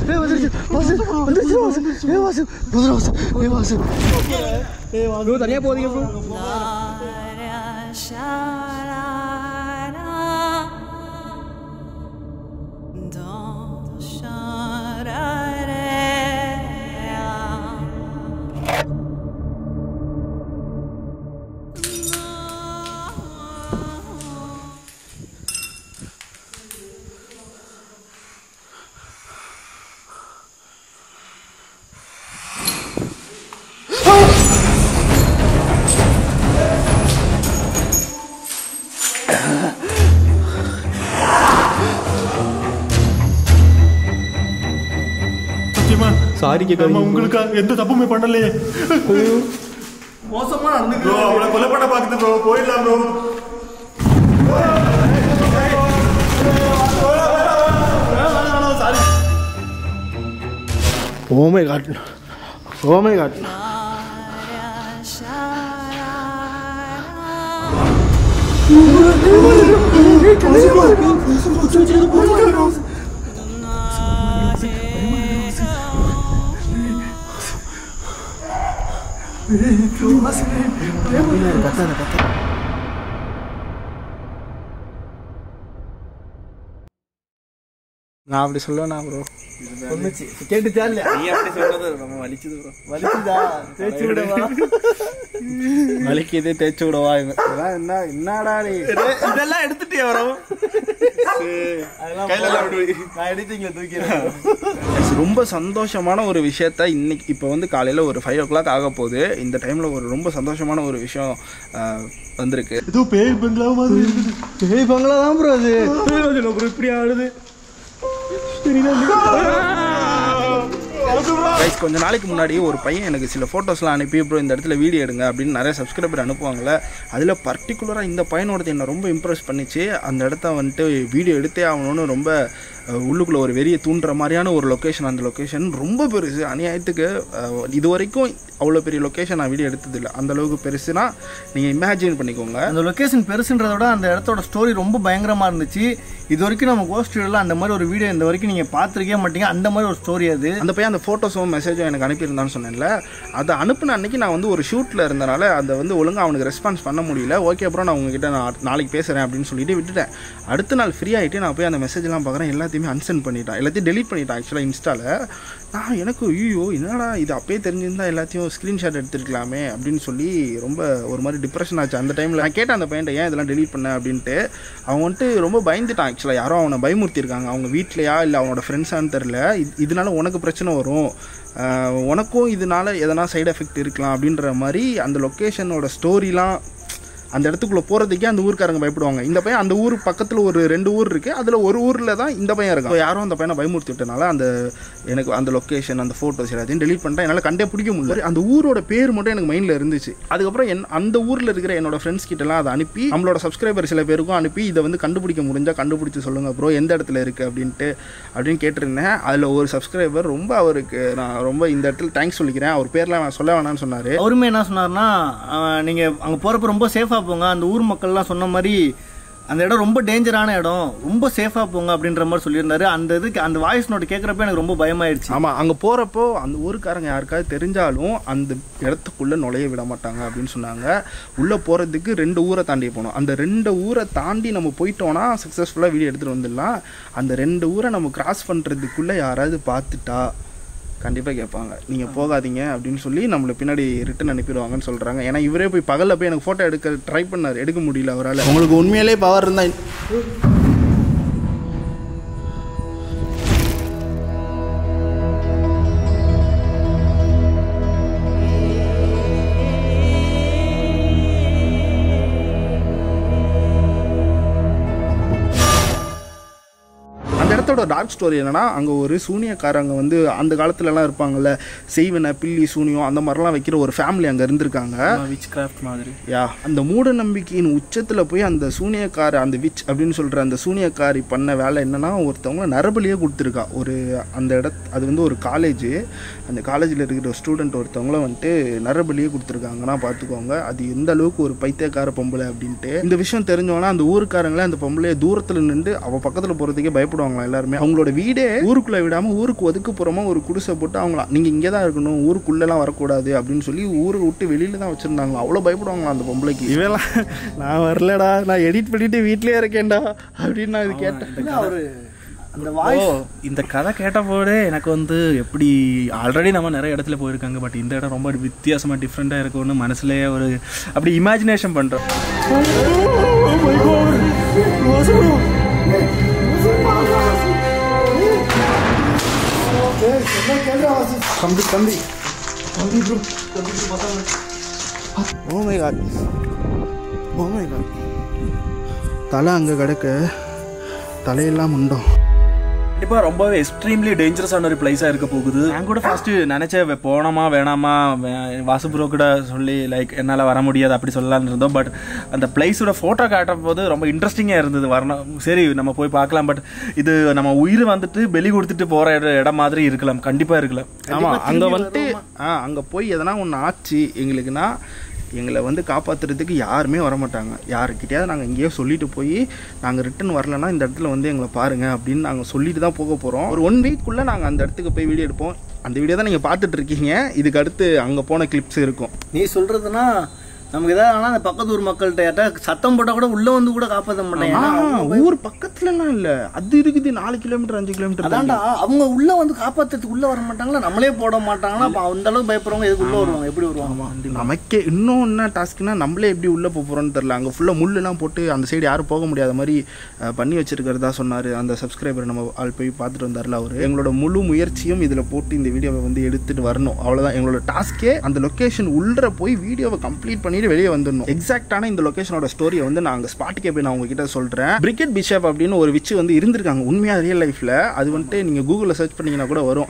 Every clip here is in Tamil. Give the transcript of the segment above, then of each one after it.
தனியா போதீங்க ப்ரோ. சாரி கேட்காம உங்களுக்கு எந்த தப்புமே பண்ணலையே. மோசமா நடந்துக்கு ப்ரோ. அவளை கொலை பண்ண பாக்குது ப்ரோ. போயிடலாம் bro. Sorry. Oh my god. Oh my god. நான் அப்படி சொல்லுவேண்ணா ப்ரோ. கேட்டுச்சா இல்லையா? நீ அப்படி சொல்றது நம்ம வலிக்குது ப்ரோ. வலிக்குதா? தேய்ச்சி விடவா? வலிக்குது தேய்ச்சி விடவா? என்னடா நீ இதெல்லாம் எடுத்துட்டியா ப்ரோ? நான் எடிட்டிங்ல தூக்கிறேன். ரொம்ப சந்தோஷமான ஒரு விஷயத்த இன்னைக்கு இப்போ வந்து காலையில் ஒரு 5 o'clock ஆக போகுது. இந்த டைமில் ஒரு ரொம்ப சந்தோஷமான ஒரு விஷயம் வந்திருக்கு. இது பேய் பங்களா மாதிரி இருக்குது. பேய் பங்களா தான் ப்ரோ. அது ப்ரோ இப்படி ஆடுது. கொஞ்ச நாளைக்கு முன்னாடி ஒரு பையன் எனக்கு சில ஃபோட்டோஸ்லாம் அனுப்பி ப்ரோ இந்த இடத்துல வீடியோ எடுங்க அப்படின்னு நிறைய சப்ஸ்கிரைபர் அனுப்புவாங்கள்ல. அதில் பர்டிகுலராக இந்த பையனோடது என்னை ரொம்ப இம்ப்ரெஸ் பண்ணிச்சு. அந்த இடத்த வந்துட்டு வீடியோ எடுத்தே ஆகணும்னு ரொம்ப உள்ளுக்குள்ளே ஒரு வெறியை தூண்டுற மாதிரியான ஒரு லொக்கேஷன். அந்த லொக்கேஷன் ரொம்ப பெருசு. அநியாயத்துக்கு இது வரைக்கும் அவ்வளோ பெரிய லொக்கேஷன் நான் வீடியோ எடுத்ததில்லை. அந்தளவுக்கு பெருசுனா நீங்கள் இமேஜின் பண்ணிக்கோங்க. அந்த லொக்கேஷன் பெருசுன்றத விட அந்த இடத்தோட ஸ்டோரி ரொம்ப பயங்கரமாக இருந்துச்சு. இது வரைக்கும் நம்ம கோஸ்ட் வீடியோவில் அந்த மாதிரி ஒரு வீடியோ இந்த வரைக்கும் நீங்கள் பார்த்துருக்கே மாட்டீங்க. அந்த மாதிரி ஒரு ஸ்டோரி அது. அந்த பையன் அந்த ஃபோட்டோஸும் மெசேஜும் எனக்கு அனுப்பியிருந்தான்னு சொன்னேன்ல. அதை அனுப்பின அன்றைக்கி நான் வந்து ஒரு ஷூட்டில் இருந்தனால அதை வந்து ஒழுங்காக அவனுக்கு ரெஸ்பான்ஸ் பண்ண முடியல. ஓகே அப்புறம் நான் உங்ககிட்ட நான் நாளைக்கு பேசுகிறேன் அப்படின்னு சொல்லிட்டு விட்டுட்டேன். அடுத்த நாள் ஃப்ரீ ஆகிட்டு நான் போய் அந்த மெசேஜ்லாம் பார்க்குறேன். எல்லாத்தையுமே அன்சென்ட் பண்ணிட்டான். எல்லாத்தையும் டெலிட் பண்ணிட்டான் ஆக்சுவலாக இன்ஸ்டாவில். நான் எனக்கு ஐயோ என்னடா இது அப்பயே தெரிஞ்சிருந்தால் எல்லாத்தையும் ஸ்க்ரீன்ஷாட் எடுத்துருக்கலாமே அப்படின்னு சொல்லி ரொம்ப ஒரு மாதிரி டிப்ரெஷன் ஆச்சு அந்த டைமில். நான் கேட்டேன் அந்த பையன்ட்ட ஏன் இதெல்லாம் டெலிட் பண்ணேன் அப்படின்ட்டு. அவன் வந்துட்டு ரொம்ப பயந்துட்டான். ஆக்சுவலாக யாரோ அவனை பயமுறுத்திருக்காங்க. அவங்க வீட்லையா இல்லை அவனோட ஃப்ரெண்ட்ஸான்னு தெரில. இதனால உனக்கு பிரச்சனை வரும், உனக்கும் இதனால எதனா சைடு எஃபெக்ட் இருக்கலாம் அப்படின்ற மாதிரி அந்த லொக்கேஷனோட ஸ்டோரிலாம் அந்த இடத்துக்குள்ளே போகிறதுக்கே அந்த ஊருக்காரங்க பயப்படுவாங்க. இந்த பையன் அந்த ஊர் பக்கத்தில் ஒரு 2 ஊர் இருக்குது. அதில் ஒரு ஊரில் தான் இந்த பையன் இருக்கான். யாரும் அந்த பையனை பயமுறுத்தி விட்டனால அந்த எனக்கு அந்த லொக்கேஷன் அந்த ஃபோட்டோஸ் எல்லாத்தையும் டெலிட் பண்ணிட்டேன். என்னால் கண்டே பிடிக்க முடியல. அந்த ஊரோட பேர் மட்டும் எனக்கு மைண்டில் இருந்துச்சு. அதுக்கப்புறம் அந்த ஊரில் இருக்கிற என்னோட ஃப்ரெண்ட்ஸ் கிட்டலாம் அதை அனுப்பி நம்மளோட சப்ஸ்கிரைபர் சில பேருக்கும் அனுப்பி இதை வந்து கண்டுபிடிக்க முடிஞ்சால் கண்டுபிடிச்சி சொல்லுங்கள் ப்ரோ எந்த இடத்துல இருக்குது அப்படின்னு கேட்டிருந்தேன். அதில் ஒரு சப்ஸ்கிரைபர் ரொம்ப அவருக்கு நான் ரொம்ப இந்த இடத்துல தேங்க்ஸ் சொல்லிக்கிறேன். அவர் பேர்லாம் நான் சொல்ல வேணான்னு சொன்னார். அவருமே என்ன சொன்னார்னா நீங்கள் அங்கே போகிறப்ப ரொம்ப சேஃபாக போங்க. அந்த ஊர் மக்கள்லாம் சொன்ன மாதிரி அந்த இடம் ரொம்ப டேஞ்சரான இடம், ரொம்ப சேஃபாக போங்க அப்படின்ற மாதிரி சொல்லியிருந்தாரு. அந்த இதுக்கு அந்த வாய்ஸ் நோட்டு கேட்குறப்ப எனக்கு ரொம்ப பயமாயிடுச்சு. ஆமாம், அங்கே போகிறப்போ அந்த ஊருக்காரங்க யாருக்காவது தெரிஞ்சாலும் அந்த இடத்துக்குள்ளே நுழைய விட மாட்டாங்க அப்படின்னு சொன்னாங்க. உள்ளே போகிறதுக்கு 2 ஊரை தாண்டி போகணும். அந்த 2 ஊரை தாண்டி நம்ம போயிட்டோன்னா சக்ஸஸ்ஃபுல்லாக வீடியோ எடுத்துகிட்டு வந்துடலாம். அந்த 2 ஊரை நம்ம கிராஸ் பண்ணுறதுக்குள்ளே யாராவது பார்த்துட்டா கண்டிப்பாக கேட்பாங்க, நீங்கள் போகாதீங்க அப்படின்னு சொல்லி நம்மளை பின்னாடி ரிட்டன் அனுப்பிடுவாங்கன்னு சொல்கிறாங்க. ஏன்னா இவரே போய் பகலில் போய் எனக்கு ஃபோட்டோ ட்ரை பண்ணார், எடுக்க முடியல அவரால். உங்களுக்கு உண்மையிலே பவர் இருந்தால் டார்க் ஸ்டோரி என்னன்னா, அங்கே ஒரு சூனியக்காரங்க வந்து அந்த காலத்துலலாம் இருப்பாங்கல்ல, செய்வன பில்லி சூனியம் அந்த மாதிரிலாம் வைக்கிற ஒரு ஃபேமிலி அங்கே இருந்திருக்காங்க. விச் கிராஃப்ட் மாதிரி. அந்த மூட நம்பிக்கையின் உச்சத்தில் போய் அந்த சூனியக்கார அந்த விச் அப்படின்னு சொல்கிற அந்த சூனியக்காரி பண்ண வேலை என்னன்னா, ஒருத்தவங்க நரபலியே கொடுத்துருக்கா. அந்த அது வந்து ஒரு காலேஜ். அந்த காலேஜில் இருக்கிற ஒரு ஸ்டூடெண்ட் ஒருத்தவங்கள வந்துட்டு நரபலியே கொடுத்துருக்காங்கன்னா பார்த்துக்கோங்க அது எந்த அளவுக்கு ஒரு பைத்தியக்கார பொம்பளை அப்படின்ட்டு. இந்த விஷயம் தெரிஞ்சோன்னா அந்த ஊருக்காரங்களே அந்த பொம்பளையை தூரத்தில் நின்று அவள் பக்கத்தில் போகிறதுக்கே பயப்படுவாங்களா எல்லாரும். எல்லாருமே. அவங்களோட வீடே ஊருக்குள்ளே விடாமல் ஊருக்கு ஒதுக்குப்புறமா ஒரு குடிசை போட்டு அவங்கள நீங்கள் இங்கே தான் இருக்கணும், ஊருக்குள்ளெல்லாம் வரக்கூடாது அப்படின்னு சொல்லி ஊரை விட்டு வெளியில் தான் வச்சுருந்தாங்களா. அவ்வளோ பயப்படுவாங்களா அந்த பொம்பளைக்கு. இவெல்லாம் நான் வரலடா, நான் எடிட் பண்ணிட்டு வீட்டிலே இருக்கேன்டா அப்படின்னு நான் இது கேட்டேன். அவர் அந்த வாய்ஸ் இந்த கதை கேட்டபோதே எனக்கு வந்து எப்படி ஆல்ரெடி நம்ம நிறைய இடத்துல போயிருக்காங்க, பட் இந்த இடம் ரொம்ப வித்தியாசமாக டிஃப்ரெண்ட்டாக இருக்கும்னு மனசுலேயே ஒரு அப்படி இமேஜினேஷன் பண்ணுறோம். தலை அங்கே கிடக்க, தலையெல்லாம் முண்டோம். கண்டிப்பாக ரொம்பவே எக்ஸ்ட்ரீம்லி டேஞ்சரஸான ஒரு பிளேஸாக இருக்க போகுது. நான் கூட ஃபர்ஸ்ட்டு நினச்சேன் போனோமா வேணாமா, வாசு ப்ரோ கூட சொல்லி லைக் என்னால் வர முடியாது அப்படி சொல்லலான்னு இருந்தோம். பட் அந்த பிளேஸோட ஃபோட்டோ காட்டும் போது ரொம்ப இன்ட்ரெஸ்டிங்காக இருந்தது. வரணும், சரி நம்ம போய் பார்க்கலாம். பட் இது நம்ம உயிர் வந்துட்டு வெளி கொடுத்துட்டு போகிற இடம் மாதிரி இருக்கலாம், கண்டிப்பாக இருக்கலாம். ஆமாம், அங்கே வந்துட்டு அங்கே போய் எதனா ஒன்று ஆச்சு எங்களுக்குன்னா எங்களை வந்து காப்பாற்றுறதுக்கு யாருமே வரமாட்டாங்க. யாருக்கிட்டையாவது நாங்கள் இங்கேயோ சொல்லிட்டு போய் நாங்கள் ரிட்டன் வரலன்னா இந்த இடத்துல வந்து எங்களை பாருங்கள் அப்படின்னு நாங்கள் சொல்லிட்டு தான் போக போகிறோம். ஒரு 1 வீக்குள்ளே நாங்கள் அந்த இடத்துக்கு போய் வீடியோ எடுப்போம். அந்த வீடியோ தான் நீங்கள் பார்த்துட்டு இருக்கீங்க. இதுக்கு அடுத்து அங்கே போன கிளிப்ஸ் இருக்கும். நீ சொல்கிறதுனா நமக்கு ஏதாவது ஆனால் அந்த பக்கத்து ஊர் மக்கள்கிட்ட சத்தம் போட்டால் கூட உள்ளே வந்து கூட காப்பாற்ற மாட்டாங்க. ஊர் பக்கத்துலலாம் இல்லை, அது இருக்குது 4 கிலோமீட்டர் 5 கிலோமீட்டர் தாண்டா. அவங்க உள்ளே வந்து காப்பாற்றுறதுக்கு உள்ளே வர மாட்டாங்களா, நம்மளே போட மாட்டாங்கன்னா அப்போ அந்த அளவுக்கு பயப்படுறவங்க எதுக்கு உள்ளே வருவாங்க, எப்படி வருவாங்க? நமக்கே இன்னும் என்ன டாஸ்க்னா நம்மளே எப்படி உள்ளே போகிறோன்னு தெரில. அங்கே ஃபுல்லாக முள்ளெல்லாம் போட்டு அந்த சைடு யாரும் போக முடியாத மாதிரி பண்ணி வச்சிருக்கிறதா சொன்னார் அந்த சப்ஸ்கிரைபர். நம்ம ஆள் போய் பார்த்துட்டு வந்தார்ல அவர். எங்களோட முழு முயற்சியும் இதில் போட்டு இந்த வீடியோவை வந்து எடுத்துகிட்டு வரணும், அவ்வளோதான் எங்களோட டாஸ்க்கே. அந்த லொக்கேஷன் உள்ளே போய் வீடியோவை கம்ப்ளீட் பண்ணி வெளியே வந்துடணும். எக்ஸாக்டான இந்த லொகேஷனோட ஸ்டோரியை வந்து நாங்கள் ஸ்பாட்டுக்கே போய் நான் உங்ககிட்ட சொல்கிறேன். பிரிகெட் பிஷப் அப்படின்னு ஒரு விச்சு வந்து இருந்திருக்காங்க உண்மையாக ரியல் லைஃப்பில். அது வந்துட்டு நீங்கள் கூகுளில் சர்ச் பண்ணிங்கன்னா கூட வரும்.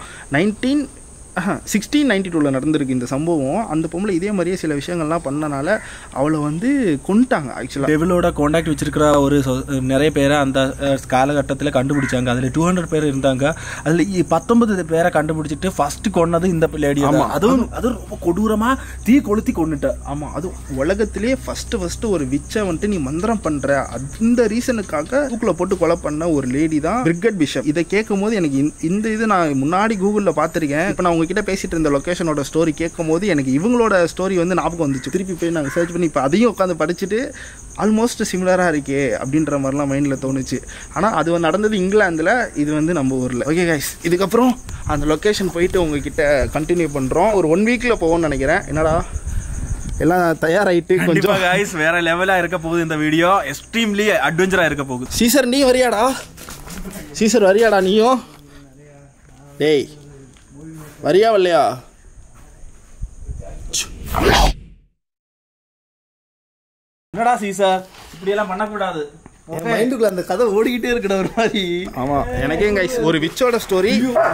1692 நடந்திருக்கு இந்த சம்பவம். அந்த பொம்பளை இதே மாதிரியே சில விஷயங்கள்லாம் பண்ணனால அவளை வந்து கொண்டுட்டாங்க. ஆக்சுவலாக டெவிலோட காண்டாக்ட் வச்சிருக்கிற ஒரு நிறைய பேரை அந்த காலகட்டத்தில் கண்டுபிடிச்சாங்க. அதில் 200 பேர் இருந்தாங்க. அதில் 19 பேரை கண்டுபிடிச்சிட்டு ஃபர்ஸ்ட் கொண்டது இந்த லேடி. அதுவும் ரொம்ப கொடூரமாக தீ கொளுத்தி கொண்டுட்டேன். ஆமாம், அது உலகத்திலேயே ஃபஸ்ட்டு ஒரு விச்சை வந்துட்டு நீ மந்திரம் பண்ணுற அந்த ரீசனுக்காக தூக்கில் போட்டு கொலை பண்ண ஒரு லேடி தான் பிரிகெட் பிஷப். இதை கேட்கும் போது எனக்கு இந்த இது நான் முன்னாடி கூகுளில் பார்த்துருக்கேன். இப்போ நான் கிட்ட பேசிட்டு இருந்த லொகேஷனோட ஸ்டோரி கேட்கும் போது எனக்கு இவங்களோட ஸ்டோரி வந்து ஞாபகம் வந்துச்சு. திருப்பி போய் நாங்கள் சர்ச் பண்ணி இப்போ அதையும் உட்காந்து படிச்சுட்டு ஆல்மோஸ்ட் சிமிலராக இருக்கே அப்படின்ற மாதிரிலாம் மைண்டில் தோணுச்சு. ஆனால் அது நடந்தது இங்கிலாந்தில், இது வந்து நம்ம ஊரில். ஓகே கைஸ், இதுக்கப்புறம் அந்த லொக்கேஷன் போயிட்டு உங்ககிட்ட கண்டினியூ பண்ணுறோம். ஒரு 1 வீக்கில் போவோம்னு நினைக்கிறேன். என்னடா எல்லாம் தயாராகிட்டு கொஞ்சம் கைஸ் வேற லெவலாக இருக்க போகுது இந்த வீடியோ. எக்ஸ்ட்ரீம்லி அட்வென்ச்சராக இருக்க போகுது. சீசர் நீ வரியாடா? சீசர் வரியாடா நீயும்? டேய் வரியா வரலையா? என்னடா சீசர், இப்படி எல்லாம் பண்ணக்கூடாது. மைண்டுக்குள்ள அந்த கதை ஓடிக்கிட்டே இருக்கிற ஒரு மாதிரி. ஆமா, எனக்கே கைஸ் ஒரு விச்சோட ஸ்டோரி.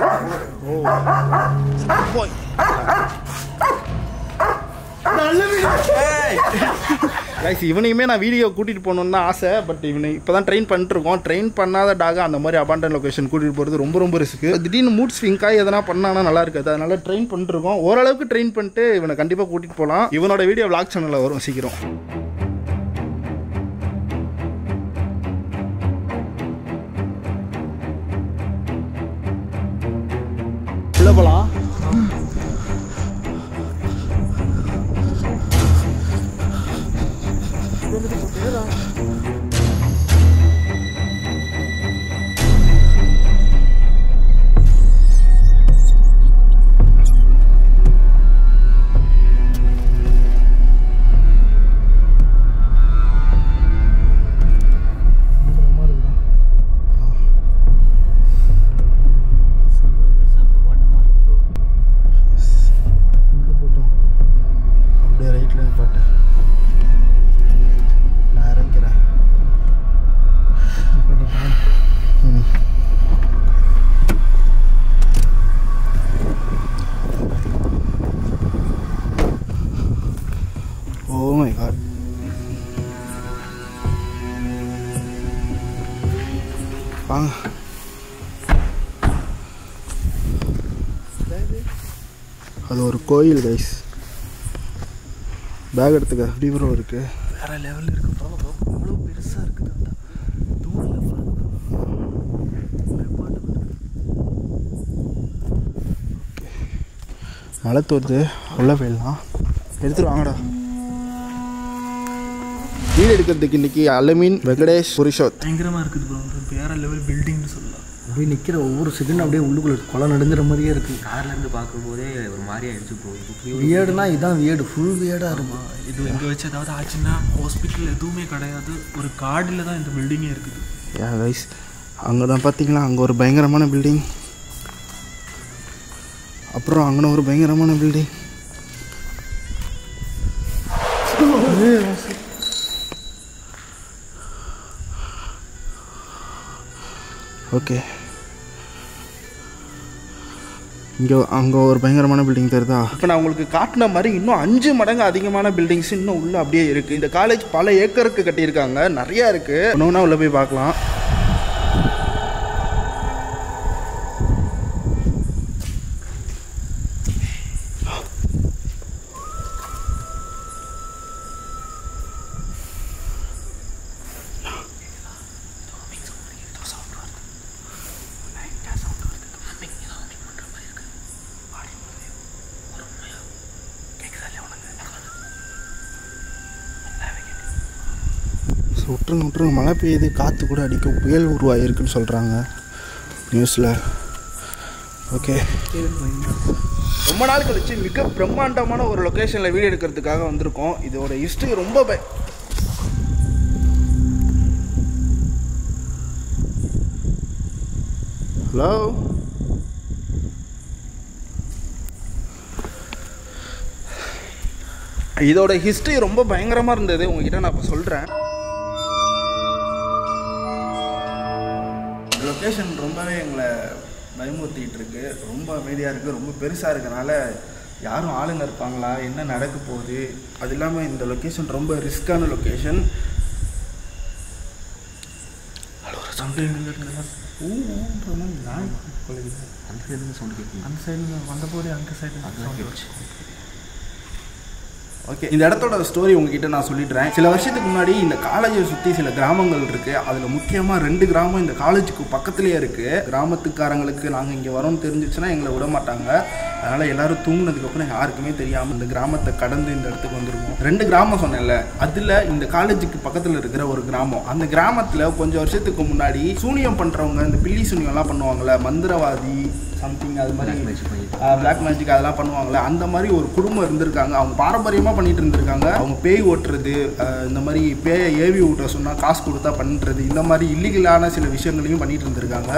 கைஸ் இவனையுமே நான் வீடியோ கூட்டிகிட்டு போகணுன்னு தான் ஆசை. பட் இவனை இப்போ தான் ட்ரெயின் பண்ணிட்டுருக்கோம். ட்ரெயின் பண்ணாத டாக அந்த மாதிரி அபாண்டன் லொக்கேஷன் கூட்டிகிட்டு போகிறது ரொம்ப ரொம்ப ரிஸ்க்கு. திடீர்னு மூட் ஸ்விங்காக எதனா பண்ணானா நல்லா இருக்காது. அதனால ட்ரெயின் பண்ணிட்டுருக்கோம். ஓரளவுக்கு ட்ரெயின் பண்ணிட்டு இவனை கண்டிப்பாக கூட்டிகிட்டு போகலாம். இவனோட வீடியோ விளாக் சேனலில் வரும் சீக்கிரம். உள்ள போகலாம். Oh my god. வாங்க. அது ஒரு கோயில் கைஸ். பேக் எடுத்துக்க. எப்படி ப்ரோ இருக்கு? வேற லெவலில் இருக்கு ப்ரோ. அவ்வளோ பெருசாக இருக்குது. தூரில் பாட்டு மழை தோறுது, உள்ள போயிடலாம். எடுத்துட்டு வாங்கடா. வீடு எடுக்கிறதுக்கு இன்னைக்கு அலமீன் வெங்கடேஷ் புருஷோத். பயங்கரமாக இருக்குது ப்ரோ, வேற லெவல் பில்டிங்னு சொல்லலாம். அப்படியே நிற்கிற ஒவ்வொரு செகண்டும் அப்படியே உள்ளுக்குள்ள கொலை நடுங்கிற மாதிரியே இருக்குது. கார்லேருந்து பார்க்கும்போதே ஒரு மாதிரி ஆயிடுச்சு ப்ரோ. வியர்டுனா இதான் வியர்டு, ஃபுல் வியர்டாக இருக்கும். இது இங்கே வச்சு ஏதாவது ஆச்சுன்னா ஹாஸ்பிட்டல் எதுவுமே கிடையாது, ஒரு கார்டில் தான் இந்த பில்டிங்கே இருக்குது. கைஸ், அங்கே தான் பார்த்தீங்களா, அங்கே ஒரு பயங்கரமான பில்டிங், அப்புறம் அங்கே ஒரு பயங்கரமான பில்டிங். ஓகே, அங்கே ஒரு பயங்கரமான பில்டிங் தெரியுதா? இப்போ நான் உங்களுக்கு காட்டின மாதிரி இன்னும் 5 மடங்கு அதிகமான பில்டிங்ஸ் இன்னும் உள்ளே அப்படியே இருக்குது. இந்த காலேஜ் பல ஏக்கருக்கு கட்டியிருக்காங்க, நிறையா இருக்குது. ஒன்று உள்ளே போய் பார்க்கலாம். விட்டுருங்க மழை பெய்யுது, காற்று கூட அடிக்கும், புயல் உருவாகிருக்குன்னு சொல்கிறாங்க நியூஸில். ஓகே, ரொம்ப நாள் கழிச்சு மிக பிரம்மாண்டமான ஒரு லொக்கேஷனில் வீடியோ எடுக்கிறதுக்காக வந்திருக்கோம். இதோட ஹிஸ்ட்ரி ரொம்ப ஹலோ, இதோட ஹிஸ்ட்ரி ரொம்ப பயங்கரமாக இருந்தது, உங்ககிட்ட நான் இப்போ சொல்கிறேன். லொக்கேஷன் ரொம்பவே எங்களை பயமுறுத்திக்கிட்டு இருக்கு. ரொம்ப அமைதியாக இருக்குது, ரொம்ப பெருசாக இருக்கனால யாரும் ஆளுங்க இருப்பாங்களா, என்ன நடக்க போகுது. அது இல்லாமல் இந்த லொக்கேஷன் ரொம்ப ரிஸ்க்கான லொக்கேஷன். அந்த சைடு வந்தபோது அந்த சைடு. ஓகே, இந்த இடத்தோட ஸ்டோரி உங்ககிட்ட நான் சொல்லிடுறேன். சில வருஷத்துக்கு முன்னாடி இந்த காலேஜை சுற்றி சில கிராமங்கள் இருக்குது. அதில் முக்கியமாக 2 கிராமம் இந்த காலேஜுக்கு பக்கத்துலேயே இருக்குது. கிராமத்துக்காரங்களுக்கு நாங்கள் இங்கே வரோம்னு தெரிஞ்சிச்சுன்னா எங்களை விட மாட்டாங்க. அதனால் எல்லோரும் தூங்கினதுக்கப்புறம் யாருக்குமே தெரியாமல் இந்த கிராமத்தை கடந்து இந்த இடத்துக்கு வந்துருக்கோம். 2 கிராமம் சொன்னேன்ல, அதில் இந்த காலேஜுக்கு பக்கத்தில் இருக்கிற ஒரு கிராமம். அந்த கிராமத்தில் கொஞ்சம் வருஷத்துக்கு முன்னாடி சூனியம் பண்ணுறவங்க, இந்த பில்லி சூனியம்லாம் பண்ணுவாங்கள்ல, மந்திரவாதி சம்திங், அது மாதிரி பிளாக் மேஜிக் அதெல்லாம் பண்ணுவாங்களே, அந்த மாதிரி ஒரு குடும்பம் இருந்திருக்காங்க. அவங்க பாரம்பரியமாக பண்ணிட்டு இருந்திருக்காங்க. அவங்க பேய் ஓட்டுறது, இந்த மாதிரி பேயை ஏவி விட்ட சொன்னால் காசு கொடுத்தா பண்ணுறது, இந்த மாதிரி இல்லீகலான சில விஷயங்களையும் பண்ணிட்டு இருந்திருக்காங்க.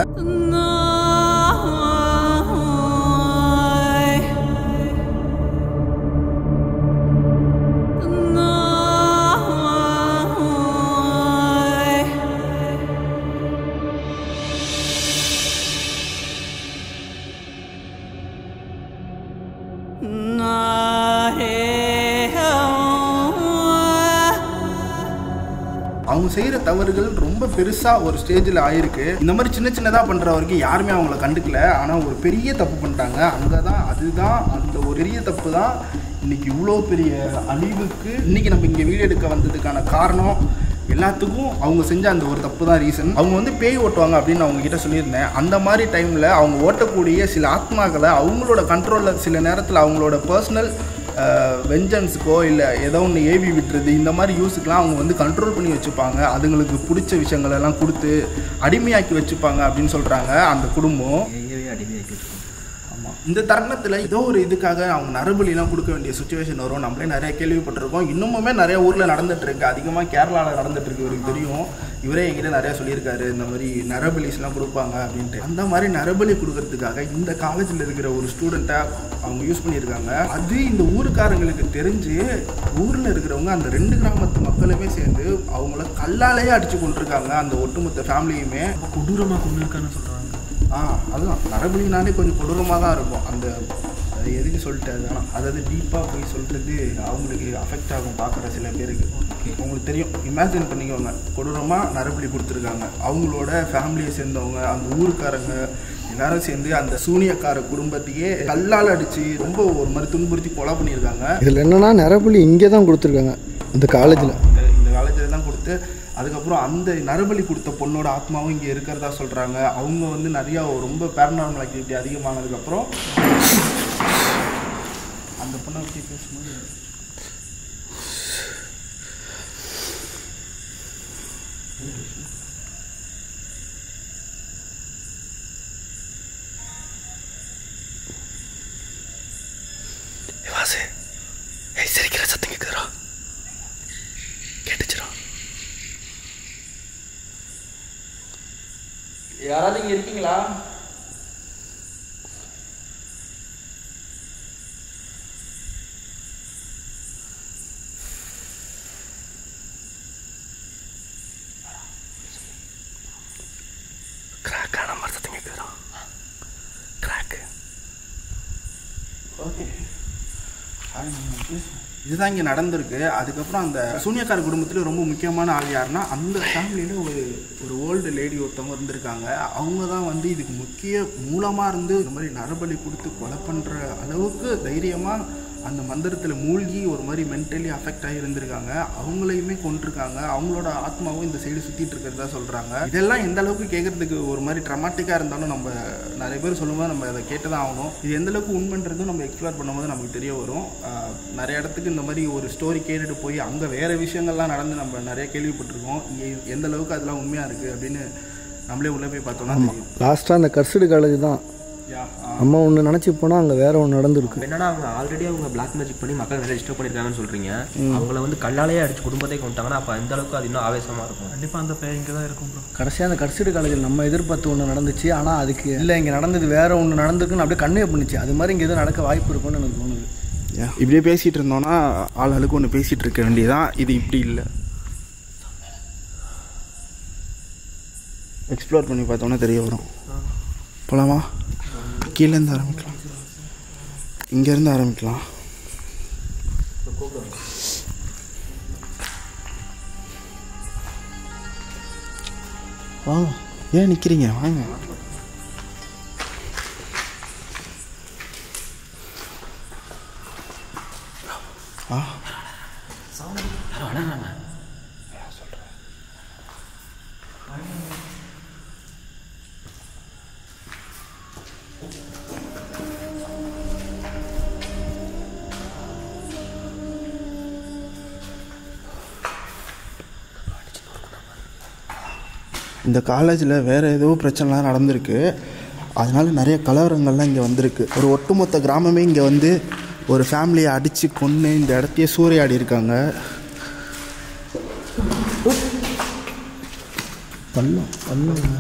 அவங்க செய்கிற தவறுகள் ரொம்ப பெருசாக ஒரு ஸ்டேஜில் ஆயிருக்கு. இந்த மாதிரி சின்ன சின்னதாக பண்ணுற வரைக்கும் யாருமே அவங்கள கண்டுக்கல. ஆனால் ஒரு பெரிய தப்பு பண்ணிட்டாங்க. அங்கே தான் அதுதான் அந்த ஒரு பெரிய தப்பு தான் இன்றைக்கி இவ்வளோ பெரிய அழிவுக்கு இன்றைக்கி நம்ம இங்கே வீடியோ எடுக்க வந்ததுக்கான காரணம். எல்லாத்துக்கும் அவங்க செஞ்ச அந்த ஒரு தப்பு தான் ரீசன். அவங்க வந்து பேய் ஓட்டுவாங்க அப்படின்னு அவங்க கிட்ட சொல்லியிருந்தேன். அந்த மாதிரி டைமில் அவங்க ஓட்டக்கூடிய சில ஆத்மாக்களை அவங்களோட கண்ட்ரோலில் சில நேரத்தில் அவங்களோட பர்சனல் வெஞ்சன்ஸுக்கோ இல்லை ஏதோ ஒன்று ஏவி விட்டுறது, இந்த மாதிரி யூஸுக்கெலாம் அவங்க வந்து கண்ட்ரோல் பண்ணி வச்சுப்பாங்க. அதுங்களுக்கு பிடிச்ச விஷயங்களெல்லாம் கொடுத்து அடிமையாக்கி வச்சுப்பாங்க அப்படின்னு சொல்கிறாங்க அந்த குடும்பம். அடிமையாக்கி வச்சுப்பாங்க. ஆமாம், இந்த தருணத்தில் ஏதோ ஒரு இதுக்காக அவங்க நரபலிலாம் கொடுக்க வேண்டிய சுச்சுவேஷன் வரும். நம்மளே நிறைய கேள்விப்பட்டிருக்கோம். இன்னுமுமே நிறைய ஊரில் நடந்துகிட்ருக்கு. அதிகமாக கேரளாவில் நடந்துகிட்ருக்கு. இவருக்கு தெரியும். இவரே என்கிட்ட நிறையா சொல்லியிருக்காரு, இந்த மாதிரி நரபலிஸ்லாம் கொடுப்பாங்க அப்படின்ட்டு. அந்த மாதிரி நரபலி கொடுக்கறதுக்காக இந்த காலேஜில் இருக்கிற ஒரு ஸ்டூடெண்ட்டை அவங்க யூஸ் பண்ணியிருக்காங்க. அது இந்த ஊருக்காரங்களுக்கு தெரிஞ்சு ஊரில் இருக்கிறவங்க அந்த 2 கிராமத்து மக்களுமே சேர்ந்து அவங்கள கல்லாலேயே அடித்து கொண்டிருக்காங்க. அந்த ஒட்டுமொத்த ஃபேமிலியுமே கொடூரமாக கொண்டிருக்கான்னு சொல்கிறாங்க. அதுதான் நரபலினாலே கொஞ்சம் கொடூரமாக தான் இருக்கும். அந்த எதுக்கு சொல்லிட்டு ஆனால் அதாவது டீப்பாக போய் சொல்கிறது அவங்களுக்கு அஃபெக்ட் ஆகும் பார்க்குற சில பேருக்கு. அவங்களுக்கு தெரியும். இமேஜின் பண்ணிக்கோங்க, கொடூரமாக நரபலி கொடுத்துருக்காங்க. அவங்களோட ஃபேமிலியை சேர்ந்தவங்க, அந்த ஊருக்காரங்க எல்லாரும் சேர்ந்து அந்த சூனியக்கார குடும்பத்தையே கல்லால் அடித்து ரொம்ப ஒரு மாதிரி துன்புறுத்தி கொலை பண்ணியிருக்காங்க. இதில் என்னென்னா நரபலி இங்கே தான் கொடுத்துருக்காங்க, இந்த காலேஜில். இந்த காலேஜில் தான் கொடுத்து அதுக்கப்புறம் அந்த நரபலி கொடுத்த பொண்ணோட ஆத்மாவும் இங்கே இருக்கிறதா சொல்கிறாங்க. அவங்க வந்து நிறையா ரொம்ப பேரநார்மல் ஆக்டிவிட்டி அதிகமானதுக்கப்புறம் அந்த பொண்ணை பற்றி பேசும்போது சிரிக்கிற சத்தம் கேட்குறா, கேட்டுச்சுரா. யாராவது இங்கே இருக்கீங்களா? கிராக்கான மாதிரி சத்தம் கேட்குறா. கிராக்கு. ஓகே, இதுதான் இங்கே நடந்திருக்கு. அதுக்கப்புறம் அந்த சூனியக்கார குடும்பத்தில் ரொம்ப முக்கியமான ஆள் யாருன்னா, அந்த ஃபேமிலியில் ஒரு ஓல்டு லேடி ஒருத்தவங்க இருந்திருக்காங்க. அவங்க தான் வந்து இதுக்கு முக்கிய மூலமாக இருந்து இந்த மாதிரி நரபலி கொடுத்து கொலை பண்ணுற அளவுக்கு தைரியமாக அந்த மந்திரத்தில் மூழ்கி ஒரு மாதிரி மென்டலி அஃபெக்ட் ஆகி இருந்திருக்காங்க. அவங்களையுமே கொண்டிருக்காங்க. அவங்களோட ஆத்மாவும் இந்த சைடு சுற்றிட்டு இருக்கிறதா சொல்கிறாங்க. இதெல்லாம் எந்த அளவுக்கு கேட்குறதுக்கு ஒரு மாதிரி ட்ரமாட்டிக்காக இருந்தாலும் நம்ம நிறைய பேர் சொல்லும்போது நம்ம அதை கேட்டு தான் ஆகணும். இது எந்த அளவுக்கு உண்மைன்றதும் நம்ம எக்ஸ்ப்ளோர் பண்ணும்போது நமக்கு தெரிய வரும். நிறைய இடத்துக்கு இந்த மாதிரி ஒரு ஸ்டோரி கேட்டுட்டு போய் அங்கே வேறு விஷயங்கள்லாம் நடந்து நம்ம நிறைய கேள்விப்பட்டிருக்கோம். எந்த அளவுக்கு அதெல்லாம் உண்மையாக இருக்குது அப்படின்னு நம்மளே உள்ளே போய் பார்த்தோம்னா தெரியும். லாஸ்ட்டாக அந்த கர்சடு காலேஜ் தான் அம்மா ஒன்று நினச்சி போனால் அங்கே வேற ஒன்று நடந்திருக்கு. என்னன்னா அவங்க ஆல்ரெடி அவங்க பிளாக் மேஜிக் பண்ணி மக்கள் நிறைய டிஸ்டர்ப் பண்ணியிருக்காங்கன்னு சொல்கிறீங்க. அவங்கள வந்து கல்லாலேயே அடிச்சு குடும்பத்தை கொண்டாங்கன்னா அப்போ அந்த அளவுக்கு அது இன்னும் ஆவேசமாக இருக்கும். கண்டிப்பாக அந்த பேர் இங்கே தான் இருக்கும் ப்ரோ. கடைசியாக அந்த கர்சடு காலேஜில் நம்ம எதிர்பார்த்து ஒன்று நடந்துச்சு, ஆனால் அதுக்கு இல்லை, இங்கே நடந்தது வேற ஒன்று நடந்திருக்குன்னு அப்படியே கன்வே பண்ணிச்சு. அது மாதிரி இங்கே எதுவும் நடக்க வாய்ப்பு இருக்கும்னு எனக்கு தோணுது. இப்படியே பேசிகிட்டு இருந்தோன்னா ஆளுக்கு ஒன்று பேசிகிட்டு இருக்க வேண்டியதான். இது இப்படி இல்லை, எக்ஸ்ப்ளோர் பண்ணி பார்த்தோன்னா தெரிய வரும். போகலாமா? கீழேருந்து ஆரம்பிக்கலாம், இங்கேருந்து ஆரம்பிக்கலாம். வாங்க, ஏன் நிற்கிறீங்க? வாங்க. இந்த காலேஜில் வேறு ஏதோ பிரச்சனைலாம் நடந்திருக்கு. அதனால் நிறைய கலவரங்கள்லாம் இங்கே வந்திருக்கு. ஒரு ஒட்டுமொத்த கிராமமே இங்கே வந்து ஒரு ஃபேமிலியை அடித்து கொன்று இந்த இடத்தையே சூறையாடி இருக்காங்க. பள்ளம் பள்ளம்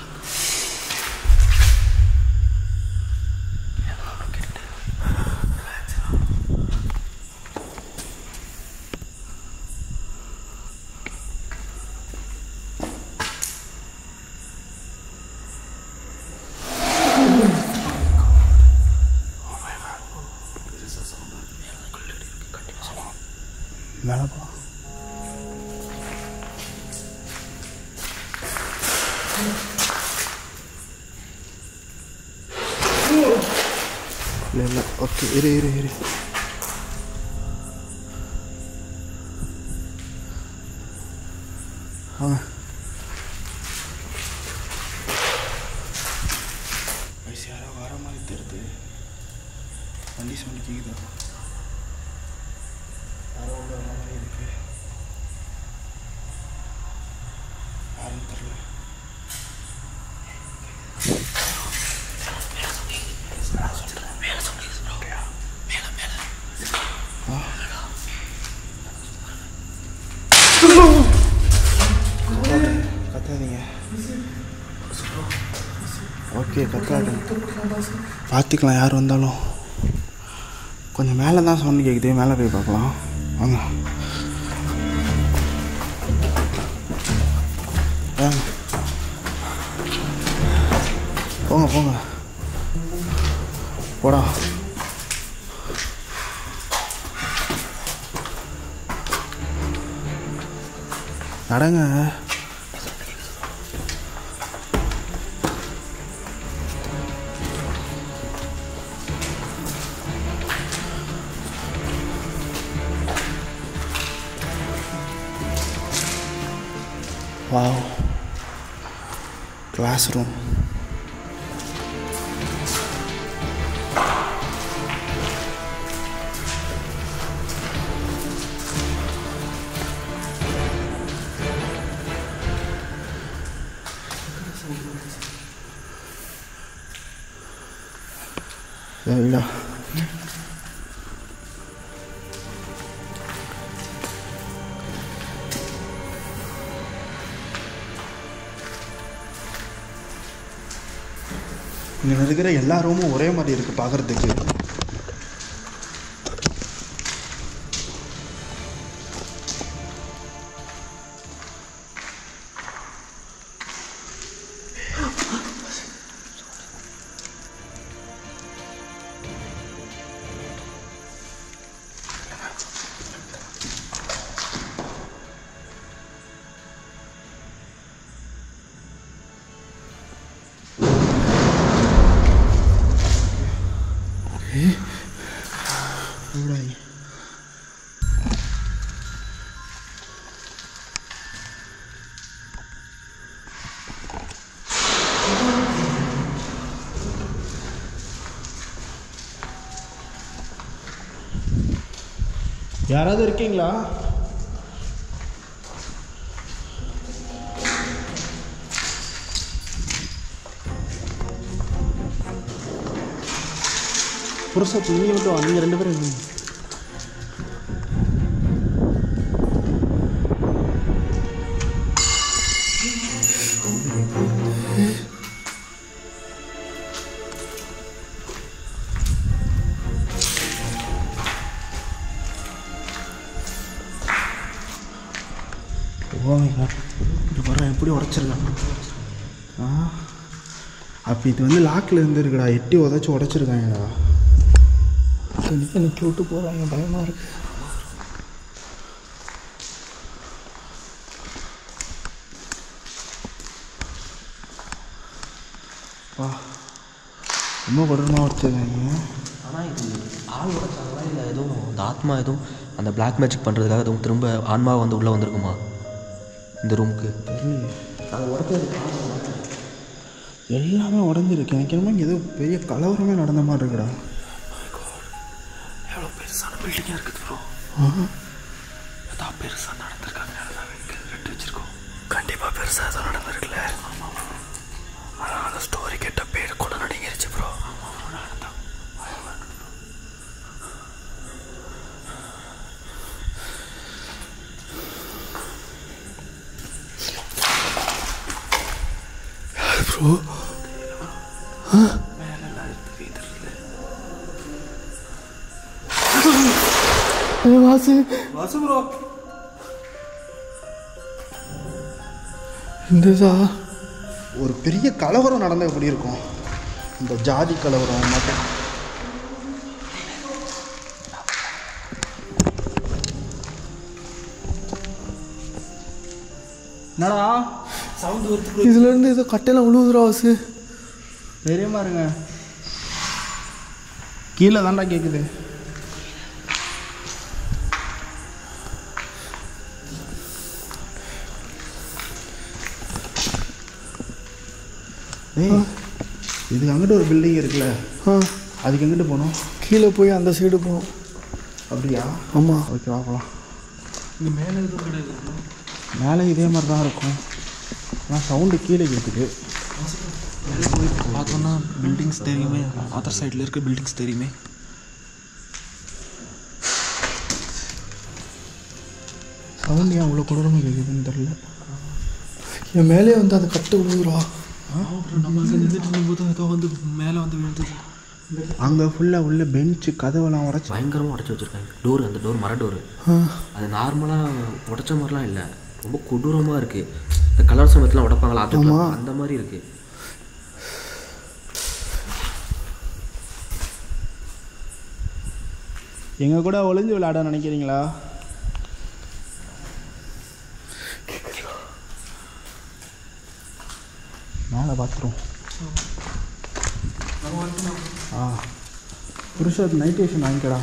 மேலப்பா. இல்லை இல்லை, ஓகே, இரு. வாங்க. வயசு யாரோ வர மாதிரி தெரியுது. வண்டி சவுண்ட் கேட்குதா? யாரோ உள்ள வர மாதிரி இருக்கு. யாருன்னு தெரியல. கத்தாதீங்க. ஓகே, கத்தாதீங்க. பார்த்துக்கலாம், யார் வந்தாலும். கொஞ்சம் மேலே தான் சவுண்டு கேட்குது, மேலே போய் பார்க்கலாம். வாங்க போங்க போடா. நடங்க. Wow, class room. இல்லை இங்கே இருக்கிற எல்லா ரூமும் ஒரே மாதிரி இருக்குது பார்க்குறதுக்கு. யாராவது இருக்கீங்களா? புருஷத்து நீங்கள் மட்டும் நீங்கள் 2 பேரும் இருக்கீங்க. இது வர எப்படி உடச்சிருக்காங்க. அப்போ இது வந்து லாக்கில் இருந்துருக்குடா, எட்டி உடச்சிருக்காங்கடா. நிற்க விட்டு போகிறாங்க, பயமாக இருக்கு. ரொம்ப கொடூரமாக வச்சுருக்காங்க. ஆனால் இது ஆள் உடைச்சாங்களா இல்லை எதுவும் இந்த ஆத்மா எதுவும் அந்த பிளாக் மேஜிக் பண்ணுறதுக்காக எதுவும் திரும்ப ஆன்மா வந்து உள்ளே வந்திருக்குமா இந்த ரூமுக்கு? அது உடச்சது எல்லாமே உடஞ்சிருக்கு. எனக்கு என்னமோ ஏதோ பெரிய கலவரமே நடந்த மாதிரி இருக்குடா. எவ்வளோ பெருசான பில்டிங்காக இருக்குது ப்ரோ. ஏதாவது பெருசாக நடந்திருக்காங்க. ரெட்டு வச்சுருக்கோம். கண்டிப்பாக பெருசாக எதுவும் நடந்திருக்குல்ல. ஆமாம். ஆனால் அந்த ஸ்டோரி கேட்ட பேர் கூட நடிங்கிருச்சு ப்ரோ. ப்ரோ வாசு ப்ரோ இந்த ஒரு பெரிய கலவரம் நடந்தால் எப்படி இருக்கும்? இந்த ஜாதி கலவரம் மட்டும். என்னடா சவுண்டு வருது? இதுலேருந்து ஏதோ கட்டையெல்லாம் விழுவுதுரா வாசு. தைரியமா இருங்க. கீழே தாண்டா கேட்குது. இதுக்கு அங்கிட்ட ஒரு பில்டிங் இருக்குல்ல, அதுக்கு எங்கிட்ட போகணும்? கீழே போய் அந்த சைடு போகணும். அப்படியா? ஆமாம். ஓகே வாங்கலாம். இங்கே மேலே எதுவும் கிடையாது. மேலே இதே மாதிரி தான் இருக்கும். ஆனால் சவுண்டு கீழே கேட்குது. மேலே போய் பார்த்தோன்னா பில்டிங்ஸ் தெரியுமே. அதர் சைடில் இருக்க பில்டிங்ஸ் தெரியுமே. சவுண்டு ஏன் அவ்வளோ கொடூரமாக கேட்குதுன்னு தெரில. என் மேலே வந்து அதை கட்டு விழுவுறா. நம்ம அங்கே நின்றுட்டு இருக்கும்போது ஏதோ வந்து மேலே வந்து விழுந்தது. அங்கே ஃபுல்லாக உள்ள பெஞ்சு கதவெல்லாம் உடச்சி பயங்கரமாக உடச்சி வச்சுருக்காங்க. டோர், அந்த டோர் மர டோரு. அது நார்மலாக உடச்ச மாதிரிலாம் இல்லை, ரொம்ப கொடூரமாக இருக்குது. இந்த கலர் சமயத்தில் உடைப்பாங்களா அந்த மாதிரி இருக்குது. எங்கள் கூட ஒளிஞ்சு விளையாட நினைக்கிறீங்களா? மேலே பாத்ரூம். புருஷத் நைட்டேஷன் வாங்கிக்கடா.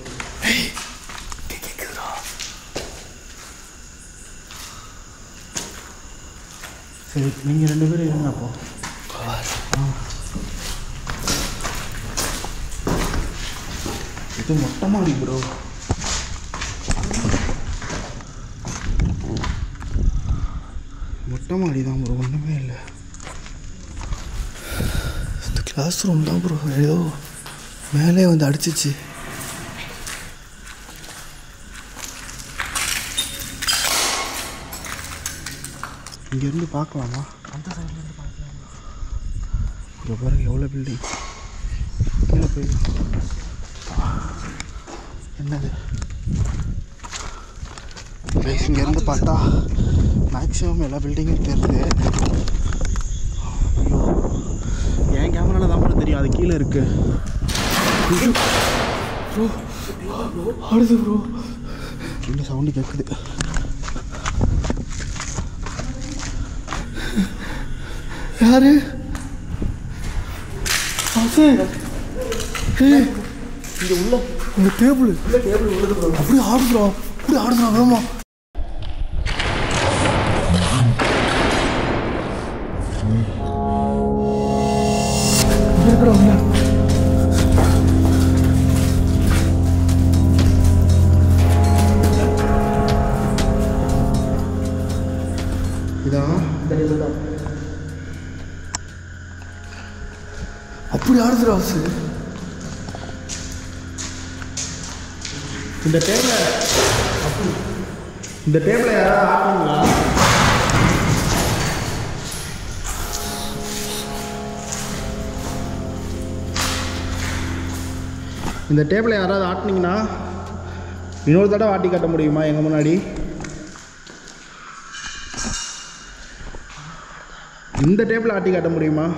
சரி நீங்கள் 2 பேரும் இருங்க. அப்போ இது மொட்டை மாடி ப்ரோ. மொட்டை மாடி தான் ப்ரோ, ஒன்றுமே இல்லை. இந்த கிளாஸ் ரூம் தான் ப்ரோ. ஏதோ மேலே வந்து அடிச்சிச்சு. இங்கேருந்து பார்க்கலாமா? அந்த சைட்லேருந்து பார்க்கலாமா? இங்கே பாருங்க எவ்வளோ பில்டிங் கீழே போய். என்னது இங்கேருந்து பார்த்தா மேக்ஸிமம் எல்லா பில்டிங்கும் தெரியுது. ஐயோ என் கேமராவில் தான் கூட தெரியும் அது கீழே இருக்கு. ப்ரோ ஆடுது ப்ரோ, கீழே சவுண்டு கேட்குது. யாரு இங்கே உள்ள இந்த டேபிள் உள்ளது ப்ரோ. அப்படி ஆடுதுறோம், அப்படி ஆடுதுறோம் வேமா. இருக்கிறவங்க இதான் அப்படி ஆடுதுற அவசு. இந்த டேபிளை யாராவது ஆட்டுங்களா? இந்த டேபிளை யாராவது ஆட்டினீங்கன்னா இன்னொரு தடவை ஆட்டி காட்ட முடியுமா எங்கள் முன்னாடி? இந்த டேபிளை ஆட்டி காட்ட முடியுமா?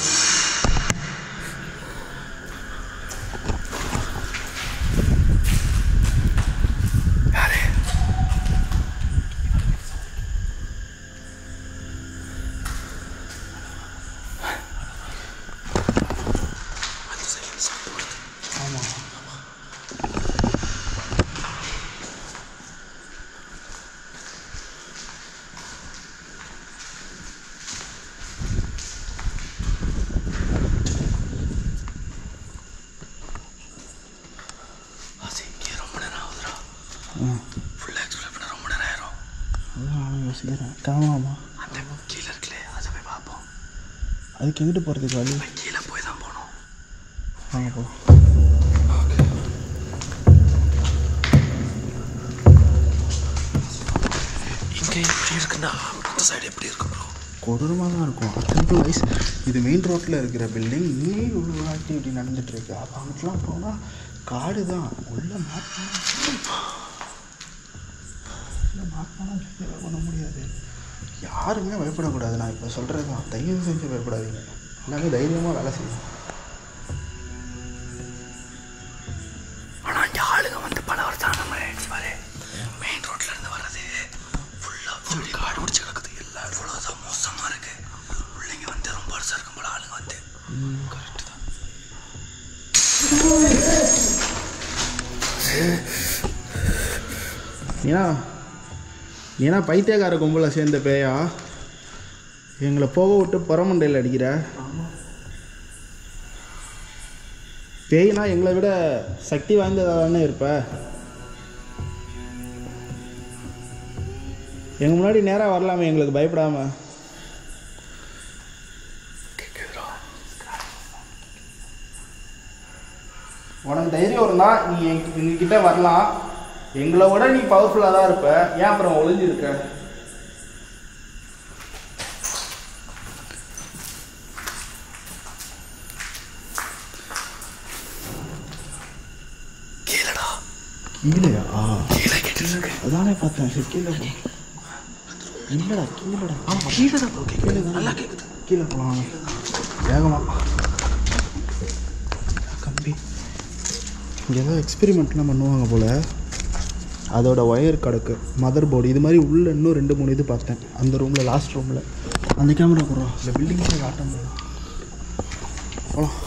காமாமா அந்த கீழே இருக்குல்ல, அதை போய் பார்ப்போம். அதுக்கு எங்கிட்டு போகிறதுக்கு வழி? கீழே போய் தான் போகணும். வாங்க போ. இங்கே எப்படி இருக்குன்னா அந்த சைடு எப்படி இருக்கு ப்ரோ? கொடூரமாக தான் இருக்கும். அத்தனை வயசு இது மெயின் ரோட்டில் இருக்கிற பில்டிங், இன்னும் இவ்வளோ ஆக்டிவிட்டி நடந்துகிட்ருக்கு. அப்போ அங்கிட்டலாம் போனால் காடு தான். உள்ளே மாட்டினா பண்ண முடியாது. யாருமே பயப்படக்கூடாது. நான் இப்போ சொல்கிறது தான், தயவு செஞ்சு பயப்படாதீங்க. எல்லாமே தைரியமாக வேலை செய்யணும். ஆனால் இங்கே ஆளுங்க வந்து பல வருஷம் நம்ம பாரு, மெயின் ரோட்டில் இருந்து வர்றது ஃபுல்லாக காடு பிடிச்சி கிடக்குது. எல்லாம் இவ்வளோதான் மோசமாக இருக்குது. பிள்ளைங்க வந்து ரொம்ப வருஷம் இருக்கும் போல ஆளுங்க வந்து. கரெக்டு தான். ஏன்னா பைத்தியக்கார கும்பலை சேர்ந்த பேயா எங்களை போக விட்டு புறமண்டையில் அடிக்கிற பேய்னா எங்களை விட சக்தி வாய்ந்ததாக தானே இருப்ப. எங்கள் முன்னாடி நேராக வரலாமே எங்களுக்கு பயப்படாமல். உனக்கு தைரியம் இருந்தா நீ எங்ககிட்ட வரலாம். எங்களை விட நீ பவர்ஃபுல்லாக தான் இருப்ப. ஏன் அப்புறம் ஒளிஞ்சிருக்க? கீழடா. கீழேயா? கீழே கேட்டு அதானே பார்த்தேன். சரி கீழே போ. இல்லடா கீழடா. ஆமாம் கீழே தான் ப்ரோ கேட்குது. நல்லா கேட்குது. கீழே போகலாம் வேகமாக. கம்பி இங்கே ஏதோ எக்ஸ்பெரிமெண்ட்லாம் பண்ணுவாங்க போல். அதோட ஒயர் கிடக்கு, மதர் போர்டு இது மாதிரி உள்ளே இன்னும் 2-3 இது பார்த்தேன் அந்த ரூமில், லாஸ்ட் ரூமில். அந்த கேமரா போகிறோம் இந்த பில்டிங்கில் காட்ட முடியும். போகலாம்.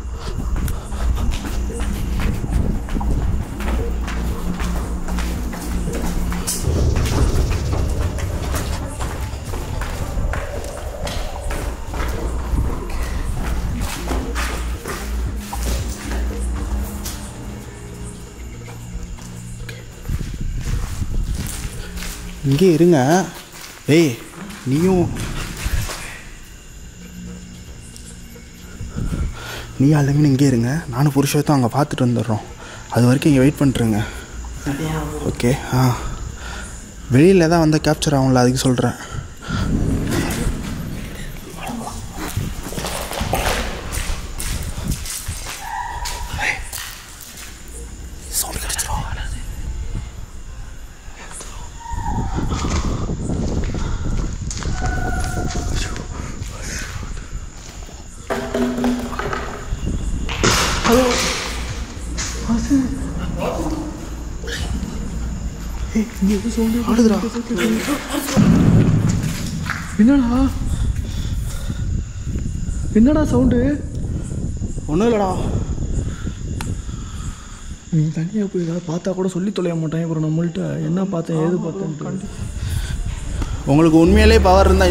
இங்கே இருங்க. ஏய் நீயும் நீ எல்லாமே இங்கே இருங்க, நானும் புருஷத்தை அங்கே பார்த்துட்டு வந்துடுறோம். அது வரைக்கும் இங்கே வெயிட் பண்ணுறேங்க. ஓகே. வெளியில் தான் வந்தால் கேப்சர் ஆகும்ல, அதுக்கு சொல்கிறேன். என்னடா சவுண்டு? ஒன்றும் இல்லைடா. நீ தனியாக போய் ஏதாவது பார்த்தா கூட சொல்லி தொலைய மாட்டேன். அப்புறம் நம்மள்கிட்ட என்ன பார்த்தேன் ஏது பார்த்தேன். உங்களுக்கு உண்மையிலே பவர் இருந்தா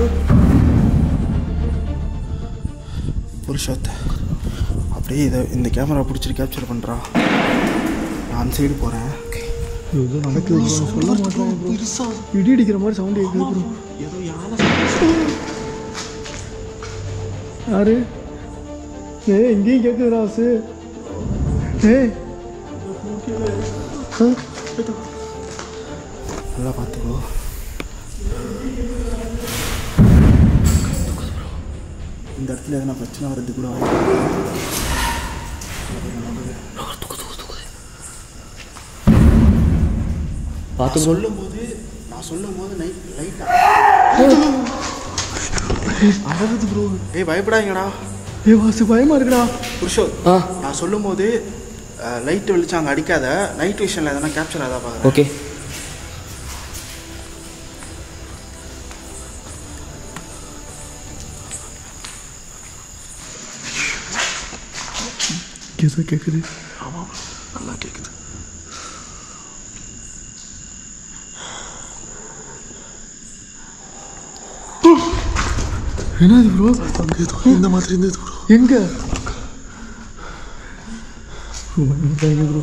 புருஷத்தை அப்படியே இந்த கேமரா பிடிச்சிட்டு கேப்சர் பண்ணுறா. நான் அந்த சைடு போகிறேன். ஏதோ நடக்குது, சொல்ல மாட்டேன். இடி அடிக்கிற மாதிரி சவுண்டு கேட்குது ப்ரோ. ஏதோ யாரு? எங்கேயும் கேட்குது ராசு. நல்லா பார்த்துக்கோ. இந்த இடத்துல எதனா பிரச்சனை வர்றது கூட பார்த்து நான் சொல்லும் போது லைட்டா அழகுது ப்ரோ. பயப்படாதீங்கடா. வாசு பயமா இருக்குடா. புருஷோ, நான் சொல்லும் போது லைட் வெளிச்சம் அங்கே அடிக்காத. நைட் விஷனில் எதனா கேப்சர் ஆதா பார்க்குறேன். ஓகே. கேட்குது. ஆமாம், நல்லா கேட்குது. என்னது ப்ரோ? இந்த மாதிரி இருந்தது ப்ரோ. எங்க ப்ரோ?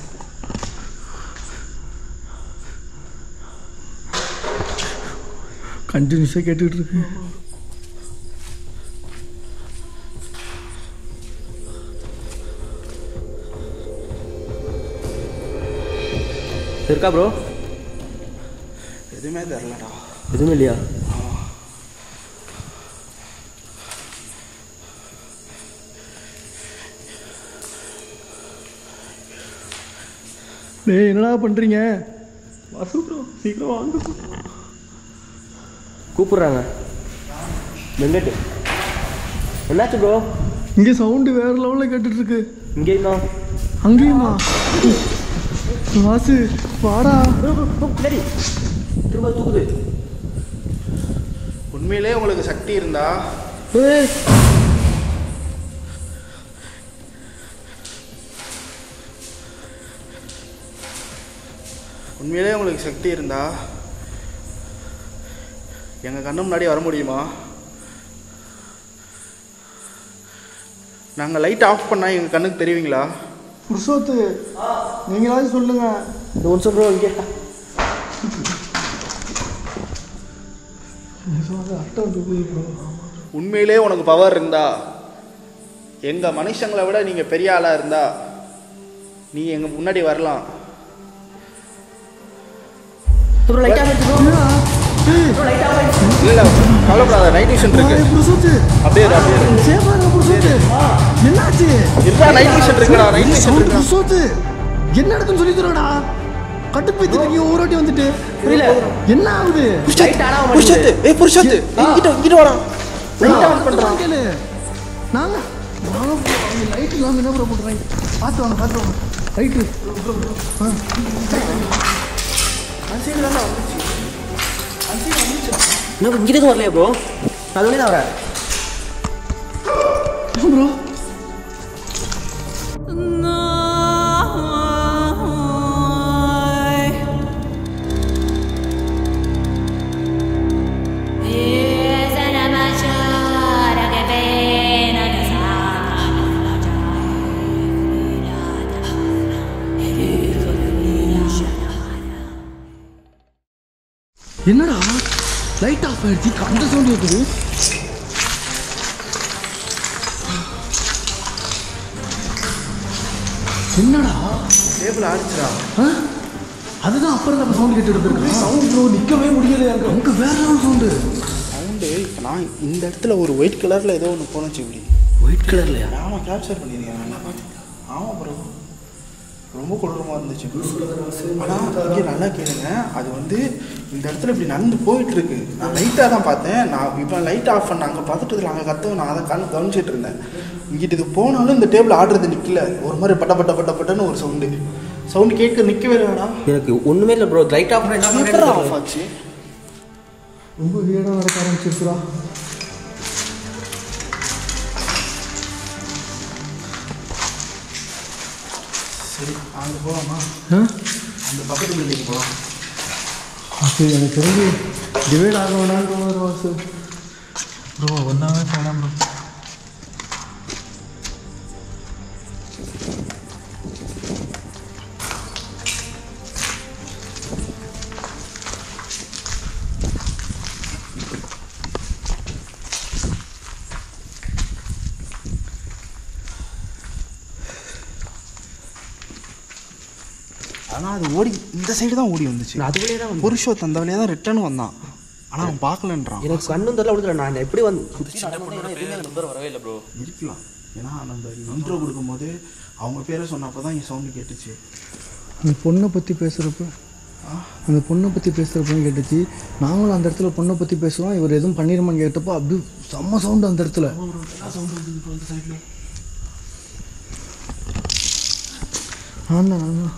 கண்டினியூஸாக கேட்டுக்கிட்டு இருக்கு. இருக்கா ப்ரோ? எதுவுமே தெரிலடா. எதுவுமே இல்லையா? டேய் என்னடா பண்ணுறீங்க? வாசு ப்ரோ சீக்கிரம் வாங்க. கூப்பிட்றாங்க. வெங்கட் என்னாச்சு ப்ரோ? இங்கே சவுண்டு வேறு லெவலில் கேட்டுட்ருக்கு. இங்கேயுமா? அங்கேயுமா? வாசு வாடா. சரி திரும்ப தூக்குது. உண்மையிலே உங்களுக்கு சக்தி இருந்தா எங்கள் கண்ணு முன்னாடி வர முடியுமா? நாங்கள் லைட் ஆஃப் பண்ணால் எங்கள் கண்ணுக்கு தெரியுங்களா? புருஷோத்து நீங்களாவது சொல்லுங்க. ஒன்று சொல்கிறோம் இங்கே உண்மையிலே உனக்கு பவர் இருந்தா, எங்கள் மனுஷங்களை விட நீங்கள் பெரிய ஆளாக இருந்தா நீ எங்கள் முன்னாடி வரலாம். இல்லை கவலைப்படாத, நைட் விஷன் இருக்கு. அப்படியே என்னாச்சு? நைட் விஷன் இருக்குடா. நைட் விஷன் இருக்கு. என்ன நடக்குன்னு சொல்லி தரடா. கட்டுப்பைத்து இருக்கீங்க ஒரு வாட்டி வந்துட்டு. புரியல என்ன ஆகுது? புருஷத்து இங்கிட்ட வாடா. லைட் ஆன் பண்றான். நாங்க லைட் இல்லாம என்ன ப்ரோ பண்றாங்க? பார்த்து வாங்க ரைட்டு. இன்னும் இங்கே எதுவும் வரலையா ப்ரோ? அது ஒன்றே தான் வரேன் ப்ரோ. என்னடா லைட் ஆஃப் ஆயிடுச்சு. அந்த சவுண்ட் இருக்குது. என்னடா டேபிள் ஆடிச்சுடா. அதுதான் அப்புறம் நம்ம சவுண்ட் கேட்டு இருந்திருக்கு. சவுண்ட் ப்ரோ நிற்கவே முடியல எனக்கு. அங்கே வேற சவுண்டு இப்போ நான் இந்த இடத்துல ஒரு ஒயிட் கலரில் ஏதோ ஒன்று போனச்சு. இப்படி ஒயிட் கலர்லையா? ஆமாம், கேப்சர் பண்ணியிருக்கேன் நல்லா பார்த்து. ஆமாம் ப்ரோ, ரொம்ப கொடூரமாக இருந்துச்சு. ஆனால் இங்கே நல்லா கேளுங்க, அது வந்து இந்த இடத்துல இப்படி நடந்து போயிட்டுருக்கு. நான் லைட்டாக தான் பார்த்தேன். நான் இப்போ லைட் ஆஃப் பண்ண அங்கே பார்த்துட்டு அங்கே கத்தவும் நான் அதை கவனிச்சிட்டு இருந்தேன். இங்கிட்ட இது போனாலும் இந்த டேபிள் ஆடுறது நிற்கல. ஒரு மாதிரி பட்டன்னு ஒரு சவுண்டு கேட்க நிற்கவே இல்லைடா. எனக்கு ஒன்றுமே இல்லை ப்ரோ. லைட் ஆஃப் பண்ண ஆஃப் ஆச்சு. ரொம்ப வீடாக நடக்க ஆரம்பிச்சிருக்குறா. சரி, அங்கே போகலாமா? அந்த பக்கத்து பில்டிங் போகலாம். அது எனக்கு தெரிஞ்சு டிவைட் ஆக வேணான்னு தோணுது வாசு. ப்ரோ ஒன்றாவே போகலாம் ப்ரோ. ஆனால் அது ஓடி இந்த சைடு தான் ஓடி வந்துச்சு. அதுக்குள்ளே தான் புருஷோத் அந்த வழியாக தான் ரிட்டர்ன் வந்தான். ஆனால் அவன் பார்க்கலன்றான். எனக்கு கண்ணும் தெரியல கொடுக்கல. நான் எப்படி வந்து வரவே இல்லை ப்ரோ. இருக்கலாம், ஏன்னா நம்ம இன்ட்ரோ கொடுக்கும்போது அவங்க பேரை சொன்னப்போ தான் என் சவுண்டு கேட்டுச்சு. அந்த பொண்ணை பற்றி பேசுகிறப்ப கேட்டுச்சு. நாங்களும் அந்த இடத்துல பொண்ணை பற்றி பேசுவோம். இவர் எதுவும் பண்ணிடுமான்னு கேட்டப்போ அப்படி செம்ம சவுண்டு அந்த இடத்துல. நான்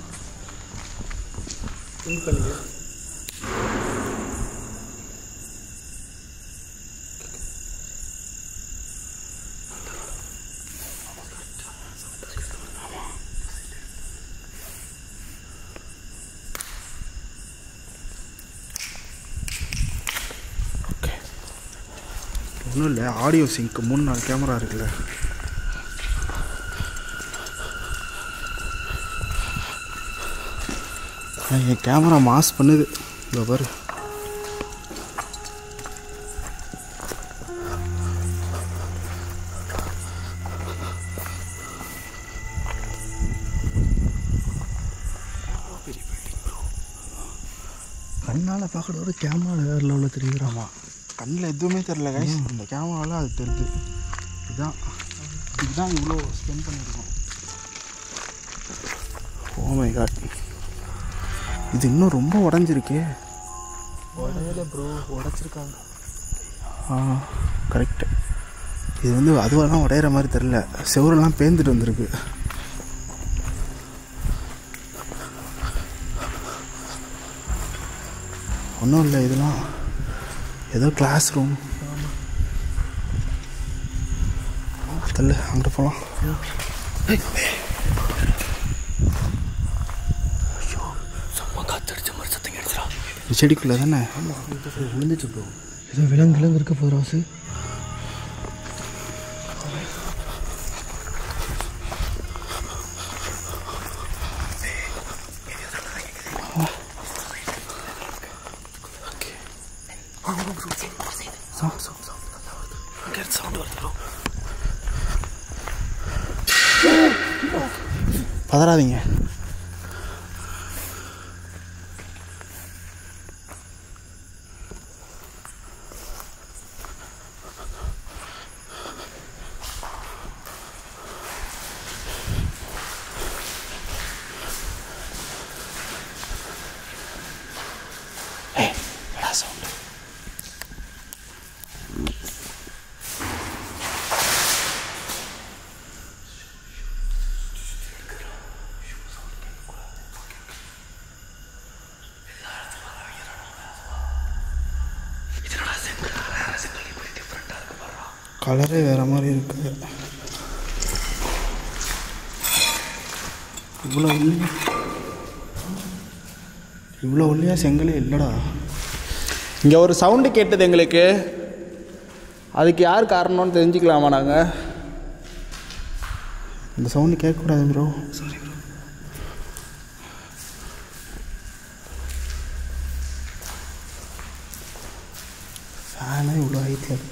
ஒன்றும் இல்லை, ஆடியோ சிங்க்கு 3-4 கேமரா இருக்குல்ல. என் கேமரா மாஸ் பண்ணுது. இதோ பாரு. கண்ணால் பார்க்குறதோட கேமரா வேறு லெவலில் தெரியுறாமா. கண்ணில் எதுவுமே தெரில கைஸ், இந்த கேமராவில் அது தெரியுது. இதுதான் இவ்வளோ ஸ்பெண்ட் பண்ணியிருக்கோம். ஓ மை காட், இது இன்னும் ரொம்ப உடஞ்சிருக்கே. உடையில ப்ரோ, உடச்சிருக்காங்க. கரெக்டு. இது வந்து அதுவெல்லாம் உடையிற மாதிரி தெரில. செவரெல்லாம் பேந்துட்டு வந்திருக்கு. ஒன்றும் இல்லை, இதெல்லாம் ஏதோ கிளாஸ் ரூம். தள்ளு, அங்கிட்ட போகலாம். செடிக்குள்ளே தானே விழுந்துச்சு ப்ரோ. ஏதோ விலங்கு இருக்க போகிற ராசு. பதறாதீங்க. கலரே வேறு மாதிரி இருக்குது. இவ்வளோ உள்ளியா செங்கலே இல்லைடா. இங்கே ஒரு சவுண்டு கேட்டது எங்களுக்கு. அதுக்கு யார் காரணம்னு தெரிஞ்சுக்கலாமா நாங்கள்? இந்த சவுண்டு கேட்கக்கூடாது ப்ரோ. Sorry bro. ஃபேனே இவ்வளோ ஹைட்டில் இருக்குது.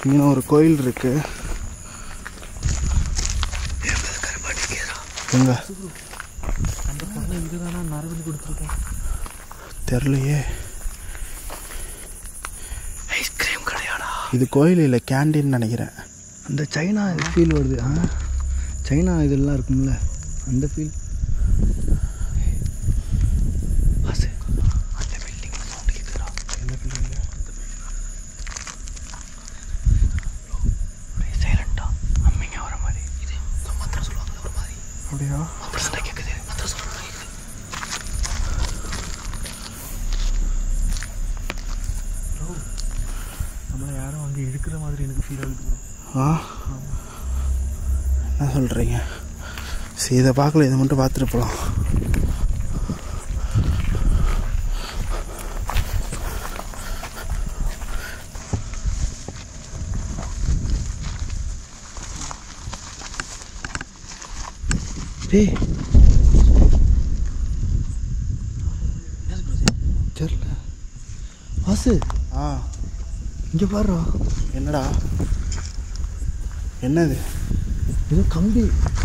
இங்கே ஒரு கோயில் இருக்கு. எங்க தெரியலையே. ஐஸ்கிரீம் கடையாடா இது? கோயில் இல்லை, கேண்டீன் நினைக்கிறேன். அந்த சைனா ஃபீல் வருது. சைனா இதெல்லாம் இருக்கும்ல அந்த ஃபீல். என்ன சொல்கிறீங்க? சரி, இதை பார்க்கல, இதை மட்டும் பார்த்துட்டு போகலாம். தெரியல வாசு. இங்கே பாரு. என்னடா? என்னது? இது கம்பி.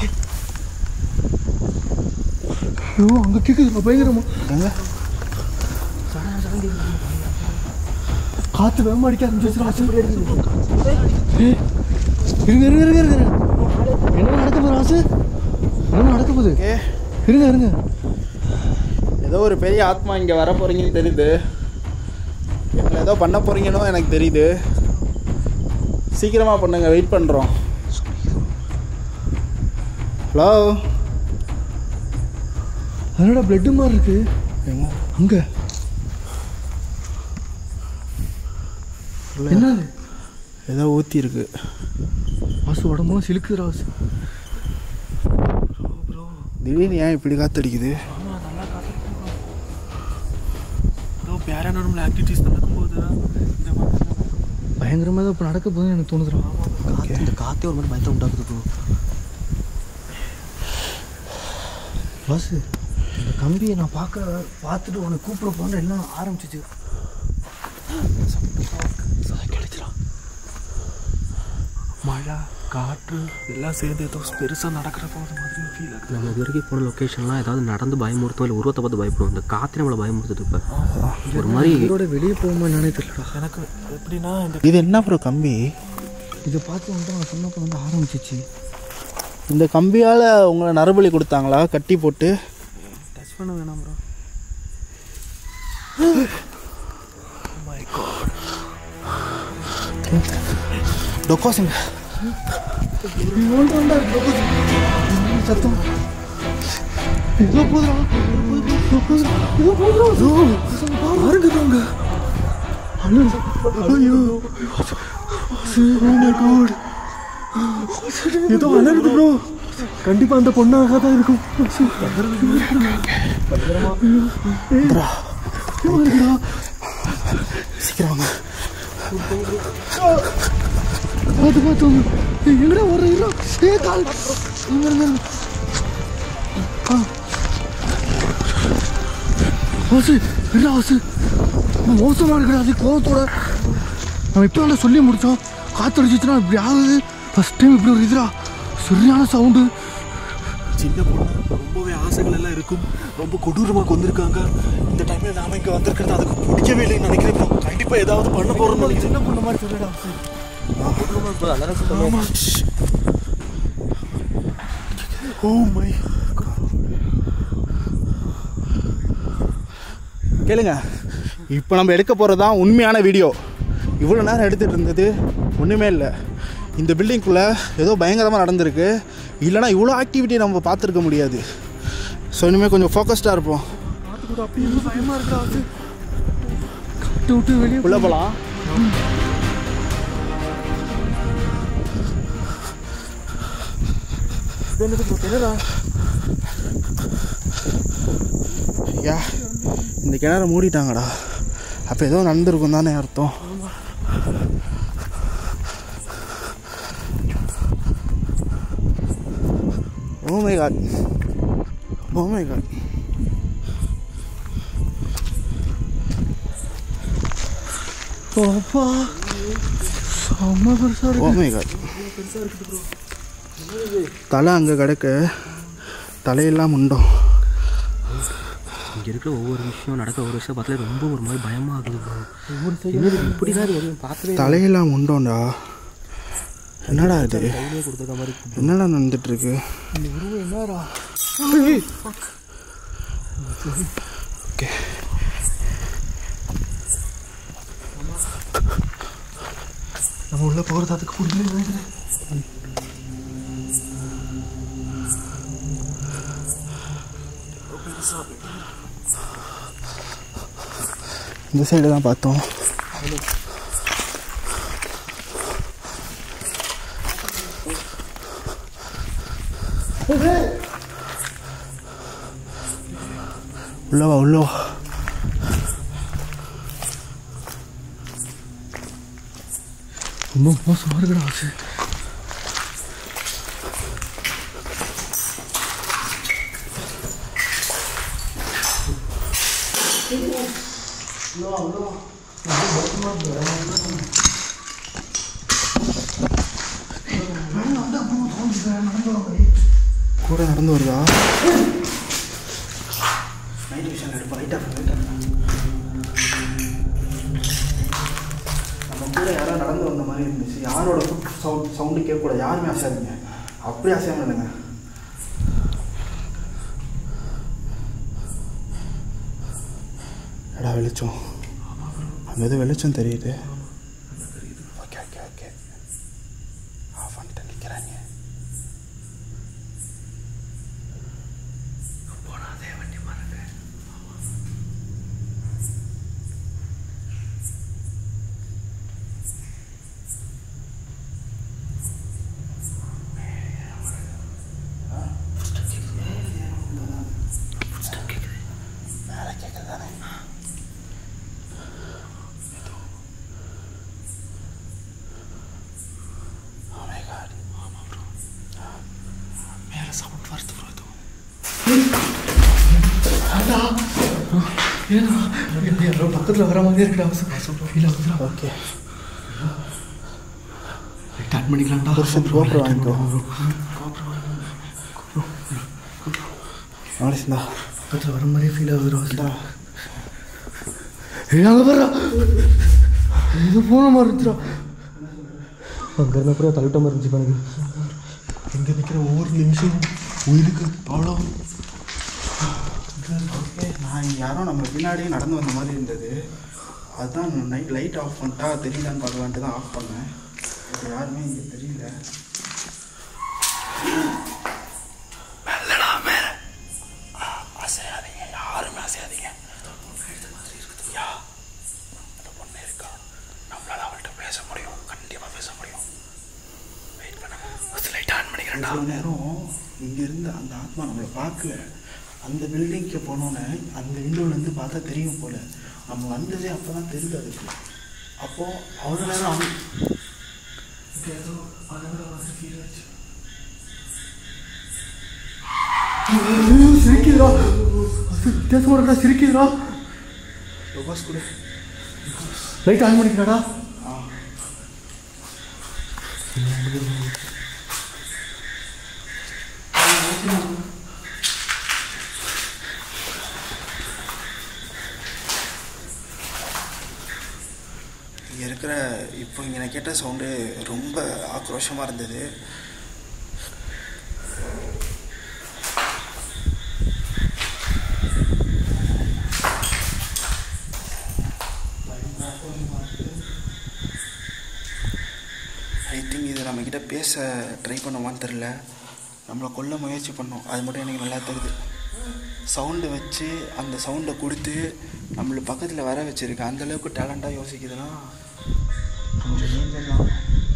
ஐயோ, அங்கே கேட்குது பயங்கரமா. எங்க காற்று வேகமாக அடிக்க ஆரம்பிச்சிருச்சு. இருங்க இருங்க இருங்க இருங்க. என்ன நடக்க போகுது வாசு? என்ன நடக்க போகுது? இருங்க இருங்க. ஏதோ ஒரு பெரிய ஆத்மா இங்கே வர போகிறீங்கன்னு தெரியுது. எங்களை ஏதோ பண்ண போகிறீங்கன்னு எனக்கு தெரியுது. சீக்கிரமாக பண்ணுங்க, வெயிட் பண்ணுறோம். ஹலோ, அதோட பிளட்டு மாதிரி இருக்கு. அங்கே என்னது? ஏதோ ஊற்றி இருக்கு. வாசு உடம்புலாம் சிலுக்குதுடா வாசு. திடீர்னு ஏன் இப்படி காத்தடிக்குது? பேரானார்மல் ஆக்டிவிட்டிஸ் நடக்கும்போது பயங்கரமாக தான் இப்போ நடக்க போகுதுன்னு எனக்கு தோணுதுடா. இந்த காற்றே ஒரு மாதிரி பயத்தை உண்டாக்குது ப்ரோ. வாசு, இந்த கம்பியை நான் பார்த்துட்டு உன்னை கூப்பிட போன எல்லாம் ஆரம்பிச்சிச்சு. கிடைச்சிடும். மழை காற்று எல்லாம் சேர்ந்து ஏதோ பெருசாக நடக்கிற போது மாதிரி ஃபீல் ஆகுது. நம்ம இது வரைக்கும் போன லொக்கேஷன்லாம் ஏதாவது நடந்து பயமுறுத்தோம், இல்லை உருவத்தை பார்த்து பயப்படுவோம். இந்த காற்று நம்மளை பயமுறுத்துது. இப்போ ஒரு மாதிரி இதோட வெளியே போகும்போது என்னன்னே தெரியலடா எனக்கு. எப்படின்னா இது என்ன ப்ரோ கம்பி? இதை பார்த்து வந்துட்டு நான் சொன்னப்போ வந்து ஆரம்பிச்சிச்சு. இந்த கம்பியால் உங்களை நரபலி கொடுத்தாங்களா கட்டி போட்டு? டச் பண்ண வேணாம் ப்ரோ. டொக்கோசிங்க சத்தம் ஏதோ போதுடா. பாருங்க ஐயோ ஏதோ அலருது ப்ரோ. கண்டிப்பா அந்த பொண்ணாக தான் இருக்கும். சீக்கிரம் பார்த்து பார்த்து எங்கடா ஒரு கால் வாசு என்ன வாசு மோசமாக இருக்கிற அது கோவத்தோட நம்ம இப்போ சொல்லி முடித்தோம். காற்றடிச்சிச்சுன்னா இப்படி ஆகுது. ஃபஸ்ட் டைம் இப்படி ஒரு இதுடா சரியான சவுண்டு. சின்ன பொண்ணு ரொம்பவே ஆசைகள் எல்லாம் இருக்கும். ரொம்ப கொடூரமாக கொண்டிருக்காங்க. இந்த டைமில் நாம இங்கே வந்திருக்கிறது அதுக்கு பிடிக்கவே இல்லைன்னு நினைக்கிறேன். கண்டிப்பாக ஏதாவது பண்ண போகிறோம். சின்ன பொண்ணு மாதிரி சொல்லடா. ஓ மை கேளுங்க, இப்போ நம்ம எடுக்க போகிறது தான் உண்மையான வீடியோ. இவ்வளோ நேரம் எடுத்துகிட்டு இருந்தது ஒன்றுமே இல்லை. இந்த பில்டிங்குள்ளே ஏதோ பயங்கரமாக நடந்திருக்கு. இல்லைனா இவ்வளோ ஆக்டிவிட்டி நம்ம பார்த்துருக்க முடியாது. ஸோ இனிமேல் கொஞ்சம் ஃபோக்கஸ்டாக இருப்போம். பயமாக இருக்கா காட்டு விட்டு வெளியே உள்ளே போகலாம். ஐயா, இந்த கிணறு மூடிட்டாங்கடா. அப்போ ஏதோ நடந்திருக்கும் தானே அர்த்தம். Oh my God, oh my god. அப்பா அம்மா பெருசாக இருக்கு. Oh my god. தலை அங்கே கிடக்கு, தலையெல்லாம் முண்டோம். இங்கே இருக்கிற ஒவ்வொரு விஷயம் நடக்க ஒவ்வொரு விஷயம் பார்த்தாலே ரொம்ப ஒரு மாதிரி பயமாக ஆகுது ப்ரோ. இப்படி தான் எதுவும் பார்க்கவே தலையெல்லாம் முண்டோண்டா. என்னடா இது, கையிலே கொடுத்துருக்க மாதிரி என்னடா நடந்துட்டுருக்கு? இந்த உருவம் என்னடா? ஓகே நம்ம உள்ளே போகிறது அதுக்கு புரியல. இந்த சைடு தான் பார்த்தோம். உள்ளவா உள்ளவா. ரொம்ப மோசமாக இருக்குடா. கூட நடந்து வருதா? நைட் விஷயம் எடுப்போம். நம்ம கூட யாராவது நடந்து வந்த மாதிரி இருந்துச்சு. யாரோட ஃபுட் சவுண்டு கேட்கக்கூடாது. யாருமே அசையாதீங்க, அப்படியே அசையாம இல்லைங்க. எடா வெளிச்சம், அங்கே எது வெளிச்சம் தெரியுது. ஓகே ஓகே ஓகே, ஆஃப் பண்ணிட்டு நிற்கிறாங்க. போனாதே வண்டி மாறுங்க. மேலே கேட்குது தானே? யாரோ பக்கத்தில் வர மாதிரியே இருக்குடா. ஃபீல் ஆகுதுடா. ஓகே ஸ்டார்ட் பண்ணிக்கலாம்டா. கோப்ரோ வாங்கிக்கோ. நாளைக்குண்ணா பக்கத்தில் வர மாதிரியே ஃபீல் ஆகுதுடா. அங்கே வர்றா, இது போன மாதிரி இருந்துச்சுடா. அங்கே இருந்தால் கூட தள்ளிட்ட மாதிரி இருந்துச்சு எனக்கு. இங்கே நிற்கிற ஒவ்வொரு நிமிஷம் உயிருக்கு அவ்வளோ. நான் யாரோ நம்ம பின்னாடியே நடந்து வந்த மாதிரி இருந்தது. அதுதான் நைட் லைட் ஆஃப் பண்ணிட்டா தெரியலான்னு பார்க்கலான்ட்டு தான் ஆஃப் பண்ணேன். இப்போ யாருமே இங்கே தெரியல. அசையாதீங்க, யாருமே அசையாதீங்க. யா அந்த பொண்ணு இருக்கா, நம்மளால அவள்கிட்ட பேச முடியும், கண்டிப்பாக பேச முடியும். வெயிட் பண்ணுங்க, லைட் ஆன் பண்ணிக்கிறேன். அவ்வளோ நேரம் இங்கேருந்து அந்த ஆத்மா நம்மளை பார்க்கல. அந்த பில்டிங்க்கு போனோன்னே அந்த விண்டோலேருந்து பார்த்தா தெரியும் போல். நம்ம வந்ததே அப்போ தான் தெரியுது அதுக்கு. அப்போது அவ்வளோ நேரம் சிரிக்குதுடா, வித்தியாசமாக இருக்கா, சிரிக்குதுடா. பஸ் கூட லைட் ஆன் பண்ணிக்கிறாடா. இங்கே இருக்கிற இப்போ இங்கே நான் கேட்ட சவுண்டு ரொம்ப ஆக்ரோஷமாக இருந்தது. ஐ திங்க் இது நம்மக்கிட்ட பேச ட்ரை பண்ணுவான்னு தெரில. நம்மளை கொல்ல முயற்சி பண்ணோம், அது மட்டும் எனக்கு நல்லா தெரியுது. சவுண்டு வச்சு அந்த சவுண்டை கொடுத்து நம்மளை பக்கத்தில் வர வச்சுருக்கு. அந்தளவுக்கு டேலண்டாக யோசிக்குதுன்னா கொஞ்சம் டேஞ்சர் தான்.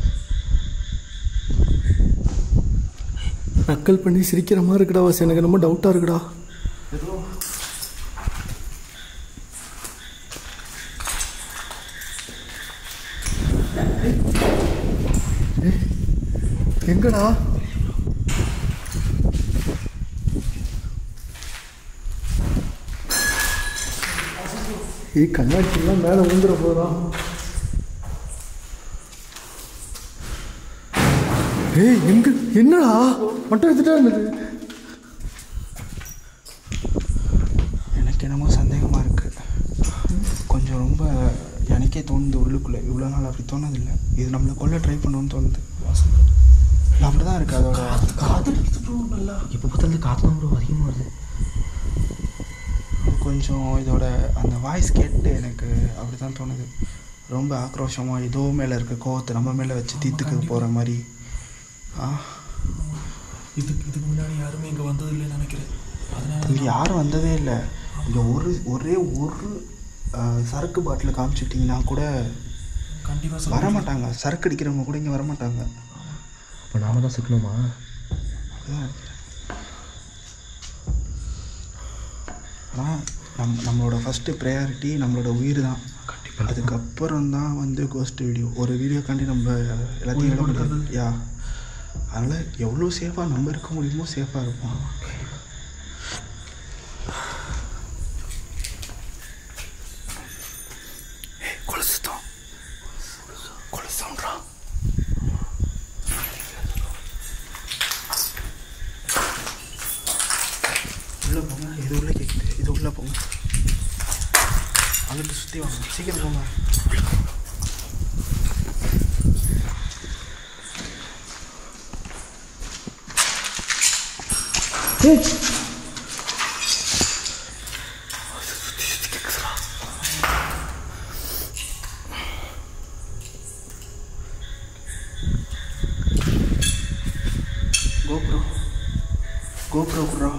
நக்கல் பண்ணி சிரிக்கிற மாதிரி இருக்குடா வாசி. எனக்கு ரொம்ப டவுட்டாக இருக்குடா. எங்கடா? கண்ணாடிலாம் மேலே விழுந்துட போகிறான். ஏய் எங்க என்னடா மட்டும் எடுத்துட்டே இருந்தது. எனக்கு என்னமோ சந்தேகமாக இருக்குது. கொஞ்சம் ரொம்ப எனக்கே தோணுது உள்ளுக்குள்ளே. இவ்வளோ நாள் அப்படி தோணதில்லை. இது நம்மளை கொல்ல ட்ரை பண்ணணும்னு தோணுது. அப்படி தான் இருக்குது. அதோட காற்று நல்லா இப்போ பார்த்தாலும் காற்று தான் ப்ரோ அதிகமாக வருது. கொஞ்சம் இதோட அந்த வாய்ஸ் கேட்டு எனக்கு அப்படி தான் தோணுது. ரொம்ப ஆக்ரோஷமாக ஏதோ மேலே இருக்க கோவத்தை நம்ம மேலே வச்சு தீர்த்துக்க போகிற மாதிரி. இதுக்கு முன்னாடி யாருமே இங்கே வந்தது இல்லைன்னு நினைக்கிறேன். அதனால இங்கே யாரும் வந்ததே இல்லை. இங்கே ஒரே ஒரு சரக்கு பாட்டில் காமிச்சிட்டிங்கன்னா கூட கண்டிப்பாக வரமாட்டாங்க. சரக்கு அடிக்கிறவங்க கூட இங்கே வரமாட்டாங்க. இப்போ நாம தான் சிக்கணுமா? ஆனால் நம்மளோட ஃபஸ்ட்டு ப்ரையாரிட்டி நம்மளோட உயிர் தான். கண்டிப்பாக. அதுக்கப்புறம் தான் வந்து கோஸ்ட் வீடியோ. ஒரு வீடியோக்காண்டி நம்ம எல்லாத்தையும் விட முடியாது. யா, அதனால் எவ்வளோ சேஃபாக நம்ம இருக்க முடியுமோ சேஃபாக இருப்போம். உள்ளே போங்க. இது உள்ளே கேட்குது. இது உள்ளே போங்க. அங்கிட்டு சுற்றி வாங்க. சீக்கிரம் போங்க. GoPro bro.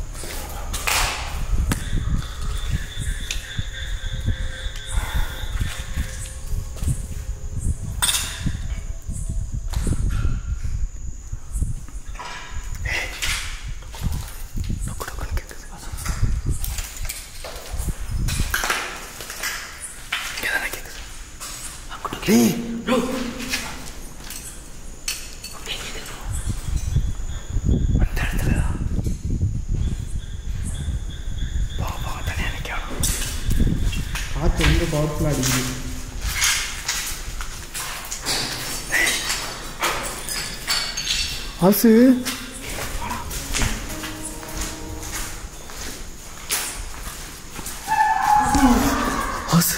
Hey, bro. காற்று ரொம்ப பவர்ஃபுல்லாக அடிக்குது. ஆசு ஆசு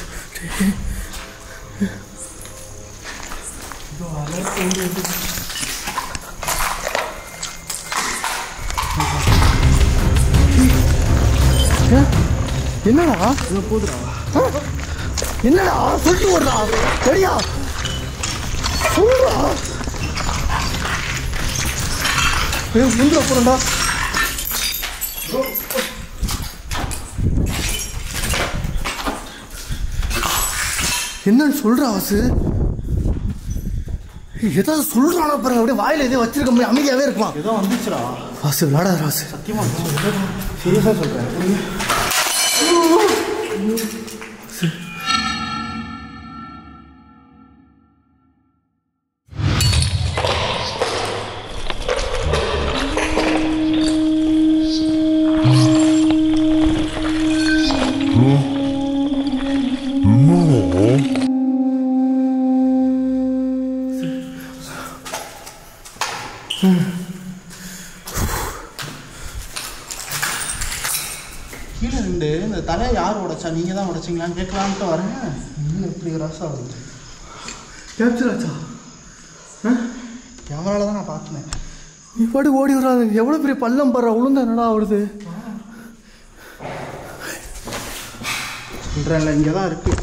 என்னடா போதுடா. என்னடா சொல்லிட்டு ஓடுறா சரியா சொல்றா முந்திர போறா என்னன்னு சொல்ற ஆசு ஏதாவது சொல்றானா பாருங்க. அப்படியே வாயில எதையும் வச்சிருக்க முடியும். அமைதியாவே இருக்குமா? ஏதோ வந்துச்சுடா. ஆசு விளையாடாத ஆசு. சத்தியமா சீரியஸாக சொல்கிறேன். கீழே ரெண்டு இந்த தலை யார் உடைச்சா? நீங்கள் தான் உடைச்சிங்களான்னு கேட்கலான்ட்டு வரேன். இன்னும் இப்படி ராசா வருது. கேப்சர் ஆச்சா? கேமராவில் தான் நான் பார்த்தேன். நீ பாட்டு ஓடி வராது. எவ்வளோ பெரிய பள்ளம் படுற உளுந்த என்னடா வருது சொல்கிறேன்ல, இங்கே தான் இருக்குது.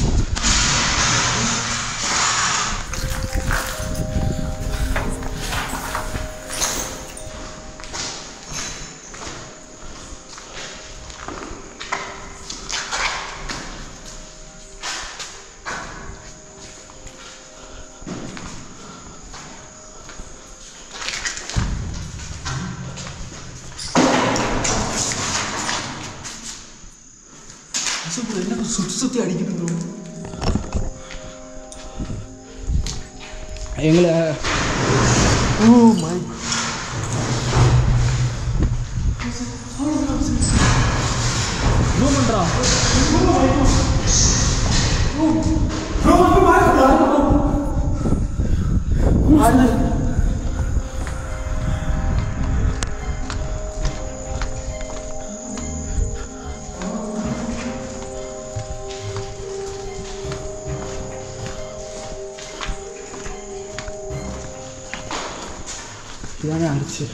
என்ன சுற்றி சுற்றி அடிக்குது எங்களை. ஓ மை பண்றா. இதுதானே ஆயிடுச்சு.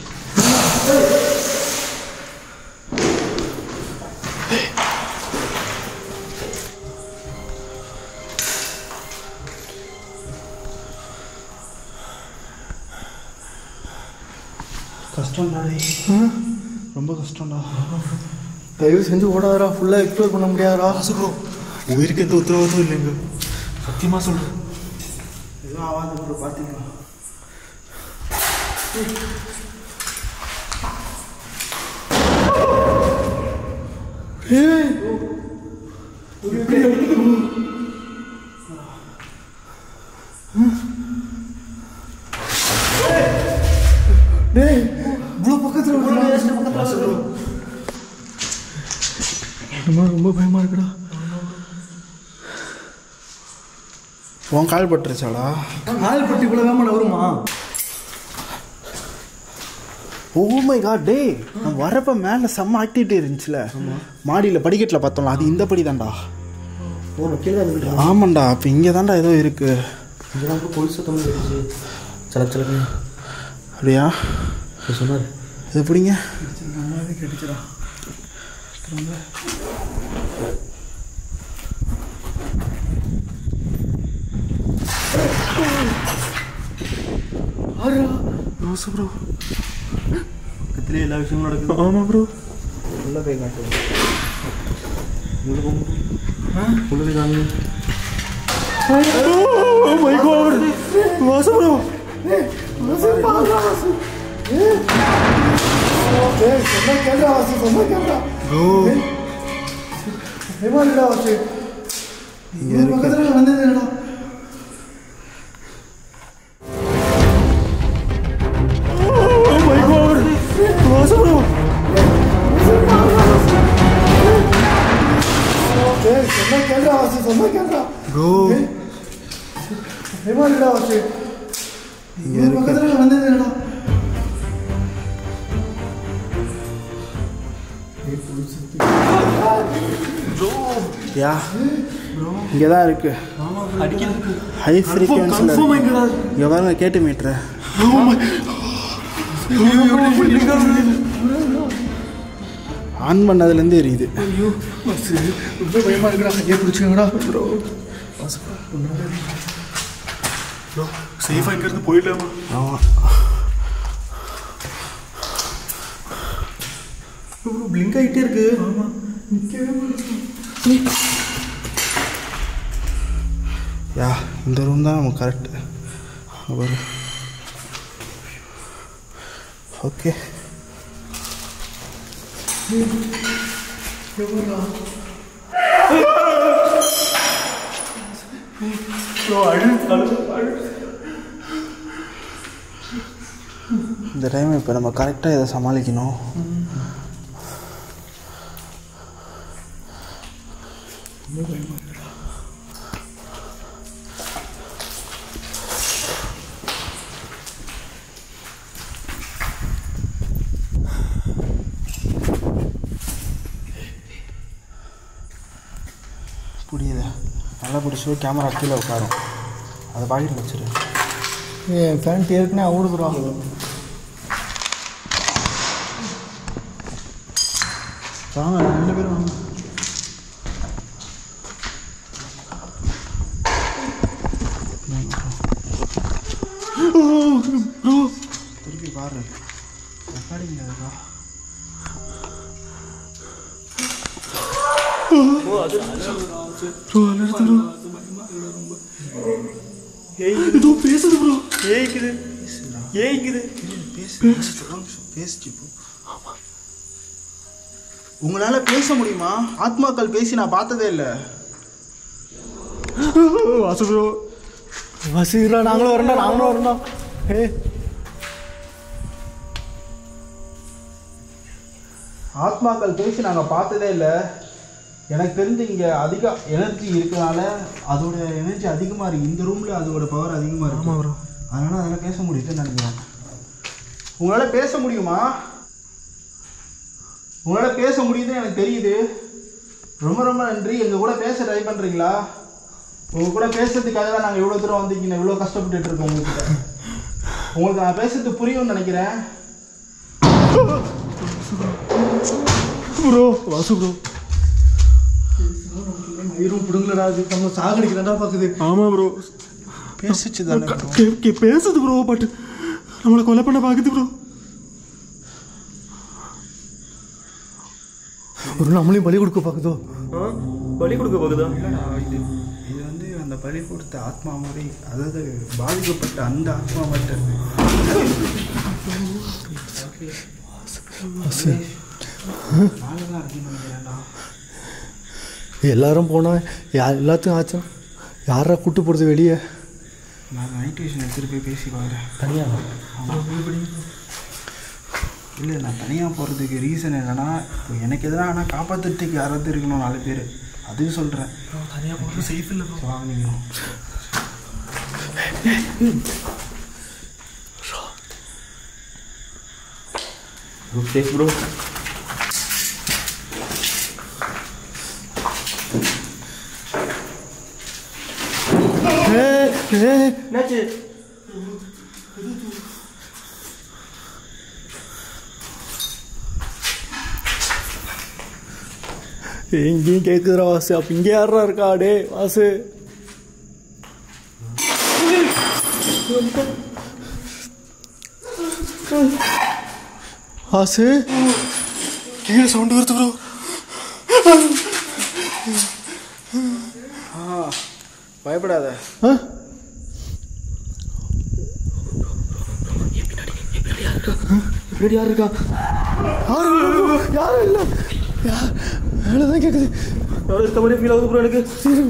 கஷ்டம்டா, ரொம்ப கஷ்டம்டா. தயவு செஞ்சு ஓடாதரா, ஃபுல்லாக எக்ஸ்ப்ளோர் பண்ண முடியாதா? ப்ரோ உயிருக்கு எந்த உத்தரவாதம் இல்லைங்க, சத்தியமாக சொல்கிறேன். எதுவும் ஆகாது ப்ரோ, பார்த்தீங்களா? இவ்வளோ பக்கத்தில் ரொம்ப பயமாக இருக்குடா. உன் கால் பட்டுருச்சாடா? கால் பட்டு இவ்வளோ வேமாட வருமா? ஓ மை காட் டே, நம்ம வரப்போ மேலே செம்ம ஆக்டிவிட்டி இருந்துச்சுல, மாடியில் படிக்கட்டில் பார்த்தோம்ல, அது இந்த படி தான்டா. ஆமாண்டா, அப்போ இங்கே தான்டா ஏதோ இருக்கு. போலீஸ் தமிழ் இருந்துச்சு. சில அப்படியா சொன்னார். இது எப்படிங்க? கிடைச்சிடா. ப்ரோ பக்கத்துலேயே எல்லா விஷயமும் நடக்குது. ஆமாம் ப்ரோ. உள்ள போய் காட்டு. உள்ள போய் காங்க. Oh my god! Vasu bro. சொன்ன கேள்றா வாசு, சொன்ன கேள்றா ப்ரோ. ஏமாடா வாசு, இங்கே பக்கத்தில் வந்ததுடா. Oh my god! Vasu bro. சொன்ன கேள்றா வாசு, சொன்ன கேள்றா ப்ரோ. ஏமாடா வாசு, இங்கே பக்கத்தில் வந்ததுடா. யா இங்கே தான் இருக்கு. ஹை ஃப்ரீக்வன்சியில் இங்கே பாருங்க, கேட்டு மீட்ரு. ஆன் பண்ணதுலேருந்து எரியுது. ரொம்ப பயமாக இருக்குடா. ஐயா பிடிச்சிங்கடா ப்ரோ. ப்ரோ சேஃபாக இங்கேருந்து போயிடலாமா? ஆமாம் ப்ரோ, பிளிங்க் ஆகிட்டே இருக்கு. ஆமாம், நிற்கவே மாட்டேங்குது. யா இந்த ரூம் தான் நமக்கு கரெக்டு. ஒரு ஓகே இந்த டைம் இப்போ நம்ம கரெக்டாக இதை சமாளிக்கணும். புரியுது, நல்லா பிடிச்சி கேமரா கீழே உட்காரும், அதை பாக்கெட்டில் வச்சிரு. என் பேண்ட் ஏற்கனவே ஓடுதுடா. வாங்க 2 பேரும் வாங்க. ப்ரோ திருப்பி பாரு, ரெக்கார்டிங் இருக்கா? Bro alert bro. ஏதோ பேசுது ப்ரோ. ஏய்க்குது ஏய்க்குது பேசிச்சு ப்ரோ. உங்களால் பேச முடியுமா? ஆத்மாக்கள் பேசி நான் பார்த்ததே இல்லை. வாசு ப்ரோ, வாசுடா, நாங்களும் வரண்டா, நாங்களும் வரண்டா. ஆத்மாக்கள் பேசி நாங்கள் பார்த்ததே இல்லை. எனக்கு தெரிஞ்சு இங்கே அதிக எனர்ஜி இருக்கிறனால அதோட எனர்ஜி அதிகமாக இருக்குது. இந்த ரூமில் அதோட பவர் அதிகமாக இருக்கு. ப்ரோ, அதனால் அதெல்லாம் பேச முடியுதுன்னு நினைக்கிறேன். உங்களால் பேச முடியுமா? உங்களால் பேச முடியுதுன்னு எனக்கு தெரியுது. ரொம்ப ரொம்ப நன்றி. எங்கள் கூட பேச ட்ரை பண்ணுறீங்களா? உங்கள் கூட பேசுறதுக்காக தான் நாங்கள் இவ்வளோ தூரம் வந்தீங்க, இவ்வளோ கஷ்டப்பட்டுட்டு இருக்கோம் உங்ககிட்ட. உங்களுக்கு நான் பேசுறது புரியும்னு நினைக்கிறேன். ப்ரோ வாசு ப்ரோ மயிரும் பிடுங்கலடா. அது நம்ம சாகடிக்கிறதா பார்க்குது. ஆமாம் ப்ரோ பேசிச்சு தானே பேசுது ப்ரோ. பட் நம்மளை கொலை பண்ண பார்க்குது ப்ரோ. ஒரு நம்மளையும் பலி கொடுக்க பார்க்குதோ? பலி கொடுக்க பார்க்குதா? இல்லைடா, இது வந்து அந்த பலி கொடுத்த ஆத்மா மாதிரி, அதாவது பாதிக்கப்பட்ட அந்த ஆத்மா மாதிரி எல்லாரும் போனால் எல்லாத்தையும் ஆச்சும் யாரா கூட்டு போகிறது வெளியே? நான் நைட் விஷன் எடுத்துகிட்டு போய் பேசி பார்க்குறேன். தனியாக இல்லை, நான் தனியாக போகிறதுக்கு ரீசன் என்னென்னா, இப்போ எனக்கு எதனா ஆனால் காப்பாற்றுறதுக்கு யாராவது இருக்கணும் 4 பேர். அதுவும் சொல்கிறேன். தனியாக போகிறது சேஃப் இல்லை ப்ரோ. வாங்கிக்கணும். Safe bro. என்னாச்சு? எங்கேயும் கேட்குதுடா வாசு. அப்போ இங்கே யாரா இருக்கா? டே வாசு. வாசு கீழே சவுண்டு வருது ப்ரோ. பயப்படாத. பின்னாடி யார் இருக்கா? யாரும் இல்லை. வேலை தான் கேட்குது. யாரும் இருக்க மாதிரியே ஃபீல் ஆகுது ப்ரோ எனக்கு.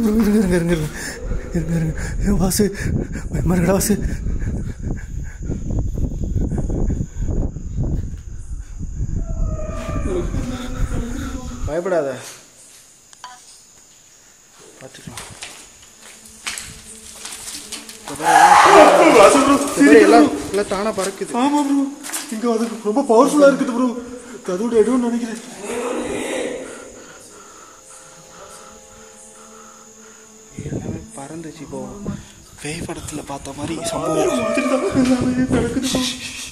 இருங்க வாசு. பயமா இருக்கடா வாசு. பயப்படாத, பார்த்துக்கலாம். எல்லாம் தானாக பறக்குது. ஆமாம் ப்ரோ. இங்கே அது ரொம்ப பவர்ஃபுல்லாக இருக்குது ப்ரோ. அதோட இடம்னு நினைக்கிறேன். எல்லாமே பறந்துச்சு. இப்போ பேய் படத்தில் பார்த்த மாதிரி சம்பவம் நடக்குது.